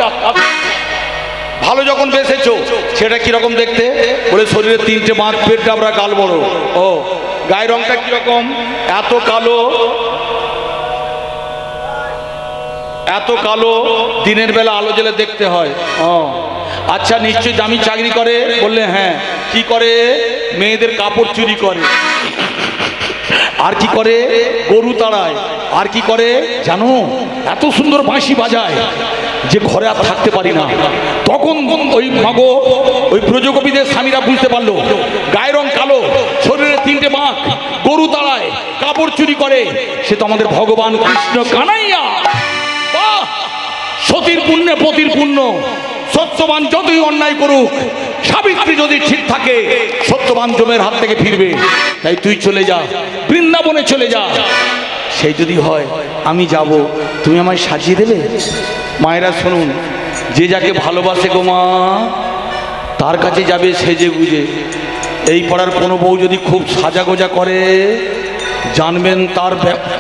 ভালো যখন বেসেছো সেটা কিরকম দেখতে? বলে শরীরে তিনটে মাছ, পেট ডাবরা, গাল বড়। ও গায়ের রংটা কিরকম? এত কালো, এত কালো, দিনের বেলা আলো জ্বেলে দেখতে হয়। ও আচ্ছা, নিশ্চয়ই দামি চাকরি করে? বললে হ্যাঁ। কি করে? মেয়েদের কাপড় চুরি করে। আর কি করে? গরু তাড়ায়। আর কি করে জানো? এত সুন্দর বাঁশি বাজায় যে ঘরে আর থাকতে পারি না। তখন ওই মাগো ওই ব্রজগোপীদের স্বামীরা বুঝতে পারলো গায়ের রং কালো, শরীরে তিনটে মাখ, গরু তাড়ায়, কাপড় চুরি করে, সে তো আমাদের ভগবান কৃষ্ণ কানাইয়া। বাহ! সতীর পুণ্যে পতির পুণ্য। সত্যবান যতই অন্যায় করুক, সাবিত্রী যদি ঠিক থাকে, সত্যবান জমের হাত থেকে ফিরবে। তাই তুই চলে যা, বৃন্দাবনে চলে যা। সেই যদি হয় আমি যাব, তুমি আমায় সাজিয়ে দেবে? মায়েরা শুনুন, যে যাকে ভালোবাসে গো মা, তার কাছে যাবে সেজে গুজে। এই পাড়ার কোনো বউ যদি খুব সাজাগোজা করে, জানবেন তার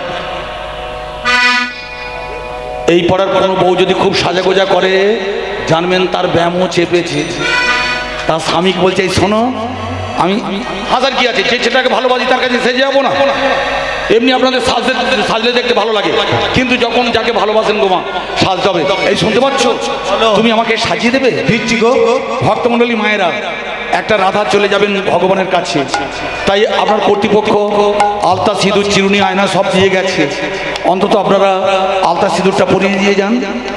এই পাড়ার কোনো বউ যদি খুব সাজাগোজা করে, জানবেন তার ব্যায়ামও চেপেছে। তার স্বামীকে বলছে এই শোনো, আমি হাজার কি আছে, যে ছেলেটাকে ভালোবাসি তার কাছে সেজে যাবো না। এমনি আপনাদের সাজলে সাজলে দেখতে ভালো লাগে, কিন্তু যখন যাকে ভালোবাসেন গো মা, সাজতে হবে। এই শুনতে পাচ্ছ? তুমি আমাকে সাজিয়ে দেবে? দিচ্ছি গো। ভক্তমণ্ডলী মায়েরা, একটা রাধা চলে যাবেন ভগবানের কাছে। তাই আপনার কর্তৃপক্ষ আলতা, সিঁদুর, চিরুনি, আয়না সব দিয়ে গেছে। অন্তত আপনারা আলতা সিঁদুরটা পরিয়ে দিয়ে যান।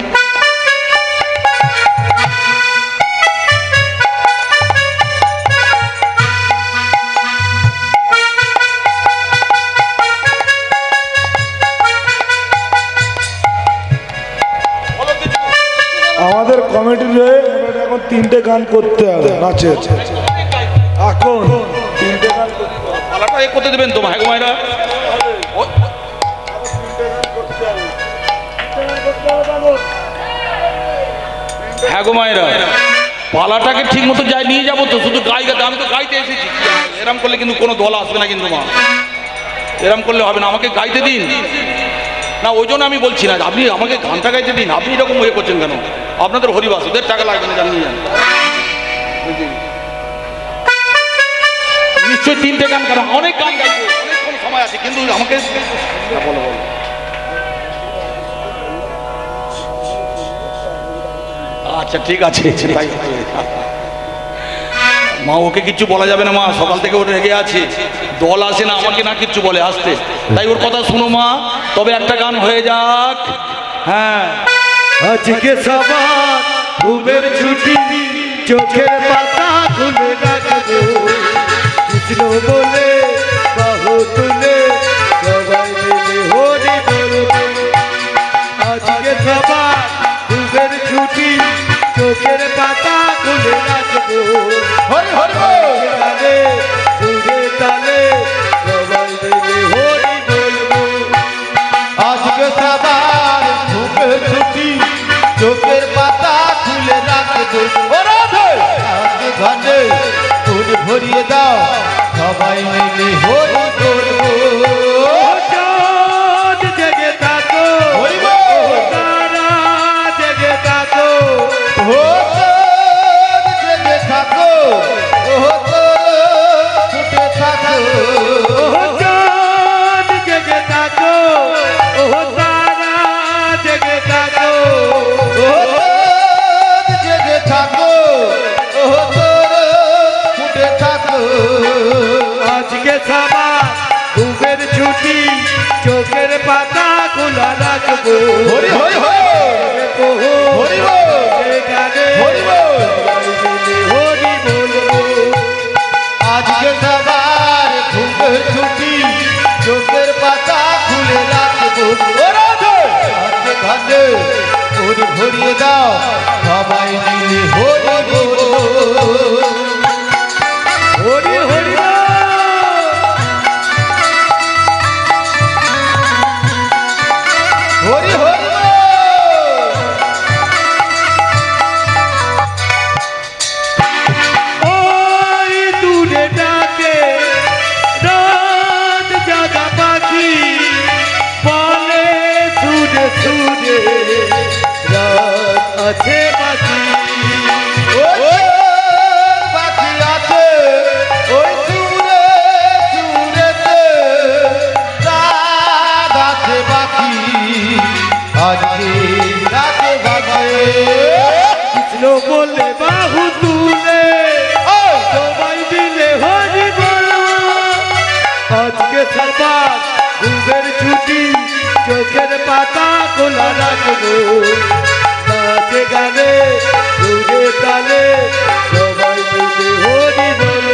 আমাদের কমিটির হয়ে এখন তিনটে গান করতে হবে নাচের। এখন তিনটে গান পালাটা এ করতে দেবেন তো ভাই মায়েরা? হ্যাঁ গো মায়েরা, পালাটাকে ঠিক মতো যাই নিয়ে যাবো তো, শুধু গাই গাতে। আমি তো গাইতে এসেছি। এরম করলে কিন্তু কোনো দল আসবে না কিন্তু মা, এরম করলে হবে না। আমাকে গাইতে দিন না, ওই জন্য আমি বলছি না, আপনি আমাকে গানটা গাইতে দিন। আপনি এরকম ইয়ে করছেন কেন? আপনাদের হরিবাস, ওদের টাকা লাগবে না, জানিয়ে যান। নিশ্চয়ই তিনটে গান, কারণ অনেক গান গাইবো, অনেকক্ষণ সময় আছে, কিন্তু আমাকে বলো বলো। আচ্ছা ঠিক আছে, তাই মা, ওকে কিচ্ছু বলা যাবে না মা, সকাল থেকে ওটা রেগে আছে। দল আসে না, আমাকে না কিচ্ছু বলে আসতে। তাই ওর কথা শুনো মা। তবে একটা গান হয়ে যাক। হ্যাঁ, আজকে সবার ঘুমের ছুটি, চোখের পাতা খুলে রাখবো, কৃষ্ণ বলে বাহু তুলে খুলে রাখবো হরি হরি বল গানে সুরে তালে সবাই মিলে হরি বলবো আজকে সবার মুখে ছুটি চোখের পাতা খুলে রাখবো ও রাধে আজকে গানে ফুল ভরিয়ে দাও সবাই মিলে হরি বলবো চাঁদ জেগে থাকো হরি বল তারা জেগে থাকো ও চাঁদ জেগে থাকো ও ফুটে থাকো ও চাঁদ জেগে থাকো ও তারা জেগে থাকো ও চাঁদ জেগে থাকো ও ফুটে থাকো আজকে সবার ঘুমের ছুটি চোখের পাতা খোলা রাখবো হরি হরি হরি হরি বল গানে হরি বল হরি বলবো আজকে সবার ঘুমের ছুটি চোখের পাতা খুলে রাখবো ও রাধে আজকে ঘাটে ফুল ভরিয়ে দাও সবাই মিলে হরি বল হরি হরি হরি হরি ওই দূরে ডাকে রাত জাগা পাখি বলে সুরে সুরে রাত আছে বাকি ওই বাকি আছে ওই সুরে সুরেতে রাত আছে বাকি আজকে রাতে বাজে কৃষ্ণ বলে বাহু তুলে সবাই মিলে হরি বলো আজকে সবার ঘুমের ছুটি চোখের পাতা খোলা রাখবো নাচে গানে সুরে তালে সবাই মিলে হরি বলো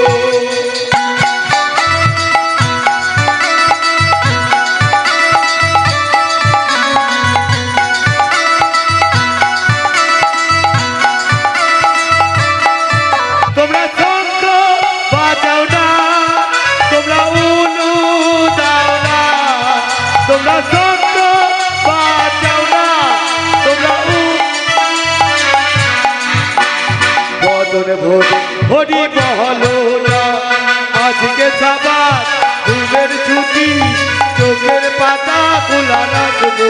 তোমরা শঙ্খ বাজাও না তোমরা উলু দাও না তোমরা শঙ্খ বাজাও না তোমরা বদনে ভোরে হরি বহলো না আজকে সবার ঘুমের ছুটি চোখের পাতা খোলা রাখবো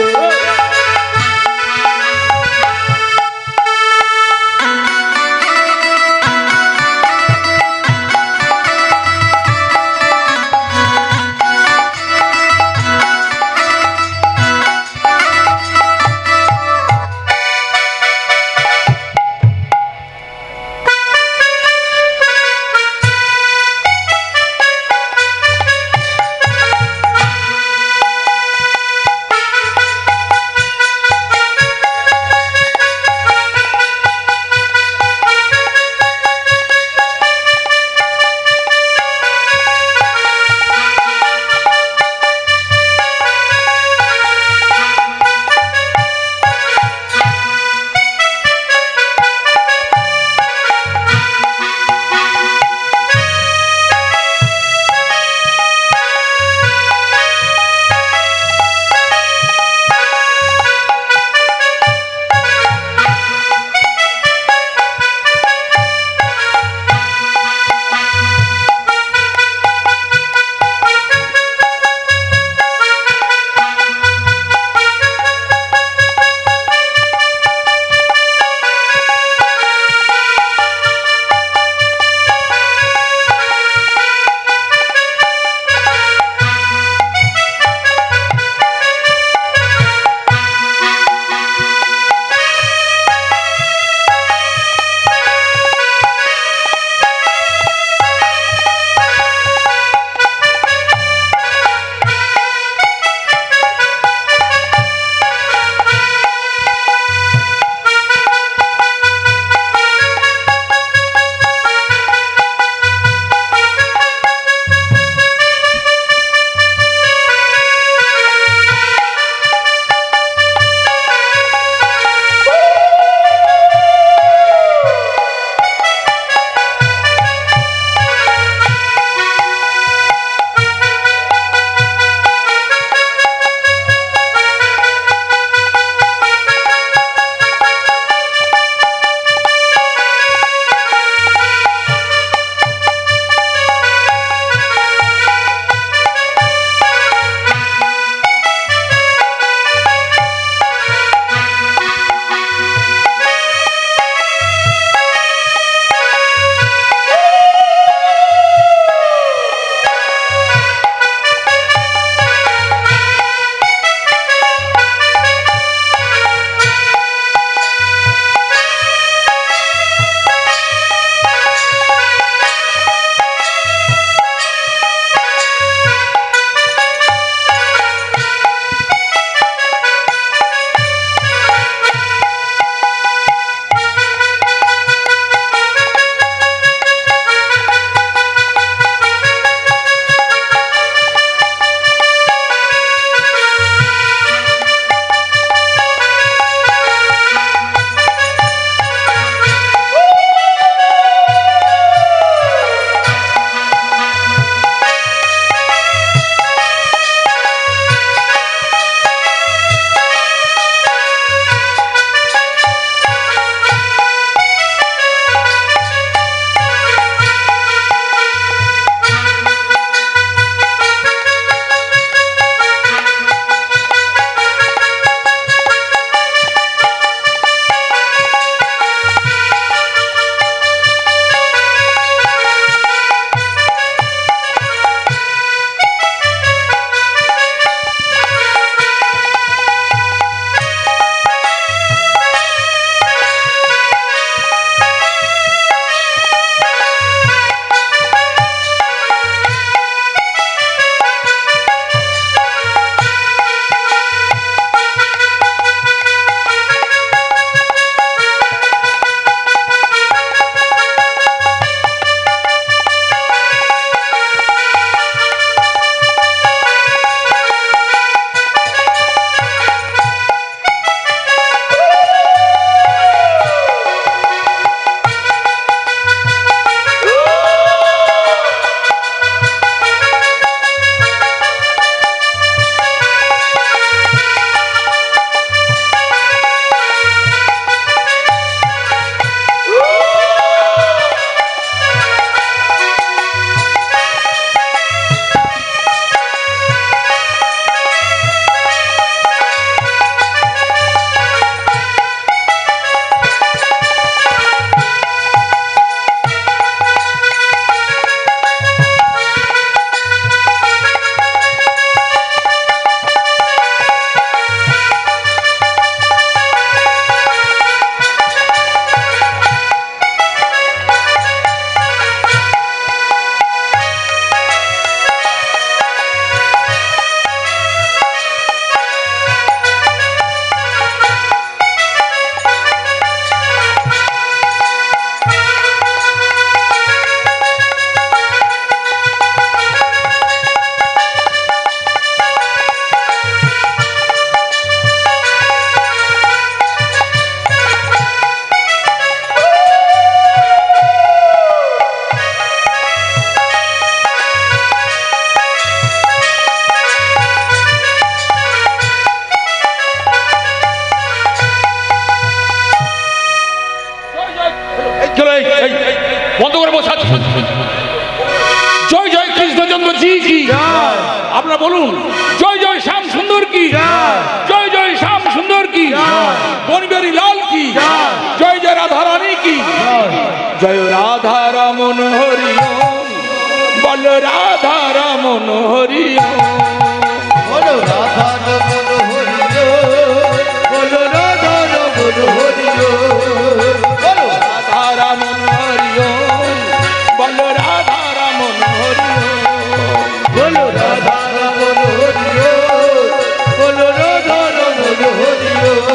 আপনারা বলুন জয় জয় শ্যাম সুন্দর কি, জয় জয় শ্যাম সুন্দর কি, বনবিহারী লাল কি, জয় জয় রাধা রানী কি, জয় রাধা রমন হরি বল রাধা রমন হরি বলো রাধা রমন হরি বলো রাধা রমন হরি বলো রাধা রমন হরি বল রাধা রমন হরি বলো রাধা রমন হরি বলো রাধা রমন হরি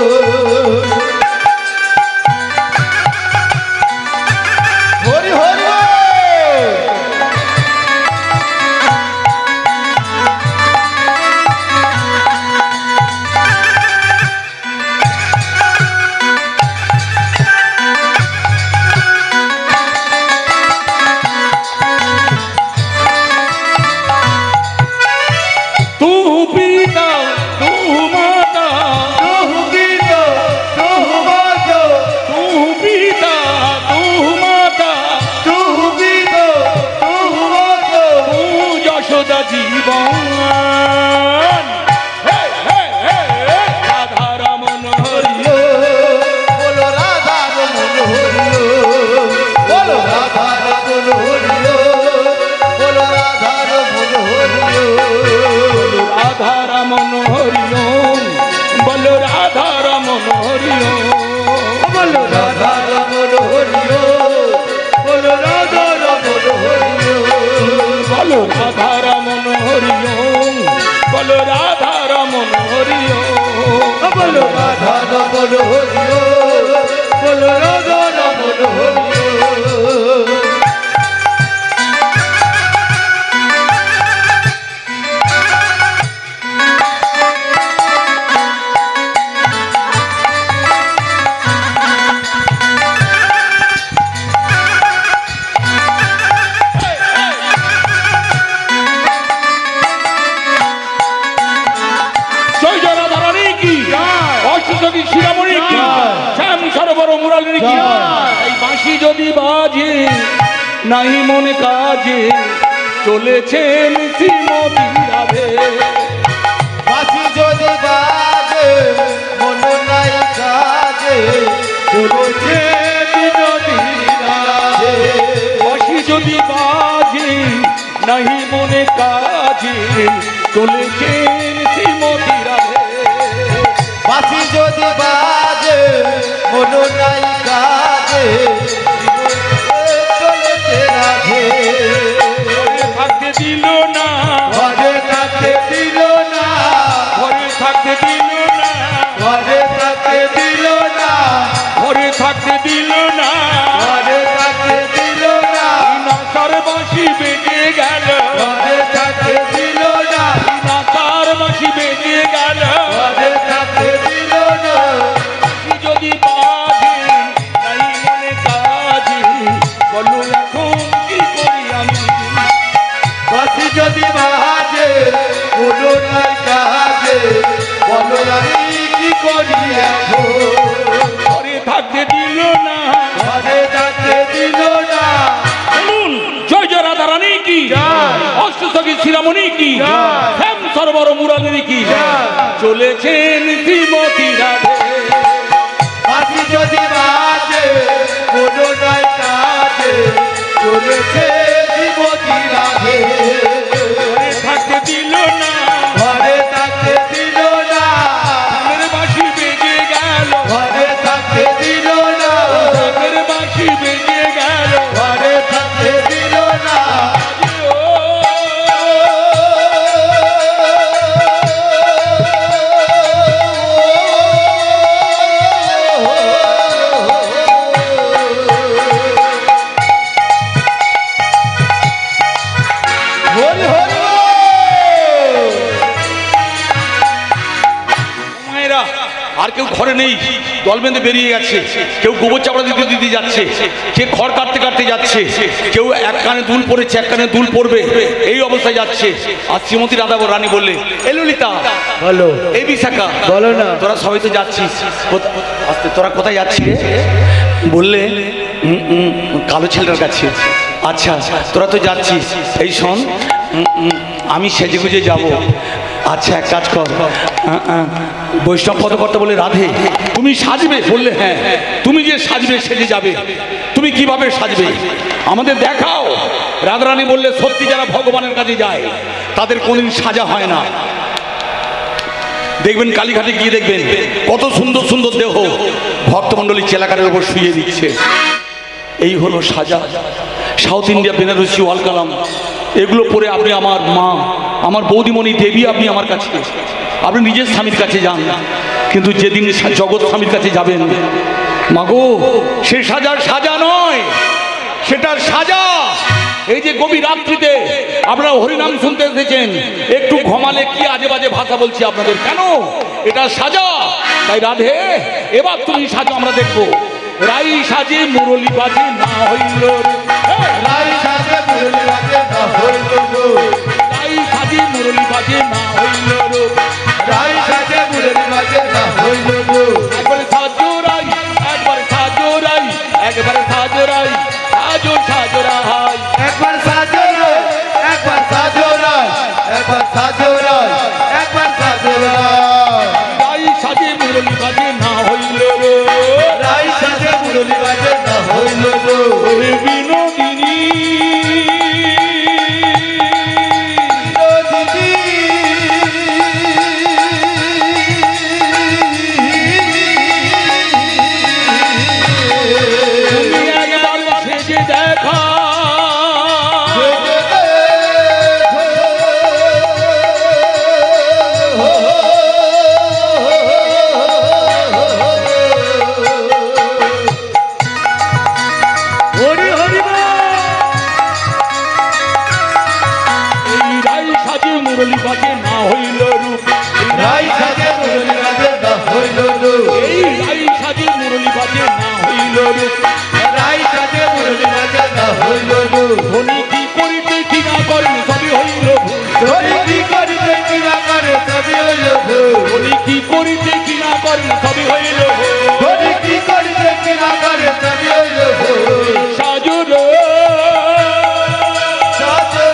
হরি হরি যদি বাজে নাহি মনে কাজে চলেছেন শ্রীমতী রাধে, বাঁশি যদি বাজে মন নাই কাজে চলেছে বিনোদী রাধে, বাঁশি যদি বাজে নাহি মনে কাজে চলেছেন শ্রীমতী রাধে, বাঁশি যদি বাজে মন নাই কাজে চলেছে রাধে, থাকতে দিল না ঘরে থাকতে দিল না, ঘরে থাকতে দিল না, ঘরে থাকতে দিল না, ঘরে থাকতে দিল না, ঘরে থাকতে দিল না, নাচার বাঁশি বেজে গেল, ঘরে থাকতে দিল না, নাচার বাঁশি বেজে গেল, ঘরে থাকতে দিল না, যদি বাজে নাই মনে কাজে বলো এখন কি করি আমি, বাঁশি যদি বাজে কোনো নাই কাজে বলো আমি কি করি এখন, ঘরে থাকতে দিল না, ঘরে থাকতে দিল না, বলুন জয় জয় রাধা রানী কি, অষ্টসখী শিরামণি কি, শ্যাম সরোবর মুরারি কি, চলেছেন শ্রীমতী রাধে, বাঁশি যদি বাজে কোনো নাই কাজে চলেছে শ্রীমতী রাধে, ঘরে থাকতে দিল না, ঘরে থাকতে দিল না, ঘরের বাঁশি বেজে গেল, ঘরে থাকতে দিল না, ঘরের বাঁশি বেজে গেল, ঘরে থাকতে দিল না, হরি হরি মায়েরা আর কেউ ঘরে নেই, দল বেঁধে বেরিয়ে গেছে, কেউ গোবর চাপড়া দিতে দিতে যাচ্ছে, কে খড় কাটতে কাটতে যাচ্ছে, কেউ এক কানে দুল পড়েছে এক কানে দুল পড়বে, এই অবস্থায় যাচ্ছে। আর শ্রীমতী রাধা রানী বললে এ ললিতা বলো এই বিশাখা বলো না, তোরা সবাই তো যাচ্ছিস, কোথা- আস্তে তোরা কোথায় যাচ্ছিস? বললে "উম, উম, কালো ছেলেটার কাছে। আচ্ছা তোরা তো যাচ্ছিস, এই শোন উম, উম, আমি সেজে গুজে যাবো। আচ্ছা এক কাজ কর, বৈষ্ণব পদকর্তা বলে রাধে তুমি সাজবে? বললে হ্যাঁ। তুমি যে সাজবে সেজে যাবে, তুমি কিভাবে সাজবে আমাদের দেখাও। রাধারানী বললে সত্যি যারা ভগবানের কাছে যায় তাদের কোনদিন সাজা হয় না। দেখবেন কালীঘাটে গিয়ে দেখবেন কত সুন্দর সুন্দর দেহ ভক্তমণ্ডলী চেলাকারের উপর শুয়ে দিচ্ছে। এই হলো সাজা। সাউথ ইন্ডিয়া বেনারসি ওয়াল কালাম এগুলো পরে আপনি আমার মা, আমার বৌদিমণি দেবী, আপনি আমার কাছে, আপনি নিজের স্বামীর কাছে যান, কিন্তু যেদিন জগৎ স্বামীর কাছে যাবেন মাগো সে সাজার সাজা নয়, সেটার সাজা। এই যে গভীর রাত্রিতে আপনারা হরিনাম শুনতে এসেছেন, একটু ঘমালে কি আজে বাজে ভাষা বলছি আপনাদের, কেন? এটা সাজা। তাই রাধে এবার তুমি সাজো, আমরা দেখবো। রাই সাজে মুরলি বাজে না হইল, রাই সাজে মুরলি বাজে না হইল, রাই সাজে মুরলি বাজে না হইল, রাই সাজে মুরলি বাজে না হইল। একবারে সাজো রাই, একবারে সাজো রাই, একবারে সাজো রাই, সাজো সাজো রাই, একবার সাজো রাই, একবার সাজো রাই, একবার সাজো রাই, একবার সাজো রাই। রাই সাজে মুরলি বাজে না হইল, রাই সাজে মুরলি বাজে না হইল, ওরে বিনোদিনী দিদি তুমি একবার সেজে দেখা, হরি হরি এই রাই সাজে মুরলি বাজে না হইল রূপ, রাই সাজে মুরলি বাজে না হইল, এই রাই সাজে মুরলি বাজে না হইল রূপ, রাই সাজে মুরলি বাজে না হইল। ধনী কি করিতে কি না করেন সবই হইল ভুল, ধরি কি করিতে কি না করে সবই হইল ভুল, ধনী কি করিতে কি না করেন সবই হইল ভুল। ধরি কি করিতে কি না করে সবই হইল ভুল। সাজো রে সাজো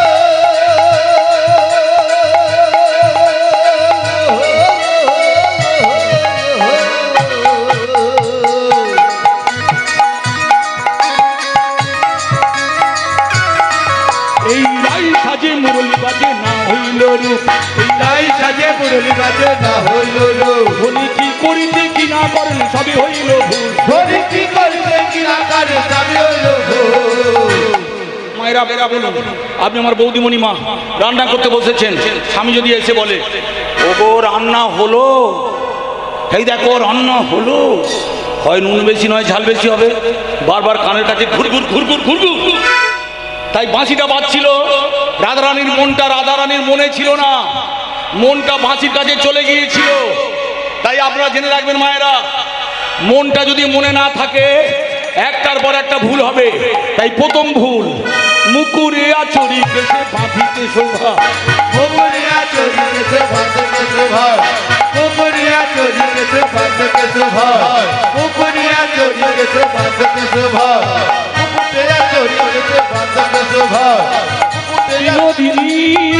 এই রাই সাজে মুরলি বাজে না হইল রূপ, এই রাই সাজে মুরলি বাজে না হইল, ধনী কি করিতে কি না করেন সবই হইল ভুল। ধরি কি করিতে কি না করে সবই হইল ভুল। মায়েরা বেরা বলুন, আপনি আমার বৌদিমণি মা রান্না করতে বসেছেন, স্বামী যদি এসে বলে ওগো রান্না হলো, এই দেখো রান্না হলো, হয় নুন বেশি নয় ঝাল বেশি হবে, বারবার কানের কাছে ঘুরঘুর ঘুরঘুর ঘুরঘুর। তাই বাঁশিটা বাজছিল, রাধারানীর মনটা রাধারানীর মনে ছিল না, মনটা বাঁশির কাছে চলে গিয়েছিল। তাই আপনারা জেনে রাখবেন মায়েরা, মনটা যদি মনে না থাকে একটার পর একটা ভুল হবে। তাই প্রথম ভুল, মুকুরে আচরি কেসে বাঁধিতে শোভা, মুকুরিয়া চোরি কেসে বাঁধে কেসে ভাই, মুকুরিয়া চোরি কেসে বাঁধে কেসে ভাই, মুকুরিয়া চোরি কেসে বাঁধে কেসে ভাই, মুকুরিয়া চোরি কেসে বাঁধে কেসে ভাই, মুকুরিয়া বিনোদিনী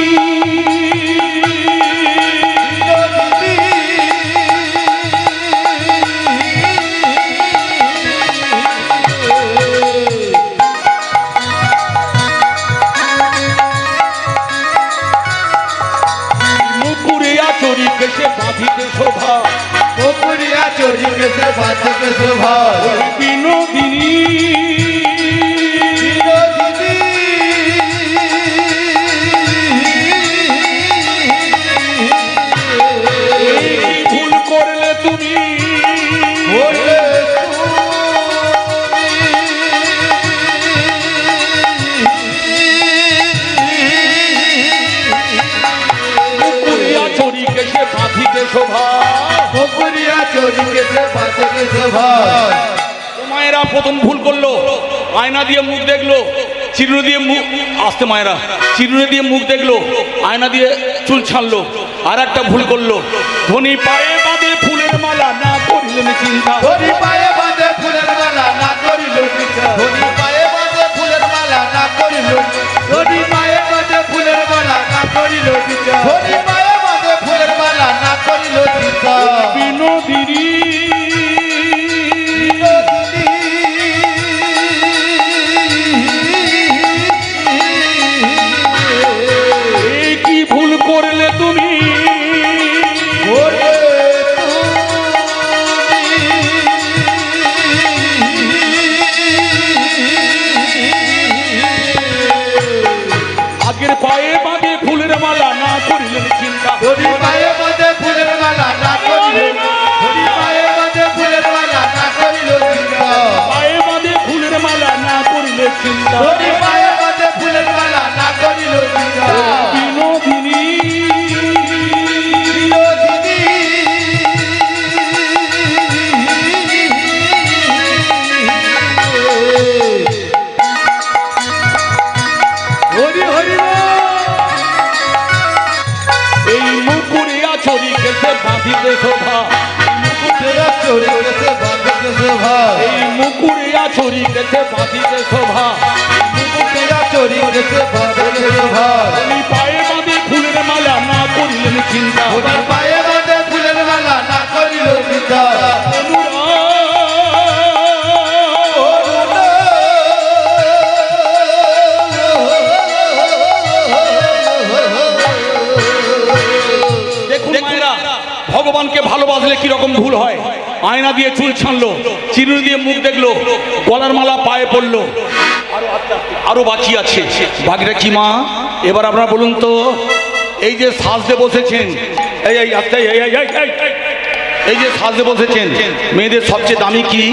মুকুরে আচরি কেসে বাঁধিতে শোভা, মুকুরিয়া চোরি কেসে বাঁধে কেসে ভাই, বিনোদিনী বিনোদিনী এই কি ভুল করলে তুমি, বললে মুকুরে আচরি কেসে বাঁধিতে শোভা। মুকুরিয়া চোরি কেসে বাঁধে কেসে ভাই, মায়েরা প্রথম ভুল করলো, আয়না দিয়ে মুখ দেখলো, চিরুনি দিয়ে মুখ, আসতে মায়েরা, চিরুনি দিয়ে মুখ দেখলো, আয়না দিয়ে চুল ছাড়লো। আর একটা ভুল করলো, ধনী পায়ে বাঁধে ফুলের মালা না করিলেন চিন্তা, ধরি পায়ে বাঁধে ফুলের মালা না করিল চিন্তা, ধরি পায়ে বাঁধে ফুলের মালা না করিল, ধরি পায়ে বাঁধে ফুলের মালা না করিল বিচার হরি পায়ে বাঁধে ফুলের মালা না করিল বিচার বিনোদিনী এই কি ভুল করলে তুমি আগের পায়ে বাঁধে ফুলের মালা না করিলেন চিন্তা হরি পায়ে বাঁধে ফুলের মালা না করিল হরি পায়ে বাঁধে ফুলের মালা না করিল চিন্তা পায়ে বাঁধে ফুলের মালা না করিলে চিন্তা হরি পায়ে বাঁধে ফুলের মালা না করিল চিন্তা বিনোদিনী হরি হরি এই মুকুরে আছড়ি গেছে বাঁধিতে শোভা মুকুটেরা চড়ে গেছে বাঁধে ভাই এই মুকুরে আছড়ি গেছে বাঁধিতে শোভা মুকুটেরা চড়ে গেছে বাঁধে ভাই আমি পায়ে বাঁধে ফুলের মালা না করিলেন চিন্তা হরি পায়ে বাঁধে ফুলের মালা না করিল চিন্তা দেখুন মায়েরা, ভগবানকে ভালোবাসলে কিরকম ভুল হয়। আয়না দিয়ে চুল ছানলো, চিরুনি দিয়ে মুখ দেখলো, গলার মালা পায়ে পড়লো, আরো বাকি আছে। বাকিটা কি মা? এবার আপনারা বলুন তো, এই যে সাজতে বসেছেন, এই এই আস্তে এই এই এই এই, এই যে সাজতে বসেছেন, মেয়েদের সবচেয়ে দামি কি?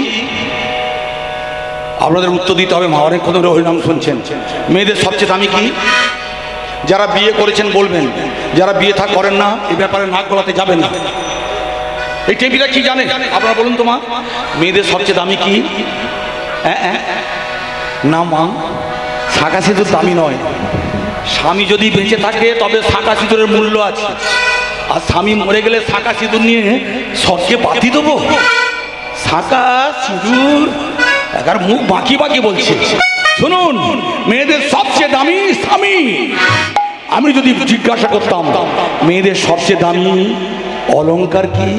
আপনাদের উত্তর দিতে হবে মা, অনেকক্ষণ ধরে হরিনাম শুনছেন। মেয়েদের সবচেয়ে দামি কি? যারা বিয়ে করেছেন বলবেন, যারা বিয়ে থাক করেন না এই ব্যাপারে নাক গলাতে যাবেন না। এই টেবিটা কি জানে আপনারা বলুন তো মা? মেয়েদের সবচেয়ে দামি কি? হ্যাঁ হ্যাঁ না মা, শাঁখা সিঁদুর দামি নয়। স্বামী যদি বেঁচে থাকে তবে শাঁখা সিঁদুরের মূল্য আছে, আর স্বামী মরে গেলে শাঁখা সিঁদুর নিয়ে স্বর্গে বাতি দেবো? শাঁখা সিঁদুর একার মুখ বাকি বাকি বলছে। শুনুন, মেয়েদের সবচেয়ে দামি স্বামী। আমি যদি জিজ্ঞাসা করতাম মেয়েদের সবচেয়ে দামি অলংকার কি,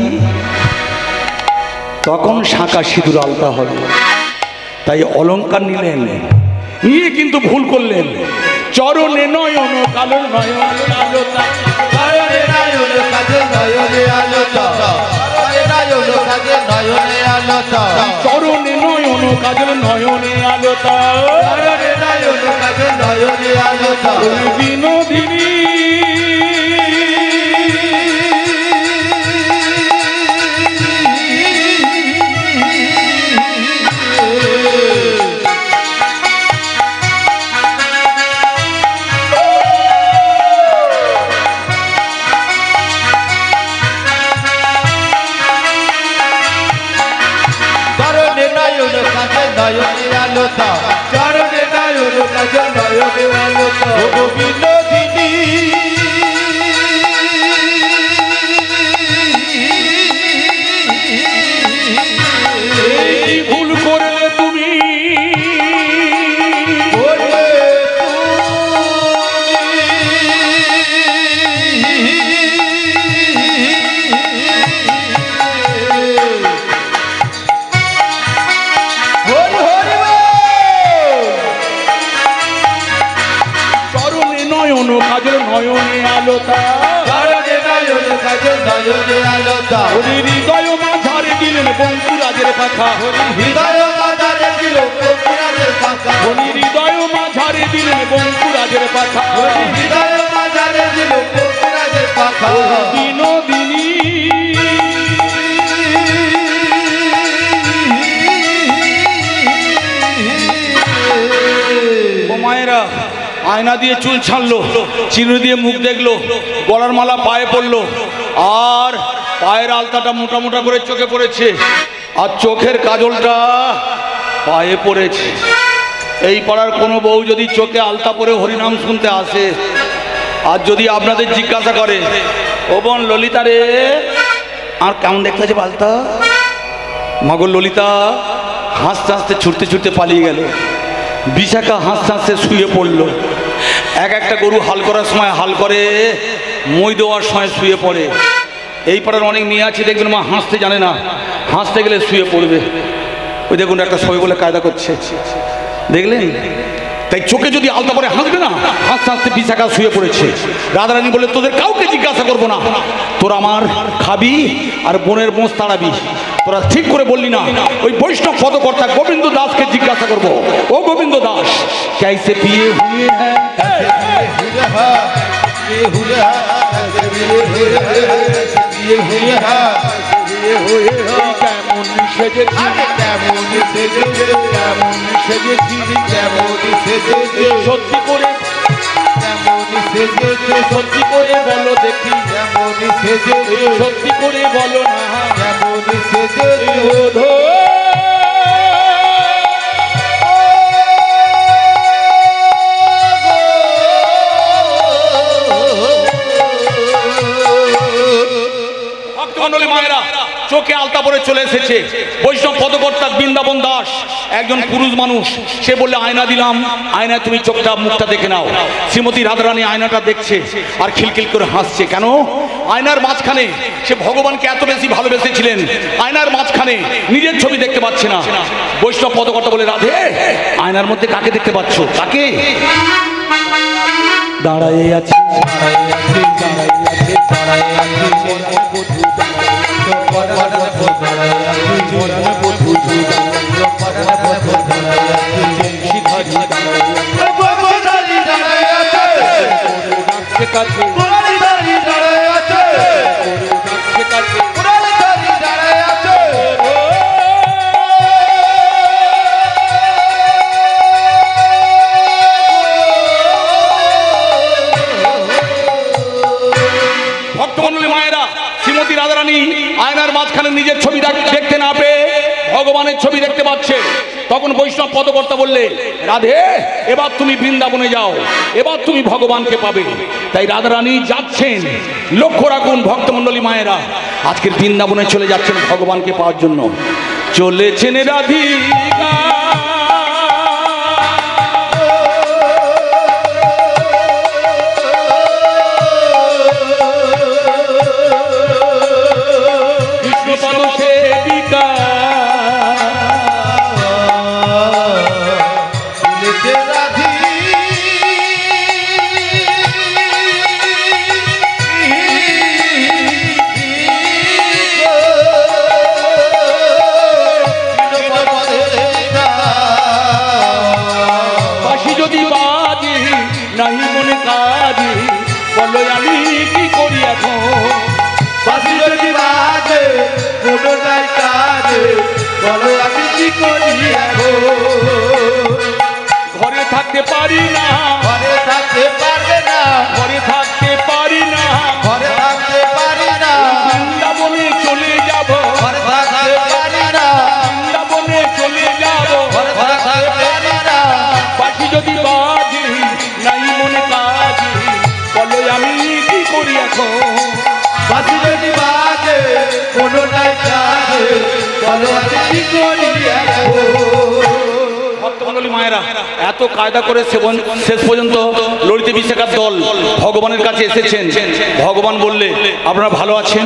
তখন শাঁখা সিঁদুর আলতা হবে। তাই অলংকার নিলেন, নিয়ে কিন্তু ভুল করলেন। চরণে নয়ন কালো নয়ন আলোতা, নয়নে নয়নে কাজে নয়নে আলোতা নয়নে নয়নে কাজে নয়নে আলোতা চরণে নয়ন কাজল নয়নে আলোতা, নয়নে নয়নে কাজে নয়নে আলোতা বিনোদিনী নয়নে আলোতা চরণে নয়নে কাজে নয়নে আলোতা ও বিনোদিনী এই ভুল করলে তুমি, কাজল নয়নে আলোতা, চরণে নয়নে কাজে নয়নে আলোতা হৃদয় মাঝারে দিলেন বঙ্কুরাজের পাখা, হৃদয় মাঝারে দিল বঙ্কুরাজের পাখা হৃদয় মাঝারে দিলেন বঙ্কুরাজের পাখা, হৃদয় মাঝারে দিল বঙ্কুরাজের পাখা বিনোদিনী ও মায়েরা, আয়না দিয়ে চুল ছাড়লো, চিরুনি দিয়ে মুখ দেখলো, গলার মালা পায়ে পড়লো, আর পায়ের আলতাটা মোটা মোটা করে চোখে পড়েছে, আর চোখের কাজলটা পায়ে পড়েছে। এই পাড়ার কোনো বউ যদি চোখে আলতা পরে হরিনাম শুনতে আসে, আর যদি আপনাদের জিজ্ঞাসা করে, ও বোন ললিতা রে, আর কেমন দেখতে আছে পাল্টা? মগর ললিতা হাসতে হাসতে ছুটতে ছুটতে পালিয়ে গেল। বিশাখা হাসতে হাসতে শুয়ে পড়লো। এক একটা গরু হাল করার সময় হাল করে, মই দেওয়ার সময় শুয়ে পড়ে। এই পাড়ার অনেক মেয়ে আছে দেখবেন মা হাসতে জানে না, হাসতে গেলে শুয়ে পড়বে। ওই দেখুন একটা সবাই বলে কায়দা করছে, দেখলেন? তাই চোখে যদি আলতা পরে হাসবে না, হাসতে হাসতে বিশাখা শুয়ে পড়েছে। রাধারানী বলে তোদের কাউকে জিজ্ঞাসা করবো না, তোরা আমার খাবি আর বোনের মোষ তাড়াবি। তোরা ঠিক করে বললি না, ওই বৈষ্ণব পদকর্তা গোবিন্দ দাসকে জিজ্ঞাসা করবো। ও গোবিন্দ দাস, कैसे पिए हुए हैं, কেমন সেজেছি, কেমন সেজেছি, কেমন সেজেছি, কেমন সেজেছি, সত্যি করে কেমন সেজেছি, সত্যি করে বলো দেখি, কেমন সেজেছি, সত্যি করে বলো না, কেমন সেজেছি। মায়েরা চোখে আলতা পরে চলে এসেছে বৈষ্ণব পদকর্তা বৃন্দাবন দাস, একজন পুরুষ মানুষ। সে বললে আয়না দিলাম, আয়নায় তুমি চোখটা মুখটা দেখে নাও। শ্রীমতী রাধারানী আয়নাটা দেখছে আর খিলখিল করে হাসছে। কেন? আয়নার মাঝখানে সে ভগবানকে এত বেশি ভালোবেসেছিলেন, আয়নার মাঝখানে নিজের ছবি দেখতে পাচ্ছে না। বৈষ্ণব পদকর্তা বলে, রাধে আয়নার মধ্যে কাকে দেখতে পাচ্ছ? কাকে? দাঁড়ায়ে আছে, দাঁড়ায়ে আছে, দাঁড়ায়ে আছে, দাঁড়ায়ে আছে, আয়নার মাঝখানে নিজের ছবি দেখতে না পেয়ে ভগবানের ছবি দেখতে পাচ্ছে। তখন বৈষ্ণব পদকর্তা বললে, রাধে এবার তুমি বৃন্দাবনে যাও, এবার তুমি ভগবানকে পাবে। তাই রাধারানী যাচ্ছেন। লক্ষ্য রাখুন ভক্তমণ্ডলী মায়েরা, আজকের বৃন্দাবনে চলে যাচ্ছেন ভগবানকে পাওয়ার জন্য। চলেছেন রাধিকা ঘরে থাকতে পারি না, ঘরে থাকতে পারবে না, ঘরে থাকতে পারি না, ঘরে থাকতে পারি না, বৃন্দাবনে চলে যাব, ঘরে থাকতে পারি না, বৃন্দাবনে চলে যাব, ঘরে থাকতে পারি না। পাখি যদি বাজে নাই মনে কাজে, বলো আমি কি করি এখন? পাখি যদি বাজে কোনো নাই কাজে, বলো আমি কি করি এখন? মায়েরা এত কায়দা করে শেষ পর্যন্ত ললিতা বিশাখার দল ভগবানের কাছে এসেছেন। ভগবান বললে, আপনারা ভালো আছেন?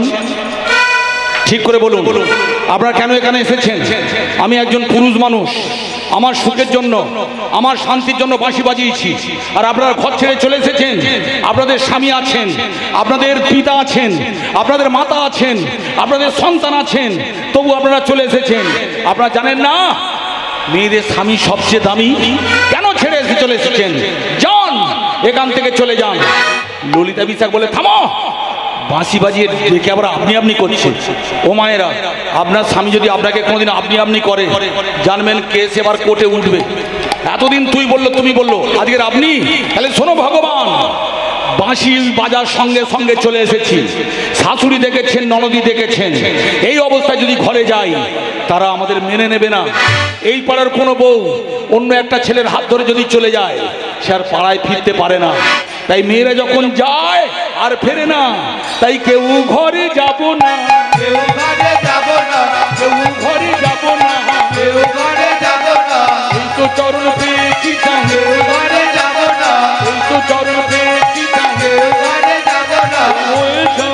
ঠিক করে বলুন, আপনারা কেন এখানে এসেছেন? আমি একজন পুরুষ মানুষ, আমার সুখের জন্য, আমার শান্তির জন্য বাঁশি বাজিয়েছি, আর আপনারা ঘর ছেড়ে চলে এসেছেন। আপনাদের স্বামী আছেন, আপনাদের পিতা আছেন, আপনাদের মাতা আছেন, আপনাদের সন্তান আছেন, তবু আপনারা চলে এসেছেন। আপনারা জানেন না মেয়েদের স্বামী সবচেয়ে দামি? কেন ছেড়ে এসে চলে এসেছেন? যান এখান থেকে চলে যান। ললিতা বিশাখ বলে, থামো, বাঁশি বাজিয়ে ডেকে আবার আপনি আপনি করছে। ও মায়েরা, আপনার স্বামী যদি আপনাকে কোনোদিন আপনি আপনি করে, জানবেন কেস এবার কোর্টে উঠবে। এতদিন তুই বললো তুমি বললো, আজকের আপনি। তাহলে শোনো ভগবান, বাঁশি বাজার সঙ্গে সঙ্গে চলে এসেছি। শাশুড়ি দেখেছেন, ননদি দেখেছেন, এই অবস্থায় যদি ঘরে যাই তারা আমাদের মেনে নেবে না। এই পাড়ার কোনো বউ অন্য একটা ছেলের হাত ধরে যদি চলে যায়, সে আর পাড়ায় ফিরতে পারে না। তাই মেয়েরা যখন যায় আর ফেরে না, তাই কেউ ঘরে যাব না, কেউ ঘরে যাব না, কেউ ঘরে যাব না, কেউ ঘরে যাব না। এই তো চরণ পেয়েছি, কেউ ঘরে যাব না, এই তো চরণ পেয়েছি তাকে ঘরে যাব না হয়ে যা।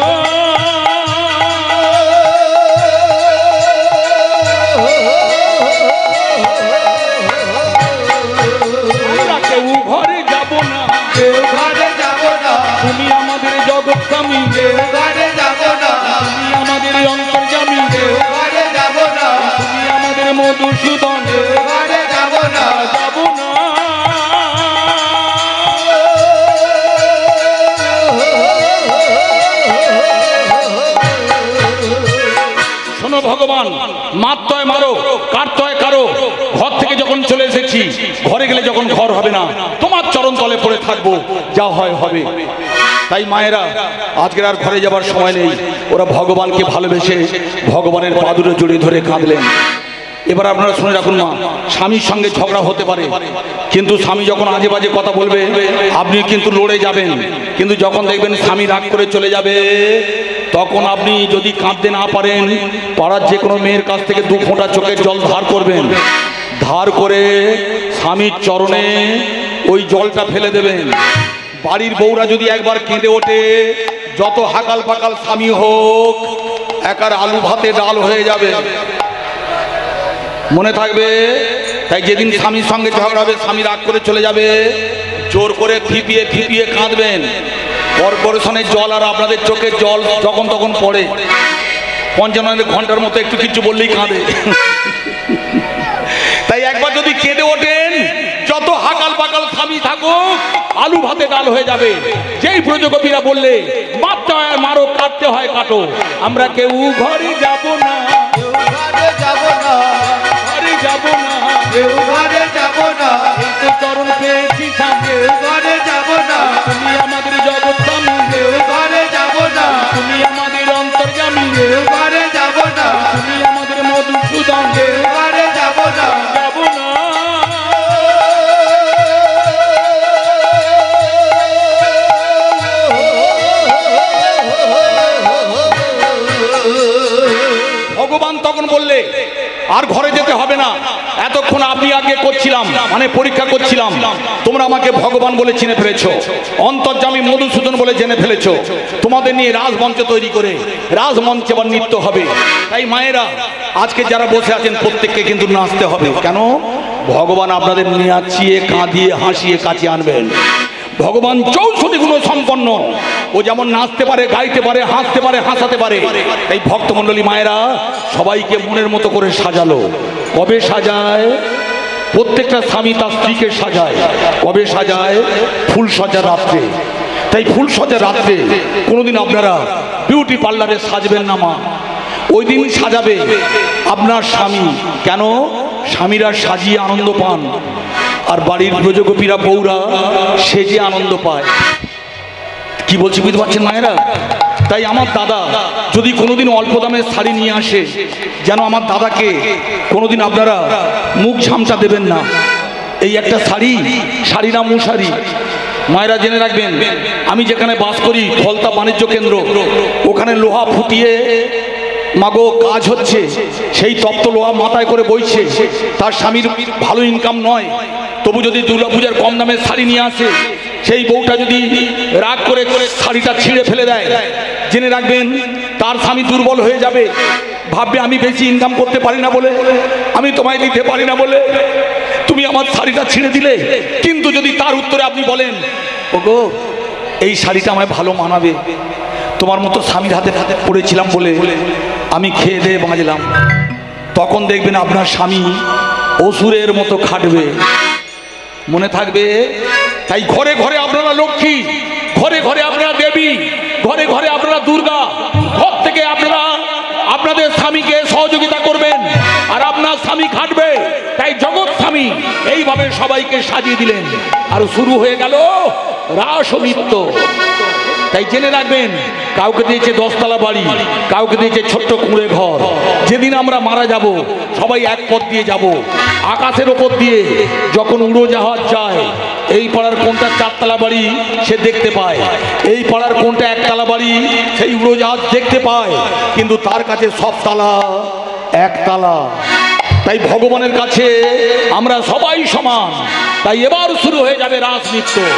আমরা কেউ ঘরে যাব না, কেউ ঘরে যাব না তুমি আমাদের জগৎ স্বামী, কেউ ঘরে যাব না তুমি আমাদের অন্তর্যামী, কেউ ঘরে যাব না তুমি আমাদের মধুসূদন, কেউ ঘরে যাব না যাব না। শোনো ভগবান, মাত্রয় মারো কার্তয় কারো, ঘর থেকে যখন চলে এসেছি, ঘরে গেলে যখন ঘর হবে না, তোমার চরণ তলে পড়ে থাকবো, যা হয় হবে। তাই মায়েরা আজকের আর ঘরে যাবার সময় নেই, ওরা ভগবানকে ভালোবেসে ভগবানের পাদুরে জড়িয়ে ধরে কাঁদলেন। এবার আপনারা শুনে রাখুন মা, স্বামীর সঙ্গে ঝগড়া হতে পারে, কিন্তু স্বামী যখন আজে বাজে কথা বলবে আপনি কিন্তু লড়ে যাবেন, কিন্তু যখন দেখবেন স্বামী রাগ করে চলে যাবে তখন আপনি যদি কাঁদতে না পারেন, পাড়ার যে কোনো মেয়ের কাছ থেকে দু ফোঁটা চোখের জল ধার করবেন, ধার করে স্বামীর চরণে ওই জলটা ফেলে দেবেন। বাড়ির বউরা যদি একবার কেঁদে ওঠে, যত হাকাল পাকাল স্বামী হোক, একার আলু ভাতে ডাল হয়ে যাবে, মনে থাকবে। তাই যেদিন স্বামীর সঙ্গে ঝগড়া হবে, স্বামী রাগ করে চলে যাবে, জোর করে ফিপিয়ে ফিপিয়ে কাঁদবেন। কর্পোরেশনের জল আর আপনাদের চোখের জল যখন তখন পড়ে, পঞ্চান্ন ঘন্টার মতো একটু কিছু বললেই কাঁদে। তাই একবার যদি কেঁদে ওঠেন, যত হাকাল পাকাল স্বামী থাকুক, আলু ভাতে ডাল হয়ে যাবে। যেই ব্রজগোপীরা বললে মারতে হয় মারো, কাটতে হয় কাটো, আমরা কেউ ঘরে যাব না, কেউ ঘরে যাব না ঘরে যাব না, কেউ ঘরে যাব না এই তো চরণ পেয়েছি সামনে, কেউ ঘরে যাব না তুমি আমাদের জগৎ স্বামী, কেউ ঘরে যাব না তুমি আমাদের অন্তর্যামী, কেউ ঘরে যাব না তুমি আমাদের মধুসূদন, কেউ ঘরে যাব না যাব না। ভগবান তখন বললে আর ঘরে যেতে হবে না, এতক্ষণ আপনি আগে করছিলাম মানে পরীক্ষা করছিলাম, তোমরা আমাকে ভগবান বলে চিনে ফেলেছো, অন্তর্যামী মধুসূদন বলে জেনে ফেলেছো, তোমাদের নিয়ে রাজমঞ্চ তৈরি করে রাজমঞ্চে আবার নৃত্য হবে। তাই মায়েরা আজকে যারা বসে আছেন প্রত্যেককে কিন্তু নাচতে হবে। কেন? ভগবান আপনাদের নাচিয়ে কাঁদিয়ে হাসিয়ে কাছে আনবেন। ভগবান চৌষট্টি গুণ সম্পন্ন, ও যেমন নাচতে পারে, গাইতে পারে, হাসতে পারে, হাসাতে পারে। তাই ভক্তমণ্ডলী মায়েরা সবাইকে মনের মতো করে সাজালো। কবে সাজায়? প্রত্যেকটা স্বামী তার স্ত্রীকে সাজায়। কবে সাজায়? ফুল সজা রাত্রে। তাই ফুল সজা রাত্রে কোনোদিন আপনারা বিউটি পার্লারে সাজবেন না মা, ওই দিন সাজাবে আপনার স্বামী। কেন? স্বামীরা সাজিয়ে আনন্দ পান, আর বাড়ির ব্রজগোপীরা বউরা সেজে আনন্দ পায়। কি বলছি বুঝতে পারছেন মায়েরা? তাই আমার দাদা যদি কোনোদিন অল্প দামের শাড়ি নিয়ে আসে, যেন আমার দাদাকে কোনোদিন আপনারা মুখ ঝামটা দেবেন না। এই একটা শাড়ি, শাড়ি না মশারি। মায়েরা জেনে রাখবেন, আমি যেখানে বাস করি ফলতা বাণিজ্য কেন্দ্র, ওখানে লোহা ফুটিয়ে মাগো কাজ হচ্ছে, সেই তপ্ত লোহা মাথায় করে বইছে, তার স্বামীর ভালো ইনকাম নয়, তবু যদি দুর্গা পূজার কম দামের শাড়ি নিয়ে আসে, সেই বউটা যদি রাগ করে করে শাড়িটা ছিঁড়ে ফেলে দেয়, জেনে রাখবেন তার স্বামী দুর্বল হয়ে যাবে। ভাববে আমি বেশি ইনকাম করতে পারি না বলে, আমি তোমায় দিতে পারি না বলে তুমি আমার শাড়িটা ছিঁড়ে দিলে। কিন্তু যদি তার উত্তরে আপনি বলেন, ওগো এই শাড়িটা আমায় ভালো মানাবে, তোমার মতো স্বামীর হাতে হাতে পড়েছিলাম বলে আমি খেয়ে দিয়ে বাঁচলাম, তখন দেখবেন আপনার স্বামী অসুরের মতো খাটবে। মনে থাকবে। তাই ঘরে ঘরে আপনারা লক্ষ্মী, ঘরে ঘরে আপনারা দেবী, ঘরে ঘরে আপনারা দুর্গা। ঘর থেকে আপনারা আপনাদের স্বামীকে সহযোগিতা করবেন, আর আপনার স্বামী খাটবে। তাই জগৎ স্বামী এইভাবে সবাইকে সাজিয়ে দিলেন, আর শুরু হয়ে গেল রাস নৃত্য। তাই জেনে রাখবেন, কাউকে দিয়েছে দশতলা বাড়ি, কাউকে দিয়েছে ছোট্ট কুঁড়ে ঘর। যেদিন আমরা মারা যাব সবাই এক পথ দিয়ে যাব, আকাশের ওপর দিয়ে যখন উড়োজাহাজ যায়, এই পাড়ার কোনটা চারতলা বাড়ি সে দেখতে পায়, এই পাড়ার কোনটা একতলা বাড়ি সেই উড়োজাহাজ দেখতে পায়, কিন্তু তার কাছে সব তালা একতলা। তাই ভগবানের কাছে আমরা সবাই সমান। তাই এবার শুরু হয়ে যাবে রাস নৃত্য।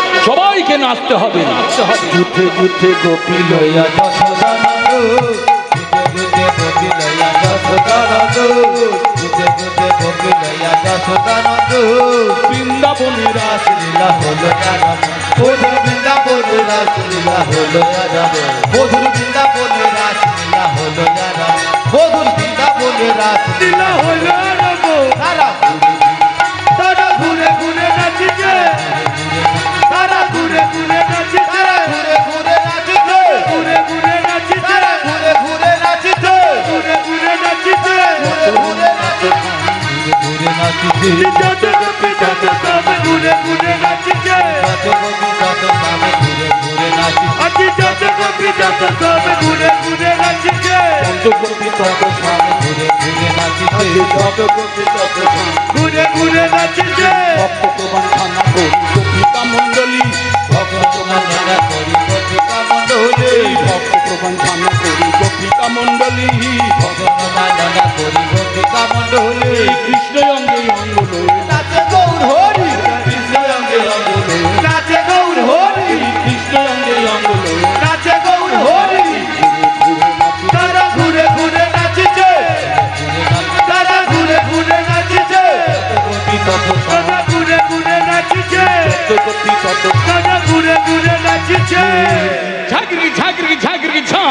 সবাইকে নাচতে হবে নাচতে হবে যুদ্ধে যুদ্ধে গোপী লইয়া যশোদানন্দ যুদ্ধে গোপী লইয়া যশোদানন্দ যুদ্ধে যুদ্ধে গোপী লইয়া যশোদানন্দ বৃন্দাবনের রাসলীলা হলো আরম্ভ মধুর বৃন্দাবনের রাসলীলা হলো আরম্ভ মধুর বৃন্দাবনের রাসলীলা হলো আরম্ভ মধুর বৃন্দাবনের রাসলীলা হলো আরম্ভ তারা তারা ঘুরে ঘুরে নাচিছে তারা ঘুরে ঘুরে নাচিছে ঘুরে ঘুরে নাচিছে ঘুরে ঘুরে নাচিছে ঘুরে ঘুরে নাচিছে ঘুরে ঘুরে নাচিছে ঘুরে ঘুরে নাচিছে ঘুরে নাচিছে যত গোপী যত সামে ঘুরে ঘুরে নাচিছে যত গোপী যত সামে ঘুরে ঘুরে নাচিছে আজি যত গোপী যত সামে ঘুরে ঘুরে নাচিছে যত গোপী যত সামে ঘুরে ঘুরে নাচিছে যত গোপী যত সামে ঘুরে ঘুরে নাচিছে ভক্ত প্রমাণ খানা করি গোপিকা মণ্ডলী ভক্ত প্রমাণ খানা করি গোপিকা মণ্ডলী ভক্ত প্রমাণ খানা করি গোপিকা মণ্ডলী ভক্ত প্রমাণ খানা করি গোপিকা মণ্ডলী কৃষ্ণ অঙ্গে অঙ্গ লয়ে নাচে গৌর হরি কৃষ্ণ অঙ্গে অঙ্গ লয়ে নাচে গৌর হরি কৃষ্ণ অঙ্গে অঙ্গ লয়ে নাচে গৌর হরি তারা ঘুরে ঘুরে নাচিছে তারা ঘুরে ঘুরে নাচিছে তারা ঘুরে ঘুরে নাচিছে তারা ঘুরে ঘুরে নাচিছে ঝাগরি ঝাগরি ঝাগরি ঝা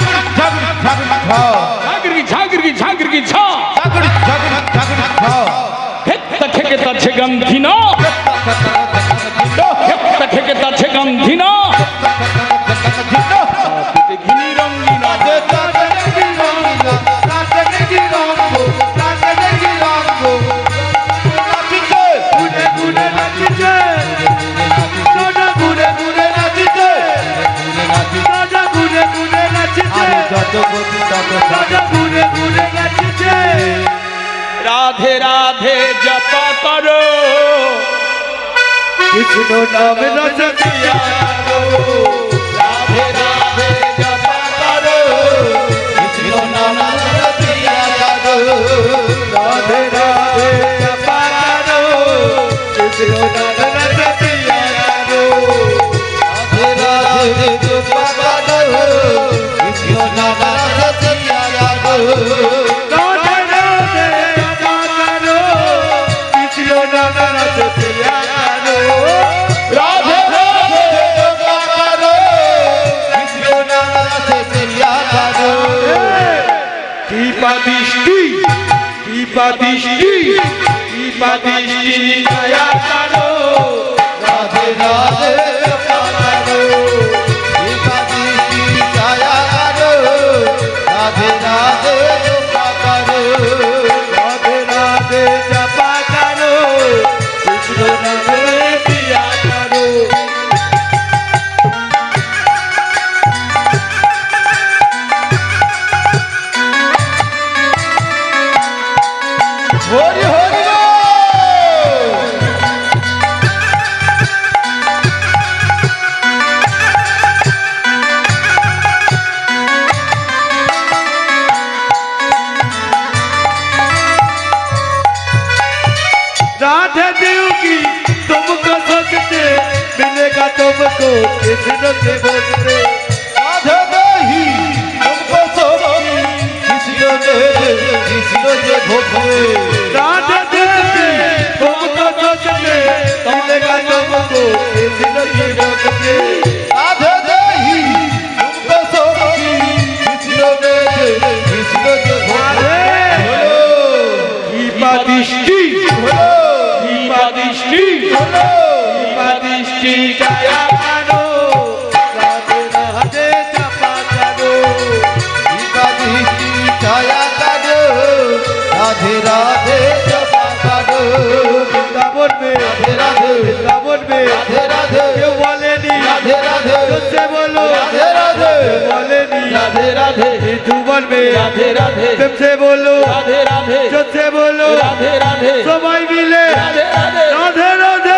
ঝাগরি ঝাগরি ঝাগরি ঝা হেত্তা থেকে তাছে গন্ধিনা হেত্তা থেকে তাছে গন্ধিনা ঘিনি রঙ্গিনা ঘুরে ঘুরে নাচিছে তারা ঘুরে ঘুরে নাচিছে তারা ঘুরে ঘুরে নাচিছে যত গোপী তত তারা ঘুরে ঘুরে নাচিছে রাধে রাধে জপা করো কৃষ্ণ নাম রস দিয়া রাধে রাধে জপা করো কৃষ্ণ নাম রস দিয়া রাধে রাধে জপা করো কৃষ্ণ নাম রস দিয়া রাধে রাধে জপা করো কৃষ্ণ নাম রস দিয়া রাধে রাধে জপা করো কৃষ্ণ নাম রস দিয়া রাধে রাধে জপা করো কৃষ্ণ নাম রস দিয়া কৃপা দৃষ্টি কৃপা দৃষ্টি কৃপা দৃষ্টি দয়া করো রাধে রাধে জপা করো কৃপা দৃষ্টি দয়া করো রাধে রাধে জপা করো রাধে রাধে জপা করো কৃষ্ণ নাম দিয়া করো হরি হরি राधे देवगी तुमको सकते मिलेगा तुमको कृष्ण से बोलते राधे देही तुमको सकते कृष्ण से कृष्ण से भोगते राधे देवी तुमको सकते मिलेगा तुमको कृष्ण से बोलते राधे देही तुमको सकते कृष्ण से कृष्ण से भोगते कृपा दृष्टि दृष्टि दृष्टि दया करो राधे राधे जपा करो कृपा दृष्टि दया करो राधे राधे जपा करो वृंदावन में राधे राधे वृंदावन में राधे राधे क्यों बोले नहीं राधे राधे तुझसे बोलो राधे राधे बोले नहीं राधे राधे मधुबन में राधे राधे तुमसे बोलो राधे राधे तुझसे बोलो राधे राधे सबाई मिले राधे राधे राधे राधे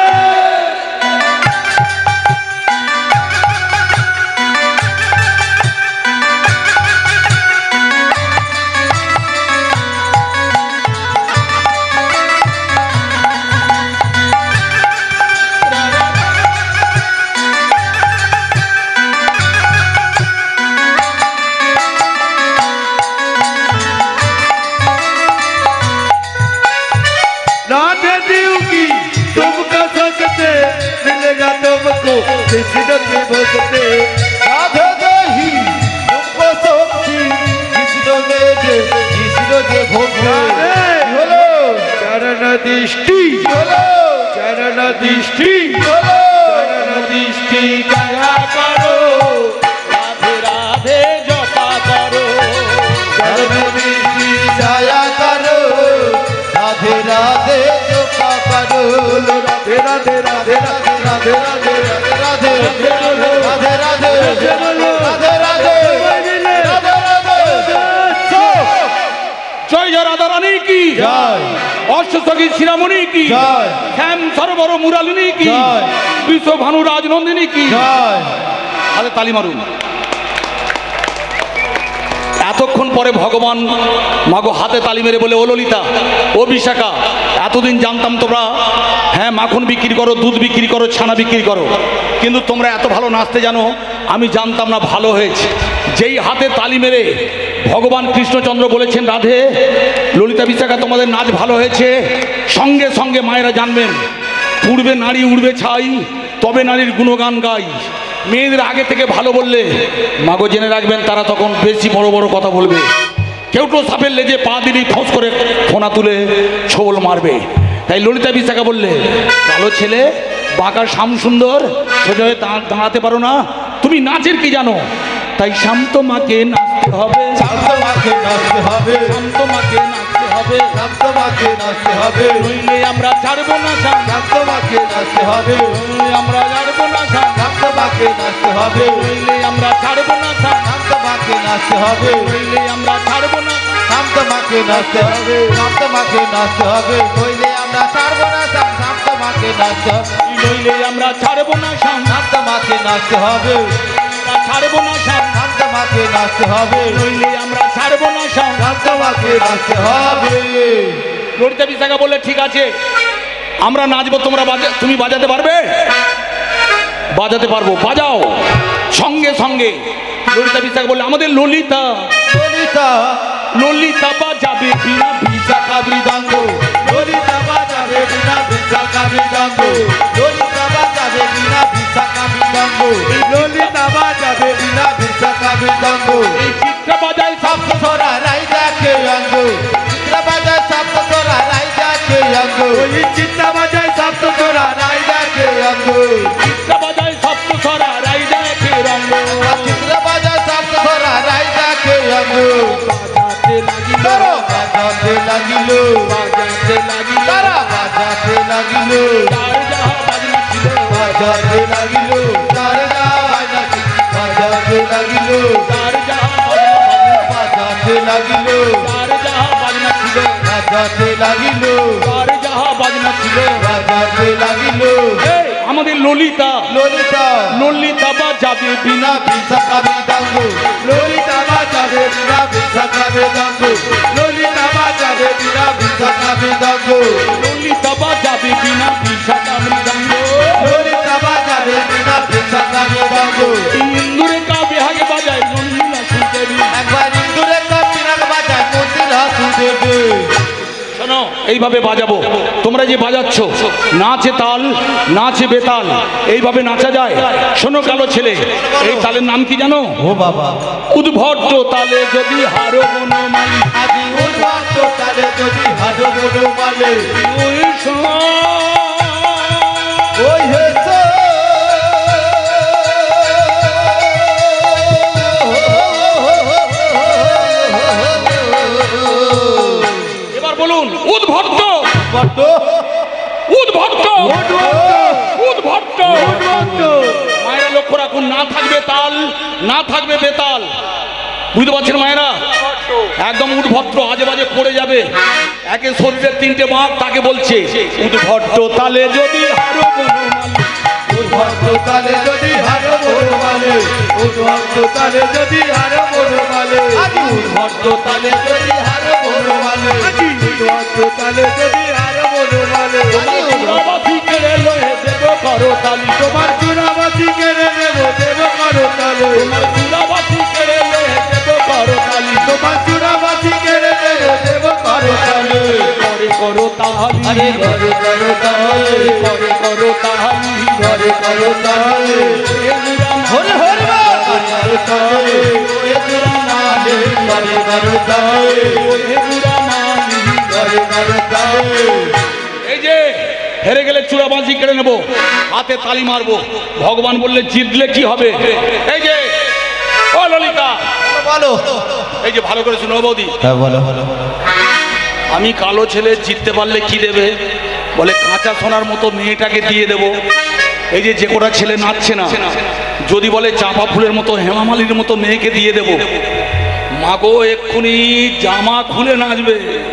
কৃষ্ণকে ভক্তে রাধে দেহি রূপ শক্তি কৃষ্ণ দেবে কৃষ্ণ যে ভক্তি হলো চরণ দৃষ্টি হলো চরণ দৃষ্টি হলো চরণ দৃষ্টি দয়া করো রাধে রাধে জপা করো চরণ দৃষ্টি দয়া করো রাধে রাধে জপা করো রাধে রাধে রাধে রাধে রাধে রাধে রাধে রাধে রাধে রাধে রাধে রাধে জয় জয় রাধা রানী কি জয় অশ্বসখী শিরামণি কি জয় শ্যাম সরোবর মুরালিনী কি জয় বিশ্ব ভানু রাজনন্দিনী কি জয় আরে তালি মারুন। এতক্ষণ পরে ভগবান মাগো হাতে তালি মেরে বলে ও ললিতা ও বিশাখা এতদিন জানতাম তোমরা হ্যাঁ মাখন বিক্রি করো দুধ বিক্রি করো ছানা বিক্রি করো কিন্তু তোমরা এত ভালো নাচতে জানো আমি জানতাম না। ভালো হয়েছে যেই হাতে তালি মেরে ভগবান কৃষ্ণচন্দ্র বলেছেন রাধে ললিতা বিশাখা তোমাদের নাচ ভালো হয়েছে সঙ্গে সঙ্গে মায়েরা জানবেন পূর্বে নারী উড়বে ছাই তবে নারীর গুণগান গাই। মেয়েদের আগে থেকে ভালো বললে মাগো জেনে রাখবেন তারা তখন বেশি বড় বড় কথা বলবে। কেউটো সাপের লেজে পা দিলেই ফোঁস করে ফোনা তুলে ছোবল মারবে। তাই ললিতা বিশাখা বললে কালো ছেলে বাঁকা শ্যাম সুন্দর সোজা হয়ে দাঁড়াতে পারো না তুমি নাচের কি জানো তাই শান্ত মাকে নাচতে হবে শান্ত মাকে নাচতে হবে শান্ত মাকে নাচতে হবে শান্ত মাকে নাচতে হবে নইলে আমরা ছাড়বো না শাম শান্ত মাকে নাচতে হবে নইলে আমরা ছাড়বো না শাম শান্ত মাকে নাচতে হবে নইলে আমরা ছাড়বো না শাম শান্ত মাকে নাচতে হবে নইলে আমরা ছাড়বো না শান্ত মাকে নাচতে হবে শান্ত মাকে নাচতে হবে নইলে আমরা ছাড়বো না শান্ত মাকে নাচতে হবে নইলে আমরা ছাড়বো না শাম শান্ত মাকে নাচতে হবে ছাড়বো না শাম শান্ত মাকে নাচতে হবে নইলে আমরা ছাড়বো না শাম শান্ত মাকে নাচতে হবে ললিতা বিশাখা বললে ঠিক আছে আমরা নাচবো তোমরা বাজা তুমি বাজাতে পারবে বাজাতে পারবো বাজাও সঙ্গে সঙ্গে ললিতা বিশাখা বললে আমাদের ললিতা ললিতা ললিতা বাজাবে বিনা বিশাখা মৃদঙ্গ ললিতা বাজাবে বিনা বিশাখা মৃদঙ্গ ললিতা বাজাবে বিনা বিশাখা মৃদঙ্গ ললিতা বাজাবে বিনা বিশাখা মৃদঙ্গ এই চিত্র বাজায় সব সপ্ত স্বরা রাইজাকে অঙ্গ চিত্র বাজায় সপ্ত স্বরা রাইজাকে অঙ্গ ওই চিত্র বাজায় সপ্ত স্বরা রাইজাকে অঙ্গ চিত্র বাজায় সপ্ত স্বরা রাইজাকে রঙ্গ চিত্র বাজায় সপ্ত স্বরা রাইজাকে অঙ্গ বাজাতে লাগিল বাজাতে লাগিল বাজাতে লাগিল তারা বাজাতে লাগিল যার যাহা বাজনা ছিল বাজাতে লাগিল তার বাজাতে লাগিল যার যাহা বাজনা বাজাতে লাগিল যার যাহা বাজনা ছিল বাজাতে লাগিল যার যাহা বাজনা ছিল বাজাতে লাগিল এই, আমাদের ললিতা ললিতা ললিতা বাজাবে বিনা বিনা বিশাখা মৃদঙ্গ ললিতা বাজাবে বিনা বিশাখা মৃদঙ্গ ললিতা বাজাবে বিনা বিশাখা মৃদঙ্গ ললিতা বাজাবে বিনা বিশাখা মৃদঙ্গ ললিতা বাজাবে বিনা বিশাখা মৃদঙ্গ ইন্দুরে কাবে হাগে বাজায় নন্দিনা সুদেবী একবার ইন্দুরে কাপিনাক বাজায় মন্দির হাতু দেবে শোনো এইভাবে বাজাবো তোমরা যে বাজাচ্ছ নাচে তাল নাচে বেতাল এইভাবে নাচা যায় শোনো কালো ছেলে এই তালের নাম কি জানো ও বাবা উদ্ভট তালে যদি হারো বনমালী আদি উন্মত্ত তালে যদি হাডো বড় মালে ওই সময় ওই হেছে এবার বলুন উদ্ভট বড় উদ্ভট উদ্ভট মায়েরা লক্ষ্য রাখুন না থাকবে তাল না থাকবে বেতাল বুঝতে পারছেন মায়েরা একদম উদ্ভট্ট আজে বাজে পড়ে যাবে একে শরীরের তিনটে বাঁক তাকে বলছে উদ্ভট্ট তালে যদি হারো বনমালী উদ্ভক্ত তালে যদি হারো বড় মালে উদ্ভক্ত তালে যদি হারো বড় মালে আদি উদ্ভক্ত তালে যদি হারো বড় মালে উদ্ভক্ত তালে যদি হারো বড় মালে তোমার চূড়াবাসী কেড়ে লয়ে দেব করো তালি তোমার চূড়াবাসী কেড়ে নেব দেব করো তালে তোমার চূড়াবাসী কেড়ে লয়ে দেব করো তালি তোমার চূড়াবাসী কেড়ে নেব দেব করো তালে করে করো তাহালি আরে ঘরে করো তালে করে করো তাহালি ঘরে করে করো তালে হরি হরি বল তালে করে করো তালে করে করো তালে। এই যে হেরে গেলে চূড়া বাঁধি কেড়ে নেবো, হাতে তালি মারবো। ভগবান বললে জিতলে কি হবে? এই যে ও ললিতা বলো, এই যে ভালো করে শুনো বৌদি, হ্যাঁ বলো বলো। আমি কালো ছেলে জিততে পারলে কি দেবে? বলে কাঁচা সোনার মতো মেয়েটাকে দিয়ে দেব। এই যে যে কটা ছেলে নাচছে না, যদি বলে চাপা ফুলের মতো হেমামালির মতো মেয়েকে দিয়ে দেব, মাগো এক্ষুনি জামা খুলে নাচবে।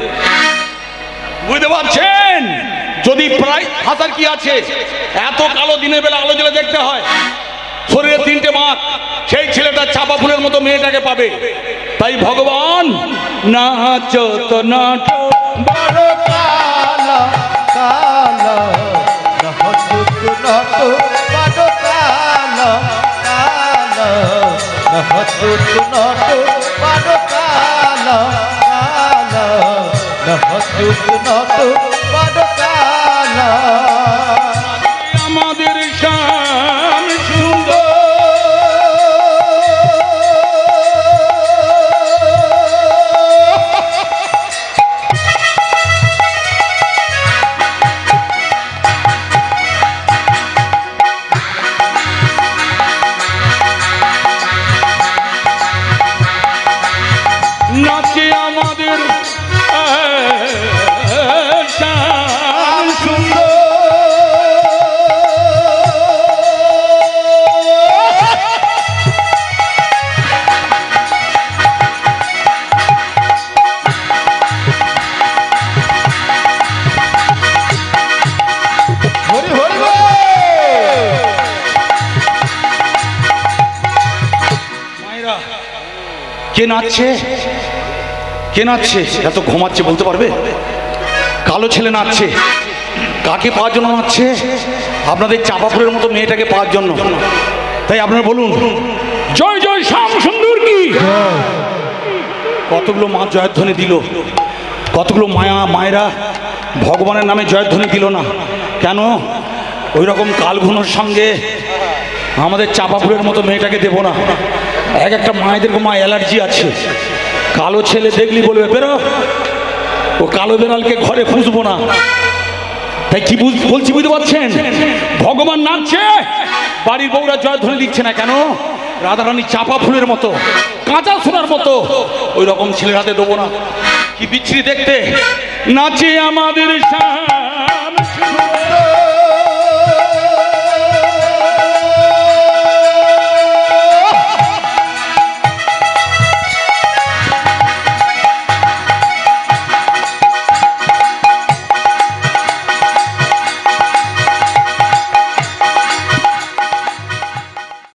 বুঝতে পারছেন? যদি প্রায় হাসার কি আছে, এত কালো দিনের বেলা আলো জ্বলে দেখতে হয়, শরীরে তিনটে মাখ, সেই ছেলেটা চাপা ফুলের মতো মেয়েটাকে পাবে। তাই ভগবান নাচো তো নাচো বড় কালা কালা নহতুক নহতু বড় কালা কালা নহতুক নহতু বড় কালা কালা নহতুক নহতু বড় কালা। আমাদের শাম সুন্দর নাচে আমাদের শাম সুন্দর। হরি হরি বল। মায়েরা কে নাচছে? কে নাচছে? এত ঘুমাচ্ছে বলতে পারবে? কালো ছেলে নাচছে, কাকে পাওয়ার জন্য নাচছে? আপনাদের চাপা ফুলের মতো মেয়েটাকে পাওয়ার জন্য। তাই আপনারা বলুন জয় জয় শ্যাম সুন্দর কি। কতগুলো মা জয়ধ্বনি দিল, কতগুলো মায়া মায়েরা ভগবানের নামে জয়ধ্বনি দিল না কেন? ওই রকম কালঘুনোর সঙ্গে আমাদের চাপা ফুলের মতো মেয়েটাকে দেবো না। এক একটা মায়েদের মা অ্যালার্জি আছে, কালো ছেলে দেখলি বলবে বেরো, ও কালো বেড়ালকে ঘরে পুষবো না। তাই কি বলছি বুঝতে পারছেন? ভগবান নাচছে, বাড়ির বউরা জয়ধ্বনি দিচ্ছে না কেন? রাধারানী চাপা ফুলের মতো, কাঁচা সোনার মতো ওই রকম ছেলের হাতে দেবো না। কি বিচ্ছিরি দেখতে নাচে আমাদের শাম